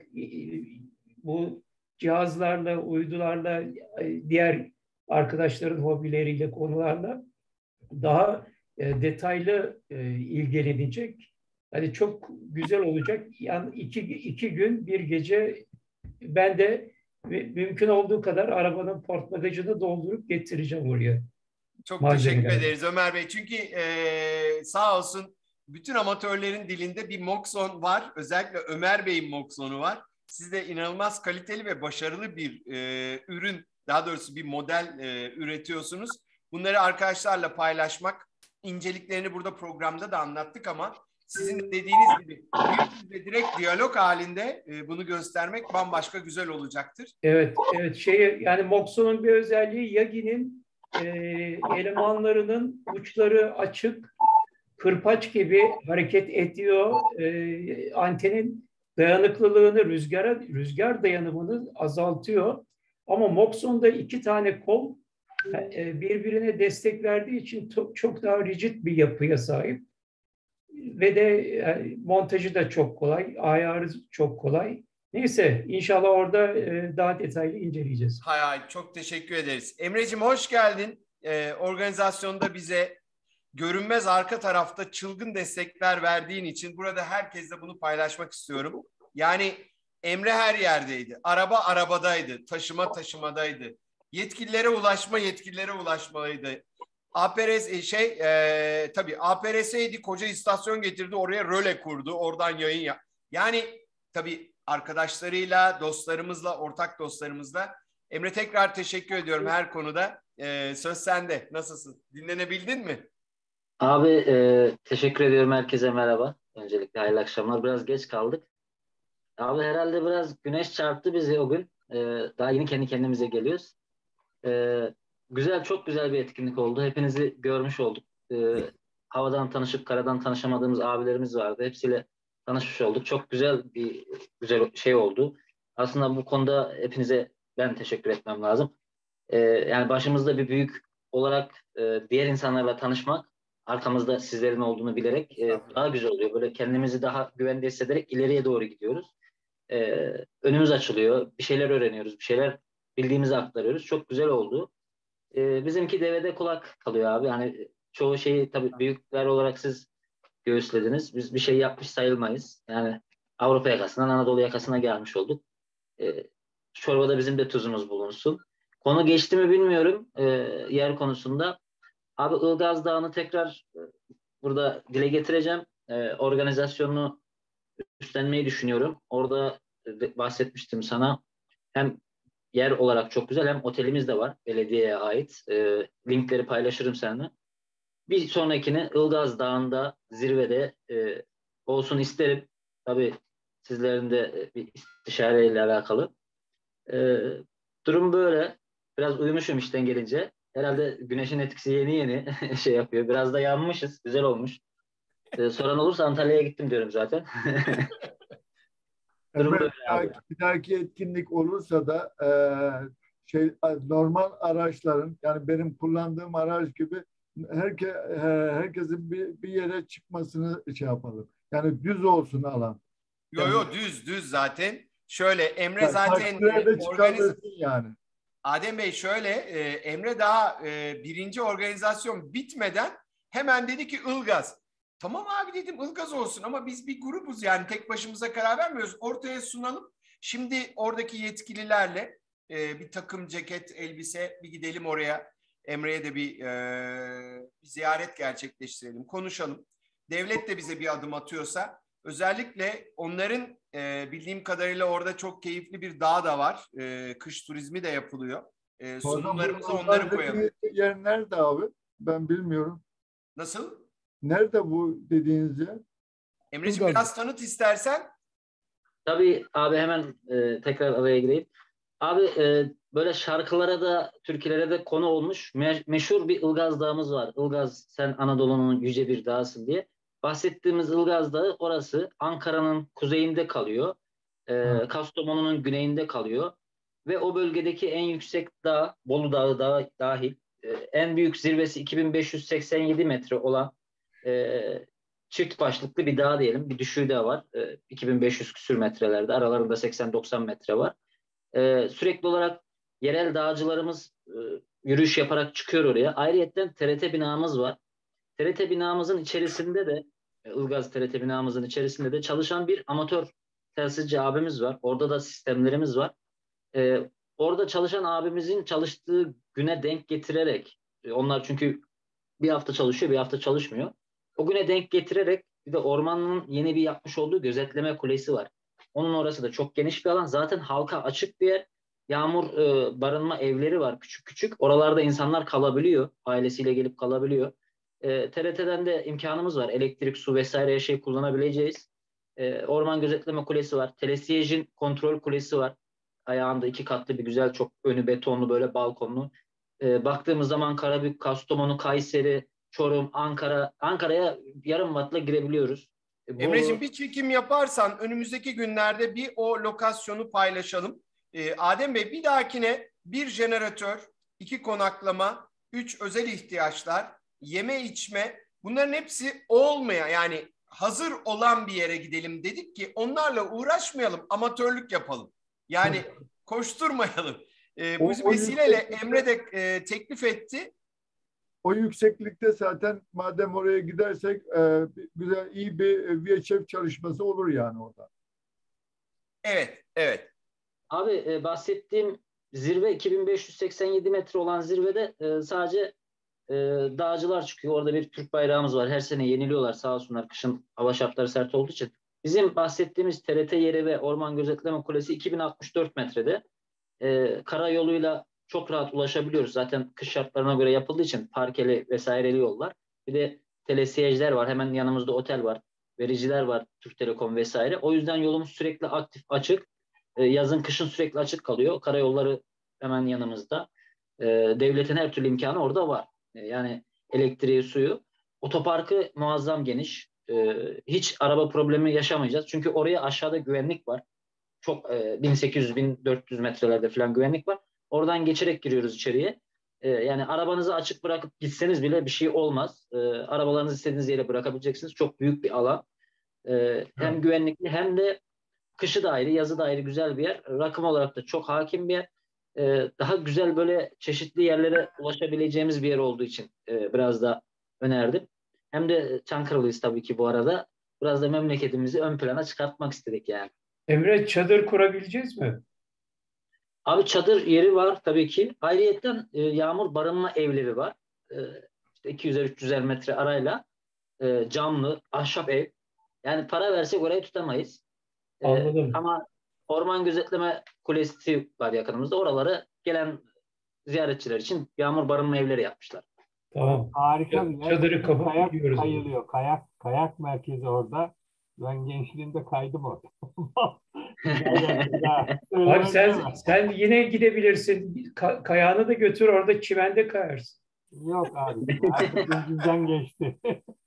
Bu cihazlarla, uydularla, diğer arkadaşların hobileriyle, konularla daha detaylı ilgilenecek. Yani çok güzel olacak. Yani iki gün, bir gece ben de mümkün olduğu kadar arabanın port bagajını doldurup getireceğim oraya. Çok teşekkür ederiz Ömer Bey. Çünkü sağ olsun bütün amatörlerin dilinde bir Moxon var. Özellikle Ömer Bey'in Moxon'u var. Siz de inanılmaz kaliteli ve başarılı bir ürün, daha doğrusu bir model üretiyorsunuz. Bunları arkadaşlarla paylaşmak, inceliklerini burada programda da anlattık ama sizin de dediğiniz gibi direkt diyalog halinde bunu göstermek bambaşka güzel olacaktır. Evet, yani Moxon'un bir özelliği Yagi'nin elemanlarının uçları açık, kırpaç gibi hareket ediyor. Antenin dayanıklılığını, rüzgar dayanımını azaltıyor. Ama Moxon'da 2 tane kol birbirine destek verdiği için çok daha rigid bir yapıya sahip. Ve de montajı da çok kolay, ayarı çok kolay. Neyse, inşallah orada daha detaylı inceleyeceğiz. Hay çok teşekkür ederiz. Emreciğim hoş geldin. Organizasyonda bize görünmez arka tarafta çılgın destekler verdiğin için burada herkesle bunu paylaşmak istiyorum. Yani Emre her yerdeydi. Araba arabadaydı. Taşıma taşımadaydı. Yetkililere ulaşmalıydı. APRS tabii APRS'ydi, koca istasyon getirdi, oraya röle kurdu, oradan yayın yap. Yani tabii arkadaşlarıyla, dostlarımızla, ortak dostlarımızla. Emre tekrar teşekkür ediyorum her konuda. Söz sende. Nasılsın? Dinlenebildin mi? Abi teşekkür ediyorum, herkese merhaba. Öncelikle hayırlı akşamlar. Biraz geç kaldık. Abi herhalde biraz güneş çarptı bizi o gün. Daha yeni kendi kendimize geliyoruz. Güzel, çok güzel bir etkinlik oldu. Hepinizi görmüş olduk. Havadan tanışıp karadan tanışamadığımız abilerimiz vardı. Hepsiyle tanışmış olduk. Çok güzel şey oldu. Aslında bu konuda hepinize ben teşekkür etmem lazım. Yani başımızda bir büyük olarak diğer insanlarla tanışmak, arkamızda sizlerin olduğunu bilerek daha güzel oluyor. Böyle kendimizi daha güvende hissederek ileriye doğru gidiyoruz. Önümüz açılıyor, bir şeyler öğreniyoruz, bir şeyler bildiğimizi aktarıyoruz. Çok güzel oldu. Bizimki devede kulak kalıyor abi. Yani çoğu şeyi tabii büyükler olarak siz göğüslediniz. Biz bir şey yapmış sayılmayız. Yani Avrupa yakasından Anadolu yakasına gelmiş olduk. Çorbada bizim de tuzumuz bulunsun. Konu geçti mi bilmiyorum yer konusunda. Abi Ilgaz Dağı'nı tekrar burada dile getireceğim. Organizasyonunu üstlenmeyi düşünüyorum. Orada bahsetmiştim sana. Hem yer olarak çok güzel, hem otelimiz de var belediyeye ait. Linkleri paylaşırım seninle. Bir sonrakini Ilgaz Dağı'nda zirvede olsun isterim. Tabii sizlerin de bir istişareyle alakalı. Durum böyle. Biraz uyumuşum işten gelince. Herhalde güneşin etkisi yeni şey yapıyor. Biraz da yanmışız. Güzel olmuş. Soran olursa Antalya'ya gittim diyorum zaten. Durum Emre, böyle abi. bir dahaki etkinlik olursa da normal araçların, yani benim kullandığım araç gibi herkesin bir yere çıkmasını şey yapalım. Yani düz olsun alan. Yo düz zaten. Şöyle Emre Yani zaten de çıkartırsın yani. Adem Bey şöyle, Emre daha birinci organizasyon bitmeden hemen dedi ki Ilgaz. Tamam abi dedim, Ilgaz olsun ama biz bir grubuz, yani tek başımıza karar vermiyoruz. Ortaya sunalım. Şimdi oradaki yetkililerle bir takım ceket, elbise, bir gidelim oraya. Emre'ye de bir ziyaret gerçekleştirelim, konuşalım. Devlet de bize bir adım atıyorsa, özellikle onların bildiğim kadarıyla orada çok keyifli bir dağ da var. Kış turizmi de yapılıyor. Sunumlarımıza onları koyalım. Yer nerede abi? Ben bilmiyorum. Nasıl? Nerede bu dediğiniz yer? Emreciğim biraz tanıt istersen. Tabii abi, hemen tekrar araya gireyim. Abi böyle şarkılara da, türkülere de konu olmuş meşhur bir Ilgaz Dağımız var. Ilgaz sen Anadolu'nun yüce bir dağısın diye. Bahsettiğimiz Ilgaz Dağı orası Ankara'nın kuzeyinde kalıyor. Kastamonu'nun güneyinde kalıyor. Ve o bölgedeki en yüksek dağ, Bolu Dağı dahil, en büyük zirvesi 2587 metre olan çift başlıklı bir dağ diyelim. Bir düşüğü de var. 2500 küsür metrelerde. Aralarında 80-90 metre var. Sürekli olarak yerel dağcılarımız yürüyüş yaparak çıkıyor oraya. Ayrıyeten TRT binamız var. TRT binamızın içerisinde de Ilgaz TRT binamızın içerisinde de çalışan bir amatör telsizci abimiz var. Orada da sistemlerimiz var. Orada çalışan abimizin çalıştığı güne denk getirerek, onlar çünkü bir hafta çalışıyor, bir hafta çalışmıyor. O güne denk getirerek bir de ormanın yeni bir yapmış olduğu gözetleme kulesi var. Onun orası da çok geniş bir alan. Zaten halka açık bir yer. Yağmur barınma evleri var küçük küçük. Oralarda insanlar kalabiliyor. Ailesiyle gelip kalabiliyor. TRT'den de imkanımız var. Elektrik, su vesaire her şey kullanabileceğiz. Orman gözetleme kulesi var. Telesiyejin kontrol kulesi var. Ayağında 2 katlı bir güzel, çok önü betonlu, böyle balkonlu. Baktığımız zaman Karabük, Kastamonu, Kayseri, Çorum, Ankara'ya yarım wattla girebiliyoruz. Emreciğim bir çekim yaparsan önümüzdeki günlerde bir o lokasyonu paylaşalım. Adem Bey, bir dahakine 1 jeneratör, 2 konaklama, 3 özel ihtiyaçlar, yeme içme, bunların hepsi olmayan, yani hazır olan bir yere gidelim dedik ki onlarla uğraşmayalım, amatörlük yapalım. Yani koşturmayalım. Bu vesileyle Emre de teklif etti. O yükseklikte zaten madem oraya gidersek güzel, iyi bir VHF çalışması olur yani orada. Evet. Abi bahsettiğim zirve 2587 metre olan zirvede sadece dağcılar çıkıyor. Orada bir Türk bayrağımız var. Her sene yeniliyorlar sağ olsunlar, kışın hava şartları sert olduğu için. Bizim bahsettiğimiz TRT yeri ve Orman Gözetleme Kulesi 2064 metrede. Karayoluyla çok rahat ulaşabiliyoruz. Zaten kış şartlarına göre yapıldığı için parkeli vesaireli yollar. Bir de telesiyeciler var. Hemen yanımızda otel var. Vericiler var. Türk Telekom vesaire. O yüzden yolumuz sürekli aktif, açık. Yazın, kışın sürekli açık kalıyor. Karayolları hemen yanımızda. Devletin her türlü imkanı orada var. Yani elektriği, suyu. Otoparkı muazzam geniş. Hiç araba problemi yaşamayacağız. Çünkü oraya aşağıda güvenlik var. Çok 1800-1400 metrelerde falan güvenlik var. Oradan geçerek giriyoruz içeriye. Yani arabanızı açık bırakıp gitseniz bile bir şey olmaz. Arabalarınızı istediğiniz yere bırakabileceksiniz. Çok büyük bir alan. Hem güvenlikli hem de kışı da ayrı, yazı da ayrı güzel bir yer. Rakım olarak da çok hakim bir yer. Daha güzel böyle çeşitli yerlere ulaşabileceğimiz bir yer olduğu için biraz da önerdim. Hem de Çankırılıyız tabii ki bu arada. Biraz da memleketimizi ön plana çıkartmak istedik yani. Emre, çadır kurabileceğiz mi? Abi çadır yeri var tabii ki. Ayrıyetten yağmur barınma evleri var. İşte 200'er 300'er metre arayla camlı, ahşap ev. Yani para versek orayı tutamayız. Anladım. Ama Orman Gözetleme Kulesi var yakınımızda. Oraları gelen ziyaretçiler için yağmur barınma evleri yapmışlar. Tamam. Harika bir yer. Çadırı kapıp Kayak gidiyoruz. kayılıyor. Kayak merkezi orada. Ben gençliğimde kaydım orada. Abi sen yine gidebilirsin. Kayağını da götür, orada çimende kayarsın. Yok abi. Artık bizden geçti.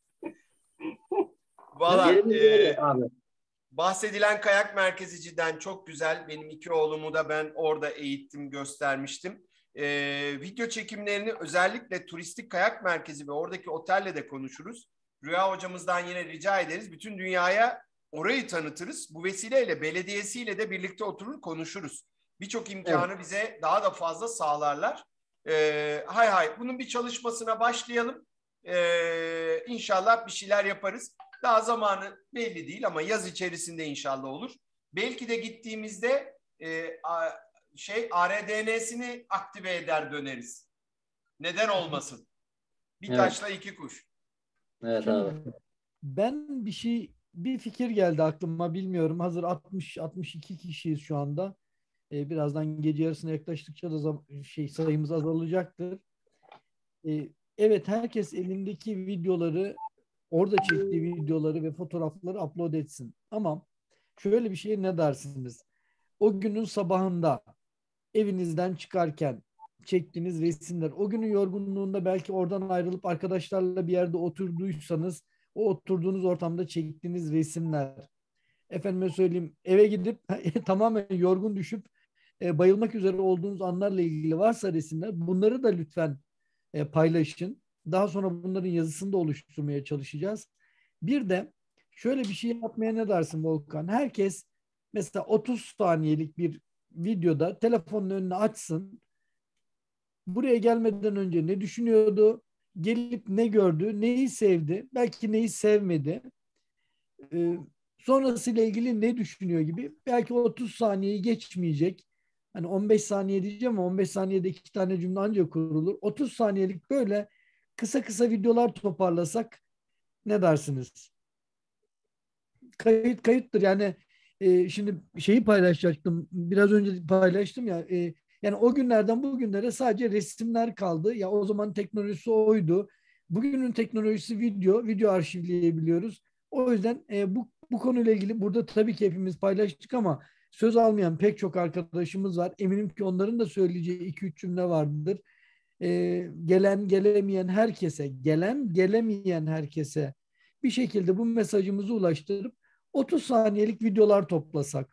Valla abi. bahsedilen kayak merkezi cidden çok güzel. Benim 2 oğlumu da ben orada eğittim, göstermiştim. Video çekimlerini özellikle turistik kayak merkezi ve oradaki otelle de konuşuruz. Rüya hocamızdan yine rica ederiz. Bütün dünyaya orayı tanıtırız. Bu vesileyle belediyesiyle de birlikte oturur konuşuruz. Birçok imkanı bize daha da fazla sağlarlar. Bunun bir çalışmasına başlayalım. İnşallah bir şeyler yaparız. Daha zamanı belli değil ama yaz içerisinde inşallah olur. Belki de gittiğimizde ARDN'sini aktive eder döneriz. Neden olmasın? Bir taşla 2 kuş. Evet abi. Ben bir fikir geldi aklıma, bilmiyorum. Hazır 60-62 kişiyiz şu anda. Birazdan gece yarısına yaklaştıkça da sayımız azalacaktır. Evet, herkes elindeki videoları, orada çektiği videoları ve fotoğrafları upload etsin. Ama şöyle bir şey, ne dersiniz? O günün sabahında evinizden çıkarken çektiğiniz resimler, o günün yorgunluğunda belki oradan ayrılıp arkadaşlarla bir yerde oturduysanız o oturduğunuz ortamda çektiğiniz resimler, efendime söyleyeyim eve gidip tamamen yorgun düşüp bayılmak üzere olduğunuz anlarla ilgili varsa resimler, bunları da lütfen paylaşın. Daha sonra bunların yazısını da oluşturmaya çalışacağız. Bir de şöyle bir şey yapmaya ne dersin Volkan? Herkes mesela 30 saniyelik bir videoda telefonun önüne açsın. Buraya gelmeden önce ne düşünüyordu? Gelip ne gördü? Neyi sevdi? Belki neyi sevmedi? Sonrasıyla ilgili ne düşünüyor gibi. Belki 30 saniyeyi geçmeyecek. Hani 15 saniye diyeceğim ama 15 saniyede 2 tane cümle ancak kurulur. 30 saniyelik böyle kısa videolar toparlasak ne dersiniz? Kayıttır yani. Şimdi şeyi paylaşacaktım. Biraz önce paylaştım ya. Yani o günlerden bugünlere sadece resimler kaldı. Ya o zaman teknolojisi oydu. Bugünün teknolojisi video arşivleyebiliyoruz. O yüzden bu konuyla ilgili burada tabii ki hepimiz paylaştık ama söz almayan pek çok arkadaşımız var. Eminim ki onların da söyleyeceği 2-3 cümle vardır. Gelen gelemeyen herkese bir şekilde bu mesajımızı ulaştırıp 30 saniyelik videolar toplasak.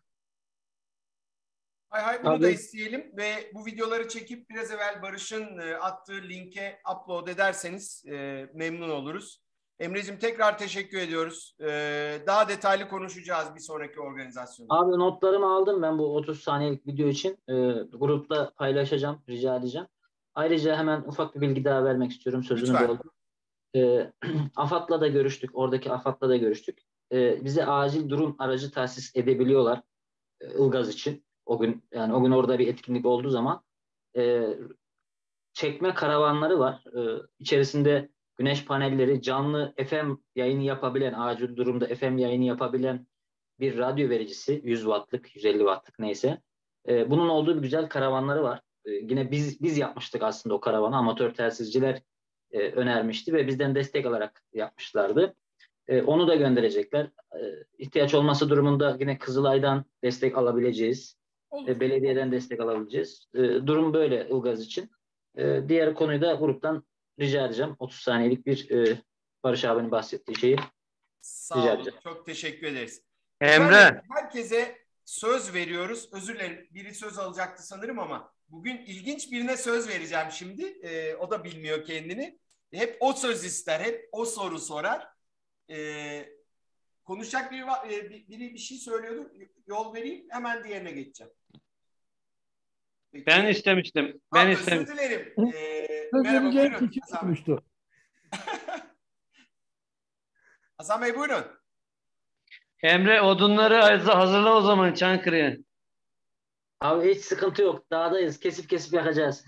Bunu da isteyelim ve bu videoları çekip biraz evvel Barış'ın attığı linke upload ederseniz memnun oluruz. Emre'cim tekrar teşekkür ediyoruz. Daha detaylı konuşacağız bir sonraki organizasyonda. Abi notlarımı aldım ben bu 30 saniyelik video için. Grupta paylaşacağım, rica edeceğim. Ayrıca hemen ufak bir bilgi daha vermek istiyorum. Sözünü böldüm. AFAD'la da görüştük. Oradaki AFAD'la da görüştük. Bize acil durum aracı tahsis edebiliyorlar Ilgaz için. O gün orada bir etkinlik olduğu zaman çekme karavanları var. İçerisinde güneş panelleri, canlı FM yayını yapabilen, acil durumda FM yayını yapabilen bir radyo vericisi, 100 wattlık, 150 wattlık neyse. Bunun olduğu bir güzel karavanları var. Yine biz yapmıştık aslında o karavanı. Amatör telsizciler önermişti ve bizden destek alarak yapmışlardı. Onu da gönderecekler. İhtiyaç olması durumunda yine Kızılay'dan destek alabileceğiz. Belediyeden destek alabileceğiz. Durum böyle Ilgaz için. Diğer konuyu da gruptan rica edeceğim. 30 saniyelik bir Barış abinin bahsettiği şeyi Sağ rica olun. edeceğim. Çok teşekkür ederiz. Emre. Efendim, herkese söz veriyoruz. Özür dilerim. Biri söz alacaktı sanırım ama bugün ilginç birine söz vereceğim şimdi. O da bilmiyor kendini. Hep o söz ister. Hep o soru sorar. Konuşacak biri bir şey söylüyordu. Yol vereyim. Hemen diğerine geçeceğim. Peki. Ben istemiştim. Özür dilerim. Merhaba, buyurun. Konuştu. Hasan Bey buyurun. Emre odunları hazırla o zaman Çankırı'ya. Abi hiç sıkıntı yok. Dağdayız. Kesip kesip yakacağız.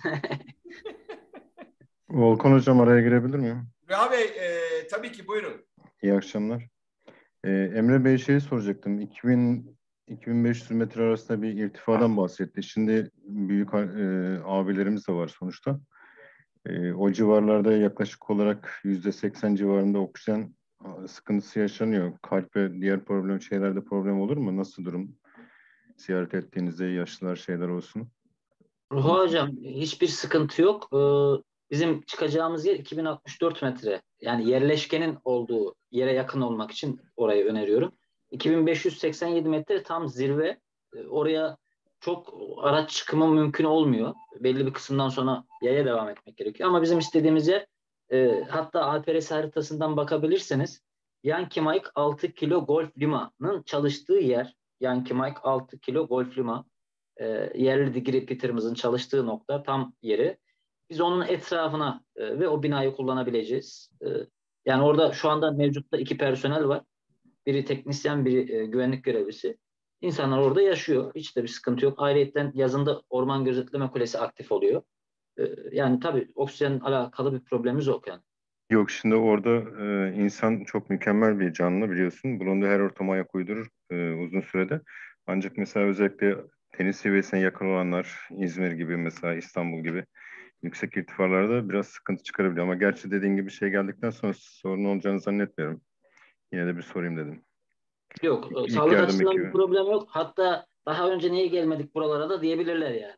Volkan Hocam araya girebilir miyim? Reha Bey tabii ki buyurun. İyi akşamlar. Emre Bey şeyi soracaktım. 2000-2500 metre arasında bir irtifadan bahsetti. Şimdi büyük abilerimiz de var sonuçta. O civarlarda yaklaşık olarak %80 civarında oksijen sıkıntısı yaşanıyor. Kalp ve diğer şeylerde problem olur mu? Nasıl durum? Ziyaret ettiğinizde yaşlılar şeyler olsun. Hocam hiçbir sıkıntı yok. Bizim çıkacağımız yer 2064 metre. Yani yerleşkenin olduğu yere yakın olmak için orayı öneriyorum. 2587 metre tam zirve. Oraya çok araç çıkımı mümkün olmuyor. Belli bir kısımdan sonra yaya devam etmek gerekiyor. Ama bizim istediğimiz yer hatta Alperes haritasından bakabilirseniz Yankee Mike 6 kilo Golf Lima'nın çalıştığı yer. Yankee Mike 6 kilo Golf Lima yerli digri Peter'ımızın çalıştığı nokta tam yeri. Biz onun etrafına ve o binayı kullanabileceğiz. Yani orada şu anda mevcutta 2 personel var. Biri teknisyen, biri güvenlik görevlisi. İnsanlar orada yaşıyor. Hiç de bir sıkıntı yok. Ayrıyeten yazında Orman Gözetleme Kulesi aktif oluyor. Yani tabii oksijenle alakalı bir problemimiz yok yani. Yok şimdi orada insan çok mükemmel bir canlı biliyorsun. Bulunduğu her ortama ayak uydurur uzun sürede. Ancak mesela özellikle tenis seviyesine yakın olanlar İzmir gibi mesela İstanbul gibi yüksek irtifalarda biraz sıkıntı çıkarabiliyor. Ama gerçi dediğin gibi şey geldikten sonra sorun olacağını zannetmiyorum. Yine de bir sorayım dedim. Yok, İlk sağlık yardım açısından ekibi. bir problem yok. Hatta daha önce niye gelmedik buralara da diyebilirler yani.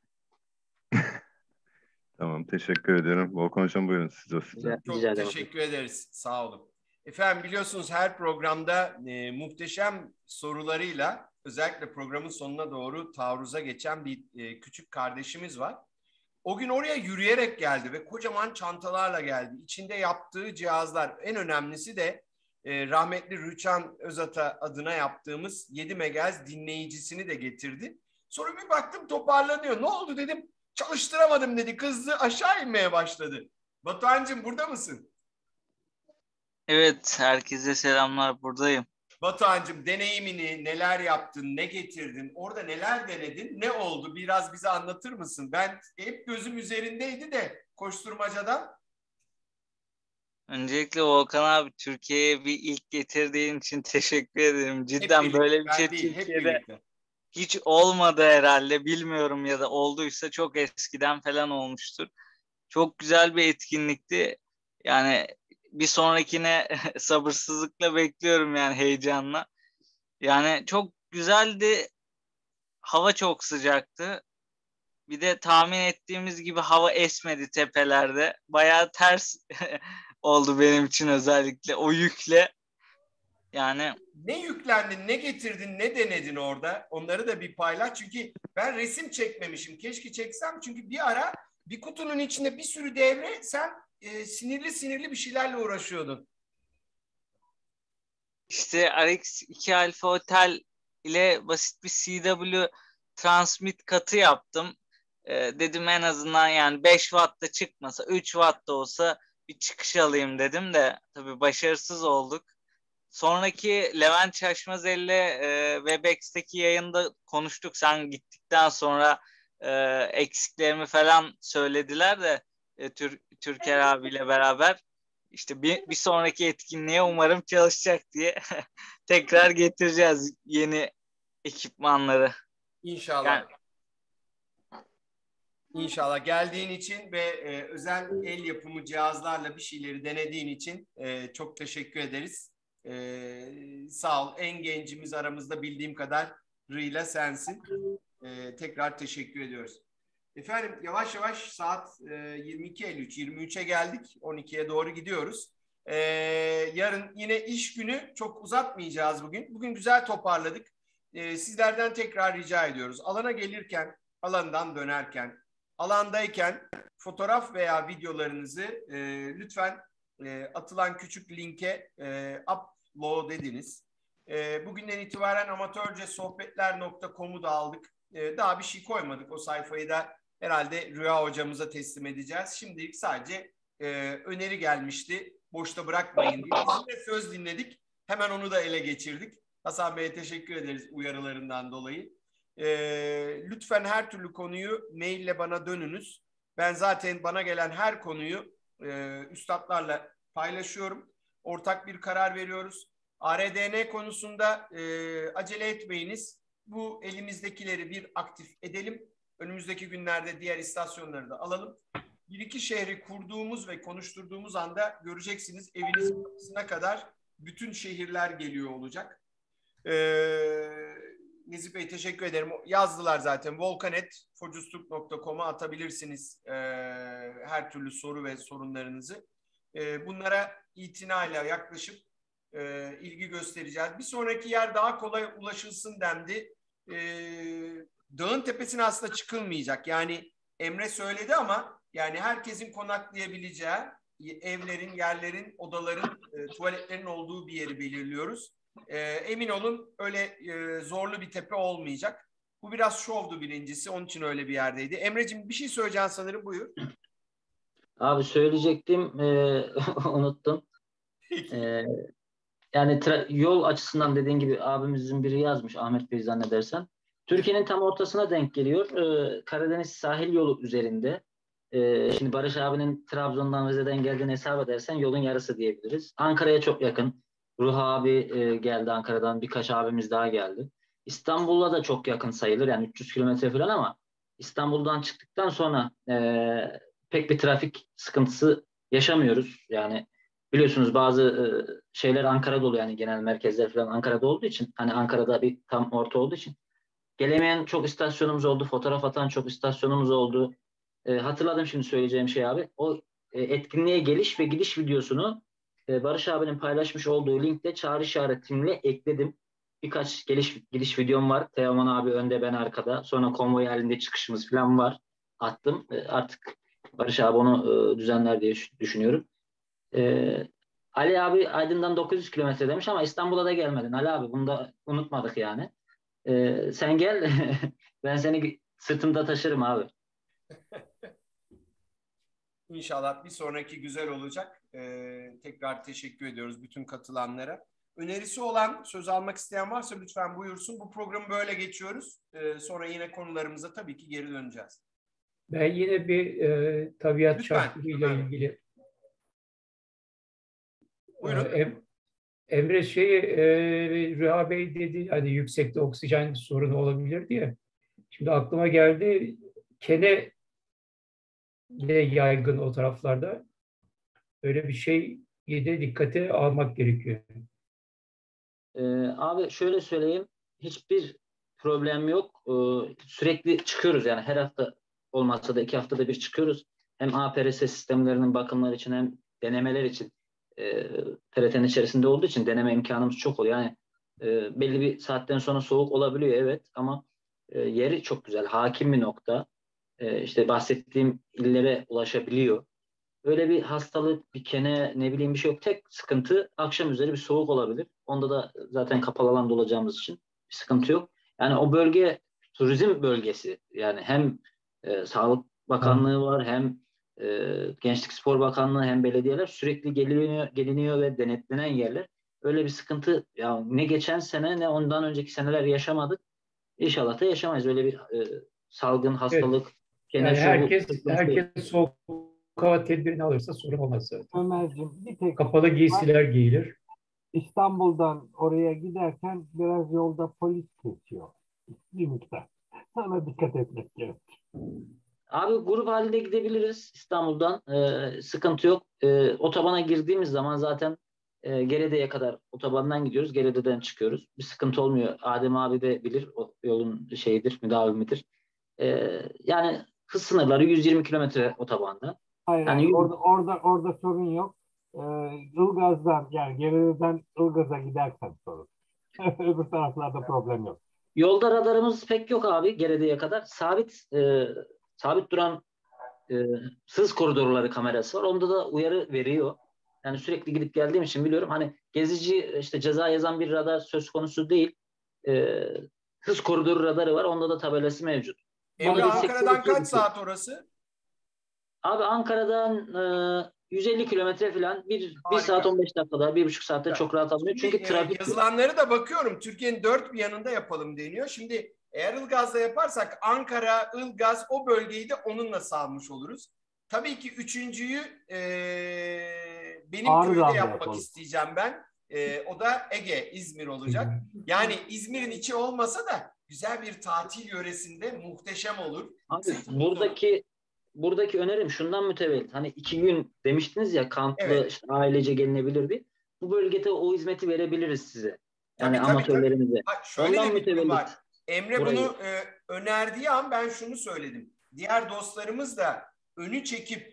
Tamam, teşekkür ederim. Volkan Hocam buyurun siz o sizden. Çok teşekkür ederiz. Sağ olun. Efendim biliyorsunuz her programda muhteşem sorularıyla özellikle programın sonuna doğru taarruza geçen bir küçük kardeşimiz var. O gün oraya yürüyerek geldi ve kocaman çantalarla geldi. İçinde yaptığı cihazlar, en önemlisi de rahmetli Rüçhan Özata adına yaptığımız 7 MHz dinleyicisini de getirdi. Sonra bir baktım toparlanıyor. Ne oldu dedim. Çalıştıramadım dedi. Kızdı, aşağı inmeye başladı. Batuhan'cığım burada mısın? Evet, herkese selamlar, buradayım. Batuhan'cığım deneyimini, neler yaptın, ne getirdin, orada neler denedin, ne oldu? Biraz bize anlatır mısın? Ben hep gözüm üzerindeydi de koşturmacadan. Öncelikle Volkan abi Türkiye'ye bir ilk getirdiğin için teşekkür ederim. Cidden böyle bir şey Türkiye'de hiç olmadı herhalde, bilmiyorum ya da olduysa çok eskiden falan olmuştur. Çok güzel bir etkinlikti. Yani bir sonrakine sabırsızlıkla bekliyorum yani heyecanla. Yani çok güzeldi. Hava çok sıcaktı. Bir de tahmin ettiğimiz gibi hava esmedi tepelerde. Bayağı ters oldu benim için özellikle o yükle. Yani ne yüklendin, ne getirdin, ne denedin orada? Onları da bir paylaş. Çünkü ben resim çekmemişim. Keşke çeksem. Çünkü bir ara bir kutunun içinde bir sürü devre sen sinirli bir şeylerle uğraşıyordun. İşte RX2 Alpha Hotel ile basit bir CW transmit katı yaptım. Dedim en azından yani 5 watt da çıkmasa 3 watt da olsa bir çıkış alayım dedim de tabii başarısız olduk. Sonraki Levent Şaşmazel ile Webex'teki yayında konuştuk. Sen gittikten sonra eksiklerimi falan söylediler de Türker abiyle beraber. İşte bir sonraki etkinliğe umarım çalışacak diye tekrar getireceğiz yeni ekipmanları. İnşallah. Yani, İnşallah geldiğin için ve özel el yapımı cihazlarla bir şeyleri denediğin için çok teşekkür ederiz. Sağ ol. En gencimiz aramızda bildiğim kadarıyla sensin. Tekrar teşekkür ediyoruz. Efendim yavaş yavaş saat 22.53, 23'e geldik. 12'ye doğru gidiyoruz. Yarın yine iş günü, çok uzatmayacağız bugün. Bugün güzel toparladık. Sizlerden tekrar rica ediyoruz. Alana gelirken, alandan dönerken, alandayken fotoğraf veya videolarınızı lütfen atılan küçük linke upload ediniz. Bugünden itibaren amatörcesohbetler.com'u da aldık. Daha bir şey koymadık. O sayfayı da herhalde Rüya hocamıza teslim edeceğiz. Şimdilik sadece öneri gelmişti. Boşta bırakmayın diye. Biz de söz dinledik. Hemen onu da ele geçirdik. Hasan Bey'e teşekkür ederiz uyarılarından dolayı. Lütfen her türlü konuyu maille bana dönünüz. Ben zaten bana gelen her konuyu üstadlarla paylaşıyorum. Ortak bir karar veriyoruz. ARDN konusunda acele etmeyiniz. Bu elimizdekileri bir aktif edelim. Önümüzdeki günlerde diğer istasyonları da alalım. Bir iki şehri kurduğumuz ve konuşturduğumuz anda göreceksiniz evinizin kapısına kadar bütün şehirler geliyor olacak. Nezih Bey teşekkür ederim. Yazdılar zaten. volkanet.focusturk.com'a atabilirsiniz her türlü soru ve sorunlarınızı. Bunlara itinayla yaklaşıp ilgi göstereceğiz. Bir sonraki yer daha kolay ulaşılsın dendi. Dağın tepesine aslında çıkılmayacak. Yani Emre söyledi ama yani herkesin konaklayabileceği evlerin, yerlerin, odaların, tuvaletlerin olduğu bir yeri belirliyoruz. Emin olun öyle zorlu bir tepe olmayacak. Bu biraz şovdu birincisi. Onun için öyle bir yerdeydi. Emreciğim bir şey söyleyeceksin sanırım. Buyur. Abi söyleyecektim. Unuttum. Yani yol açısından dediğin gibi abimizin biri yazmış. Ahmet Bey zannedersem. Türkiye'nin tam ortasına denk geliyor. Karadeniz sahil yolu üzerinde. Şimdi Barış abinin Trabzon'dan Rize'den geldiğini hesap edersen yolun yarısı diyebiliriz. Ankara'ya çok yakın. Ruh abi geldi Ankara'dan. Birkaç abimiz daha geldi. İstanbul'a da çok yakın sayılır. Yani 300 kilometre falan ama İstanbul'dan çıktıktan sonra pek bir trafik sıkıntısı yaşamıyoruz. Yani biliyorsunuz bazı şeyler Ankara'da oluyor. Yani genel merkezler falan Ankara'da olduğu için. Hani Ankara'da bir tam orta olduğu için. Gelemeyen çok istasyonumuz oldu. Fotoğraf atan çok istasyonumuz oldu. Hatırladım şimdi söyleyeceğim şey abi. O etkinliğe geliş ve gidiş videosunu Barış abinin paylaşmış olduğu linkte çağrı işaretimle ekledim. Birkaç gidiş videom var. Teoman abi önde, ben arkada. Sonra konvoy halinde çıkışımız falan var. Attım. Artık Barış abi onu düzenler diye düşünüyorum. Ali abi Aydın'dan 900 kilometre demiş ama İstanbul'a da gelmedin. Ali abi bunu da unutmadık yani. Sen gel. Ben seni sırtımda taşırım abi. İnşallah bir sonraki güzel olacak. Tekrar teşekkür ediyoruz bütün katılanlara. Önerisi olan, söz almak isteyen varsa lütfen buyursun. Bu programı böyle geçiyoruz. Sonra yine konularımıza tabii ki geri döneceğiz. Ben yine bir tabiat şartlarıyla ilgili. Buyurun. Emre Rüha Bey dedi hani yüksekte oksijen sorunu olabilir diye. Şimdi aklıma geldi, kene de yaygın o taraflarda. Öyle bir şey de dikkate almak gerekiyor. Abi şöyle söyleyeyim, hiçbir problem yok. Sürekli çıkıyoruz yani her hafta olmazsa da 2 haftada bir çıkıyoruz. Hem APRS sistemlerinin bakımları için hem denemeler için. TRT'nin içerisinde olduğu için deneme imkanımız çok oluyor. Yani belli bir saatten sonra soğuk olabiliyor evet ama yeri çok güzel, hakim bir nokta. İşte bahsettiğim illere ulaşabiliyor. Öyle bir hastalık, bir kene, ne bileyim bir şey yok. Tek sıkıntı akşam üzeri bir soğuk olabilir. Onda da zaten kapalı alanda olacağımız için bir sıkıntı yok. Yani o bölge turizm bölgesi. Yani hem Sağlık Bakanlığı var hem Gençlik Spor Bakanlığı hem belediyeler sürekli geliniyor ve denetlenen yerler. Öyle bir sıkıntı ya ne geçen sene ne ondan önceki seneler yaşamadık. İnşallah da yaşamayız. Öyle bir salgın, hastalık, yani herkes soğuk hava tedbirini alırsa sorun olmaz. Ömerciğim bir tek kapalı giysiler giyilir. İstanbul'dan oraya giderken biraz yolda polis kesiyor. Bir miktar. Sana dikkat etmek gerekir. Abi grup halinde gidebiliriz İstanbul'dan. Sıkıntı yok. Otobana girdiğimiz zaman zaten Gerede'ye kadar otobandan gidiyoruz. Gerede'den çıkıyoruz. Bir sıkıntı olmuyor. Adem abi de bilir. O yolun şeyidir, müdavimidir. Yani hız sınırları 120 kilometre otobanda. Hayır, Yani hayır. Orada sorun yok. Ilgaz'dan yani Gerede'den Ilgaz'a gidersen sorun. Öbür taraflarda problem yok. Yolda radarımız pek yok abi Gerede'ye kadar. Sabit duran hız koridorları kamerası var. Onda da uyarı veriyor. Yani sürekli gidip geldiğim için biliyorum. Hani gezici işte ceza yazan bir radar söz konusu değil. Hız koridoru radarı var. Onda da tabelası mevcut. Emre, Ankara'dan kaç saat orası? Abi Ankara'dan 150 kilometre falan. Bir saat 15 dakikada, 1,5 saatte çok rahat alınıyor. Çünkü trafik yazılanları da bakıyorum. Türkiye'nin dört bir yanında yapalım deniyor. Şimdi eğer Ilgaz'da yaparsak Ankara, Ilgaz o bölgeyi de onunla sağlamış oluruz. Tabii ki üçüncüyü benim köyde yapmak isteyeceğim ben. O da Ege, İzmir olacak. Yani İzmir'in içi olmasa da güzel bir tatil yöresinde muhteşem olur. Abi, buradaki önerim şundan mütevellit. Hani 2 gün demiştiniz ya kamplı, evet, işte ailece gelinebilir bir. Bu bölgede o hizmeti verebiliriz size. Yani amatörlerimize. Şöyle ondan de bir durum var. Emre burayı bunu önerdiği an ben şunu söyledim. Diğer dostlarımız da önü çekip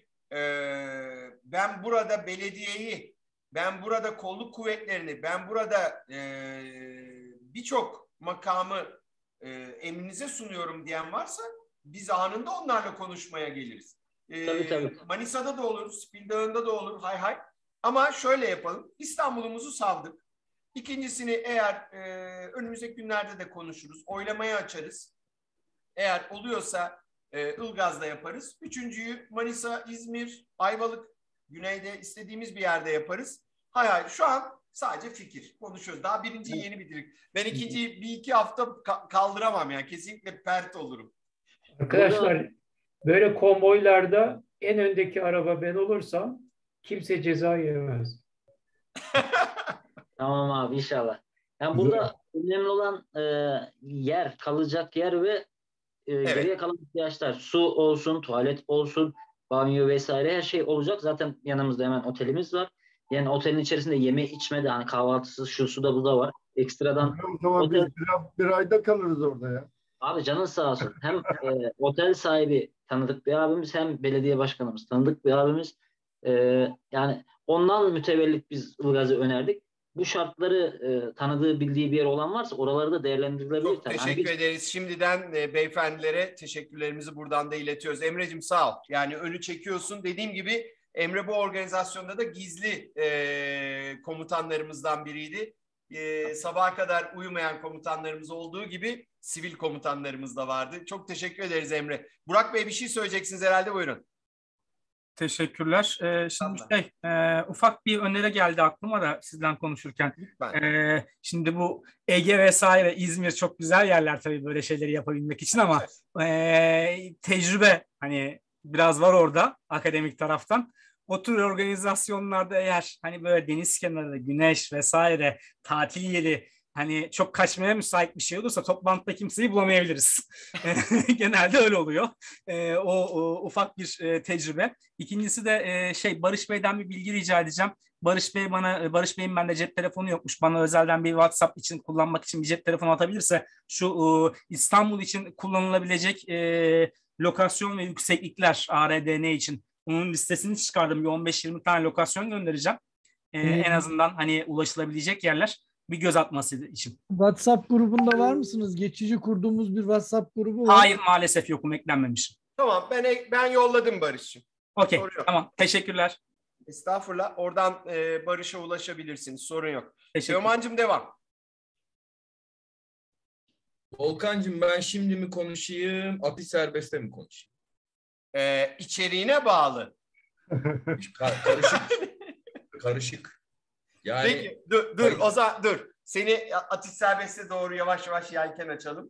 ben burada belediyeyi, ben burada kolluk kuvvetlerini, ben burada birçok makamı emrinize sunuyorum diyen varsa biz anında onlarla konuşmaya geliriz. Tabii. Manisa'da da olur, Spil Dağı'nda da olur, hay. Ama şöyle yapalım. İstanbul'umuzu savdık. İkincisini eğer önümüzdeki günlerde de konuşuruz. Oylamayı açarız. Eğer oluyorsa Ilgaz'da yaparız. Üçüncüyü Manisa, İzmir, Ayvalık, güneyde istediğimiz bir yerde yaparız. Hay şu an sadece fikir. Konuşuyoruz. Daha birinciyi yeni bitirdik. Ben ikinciyi 1-2 hafta kaldıramam yani. Kesinlikle pert olurum. Arkadaşlar böyle konvoylarda en öndeki araba ben olursam kimse ceza yemez. Tamam abi inşallah. Yani burada önemli olan yer, kalacak yer ve geriye kalan ihtiyaçlar. Su olsun, tuvalet olsun, banyo vesaire her şey olacak. Zaten yanımızda hemen otelimiz var. Yani otelin içerisinde yeme içme de hani kahvaltısı şu su da bu da var. Ekstradan. Tamam biz bir ayda kalırız orada ya. Abi canın sağ olsun. Hem otel sahibi tanıdık bir abimiz hem belediye başkanımız tanıdık bir abimiz. Yani ondan mütevellit biz Ilgaz'ı önerdik. Bu şartları tanıdığı bildiği bir yer olan varsa oraları da değerlendirilebilir. Çok teşekkür ederiz. Şimdiden beyefendilere teşekkürlerimizi buradan da iletiyoruz. Emre'cim sağ ol. Yani önü çekiyorsun. Dediğim gibi Emre bu organizasyonda da gizli komutanlarımızdan biriydi. Sabaha kadar uyumayan komutanlarımız olduğu gibi sivil komutanlarımız da vardı. Çok teşekkür ederiz Emre. Burak Bey bir şey söyleyeceksiniz herhalde, buyurun. Teşekkürler. Şimdi ufak bir öneri geldi aklıma da sizden konuşurken. Şimdi bu Ege vesaire İzmir çok güzel yerler tabii böyle şeyleri yapabilmek için ama tecrübe hani biraz var orada akademik taraftan. O tür organizasyonlarda eğer hani böyle deniz kenarı, güneş vesaire tatil yeri hani çok kaçmaya müsait bir şey olursa toplantıda kimseyi bulamayabiliriz. Genelde öyle oluyor. O ufak bir tecrübe. İkincisi de Barış Bey'den bir bilgi rica edeceğim. Barış Bey'in bende cep telefonu yokmuş. Bana özelden bir WhatsApp için kullanmak için bir cep telefonu atabilirse şu İstanbul için kullanılabilecek lokasyon ve yükseklikler ARDN için onun listesini çıkardım. Bir 15-20 tane lokasyon göndereceğim. En azından hani ulaşılabilecek yerler. Bir göz atması için. WhatsApp grubunda var mısınız? Geçici kurduğumuz bir WhatsApp grubu var. Hayır maalesef yokum, eklenmemişim. Tamam ben yolladım Barış'cığım. Okey tamam teşekkürler. Estağfurullah. Oradan Barış'a ulaşabilirsiniz. Sorun yok. Teşekkür. Teoman'cığım devam. Volkan'cığım ben şimdi mi konuşayım, atış serbestte mi konuşayım? İçeriğine bağlı. Karışık. Yani, peki dur o zaman dur. Seni atış serbestine doğru yavaş yavaş yelken açalım.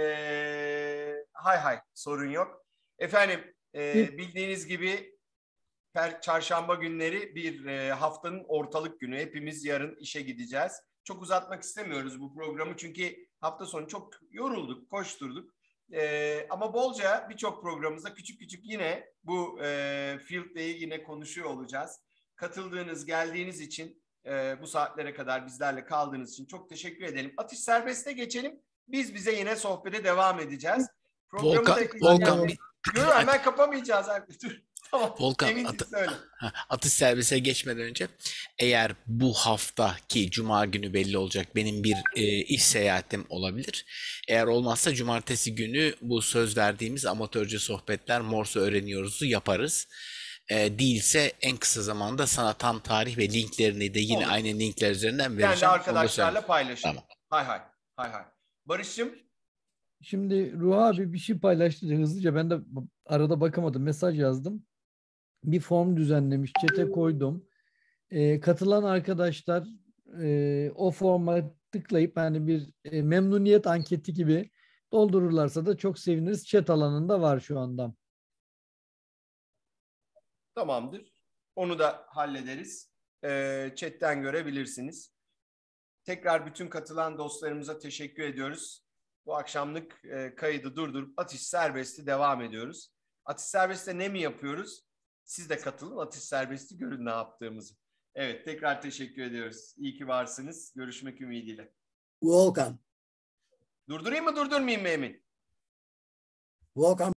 Hay sorun yok. Efendim bildiğiniz gibi çarşamba günleri bir haftanın ortalık günü. Hepimiz yarın işe gideceğiz. Çok uzatmak istemiyoruz bu programı çünkü hafta sonu çok yorulduk, koşturduk. Ama bolca birçok programımızda küçük küçük yine bu Field Day'i yine konuşuyor olacağız. Katıldığınız, geldiğiniz için, bu saatlere kadar bizlerle kaldığınız için çok teşekkür edelim. Atış serbest'e geçelim. Biz bize yine sohbete devam edeceğiz. Volkan hemen kapamayacağız. Dur. Tamam. Volkan, atış serbest'e geçmeden önce, eğer bu haftaki cuma günü belli olacak, benim bir iş seyahatim olabilir. Eğer olmazsa cumartesi günü bu söz verdiğimiz amatörce sohbetler Morse öğreniyoruz'u yaparız. Değilse en kısa zamanda sana tam tarih ve linklerini de yine aynı linkler üzerinden vereceğim. Ben de arkadaşlarla paylaşayım. Tamam. Hay. Barış'cığım. Şimdi Ruh abi bir şey paylaştı hızlıca. Ben de arada bakamadım. Mesaj yazdım. Bir form düzenlemiş. Chat'e koydum. Katılan arkadaşlar o forma tıklayıp hani bir memnuniyet anketi gibi doldururlarsa da çok seviniriz. Chat alanında var şu anda. Tamamdır. Onu da hallederiz. Chat'ten görebilirsiniz. Tekrar bütün katılan dostlarımıza teşekkür ediyoruz. Bu akşamlık kaydı durdurup atış serbesti devam ediyoruz. Atış serbestte ne mi yapıyoruz? Siz de katılın, atış serbesti görün ne yaptığımızı. Evet, tekrar teşekkür ediyoruz. İyi ki varsınız. Görüşmek ümidiyle. Volkan. Durdurayım mı, durdurmayayım mı Emin? Volkan.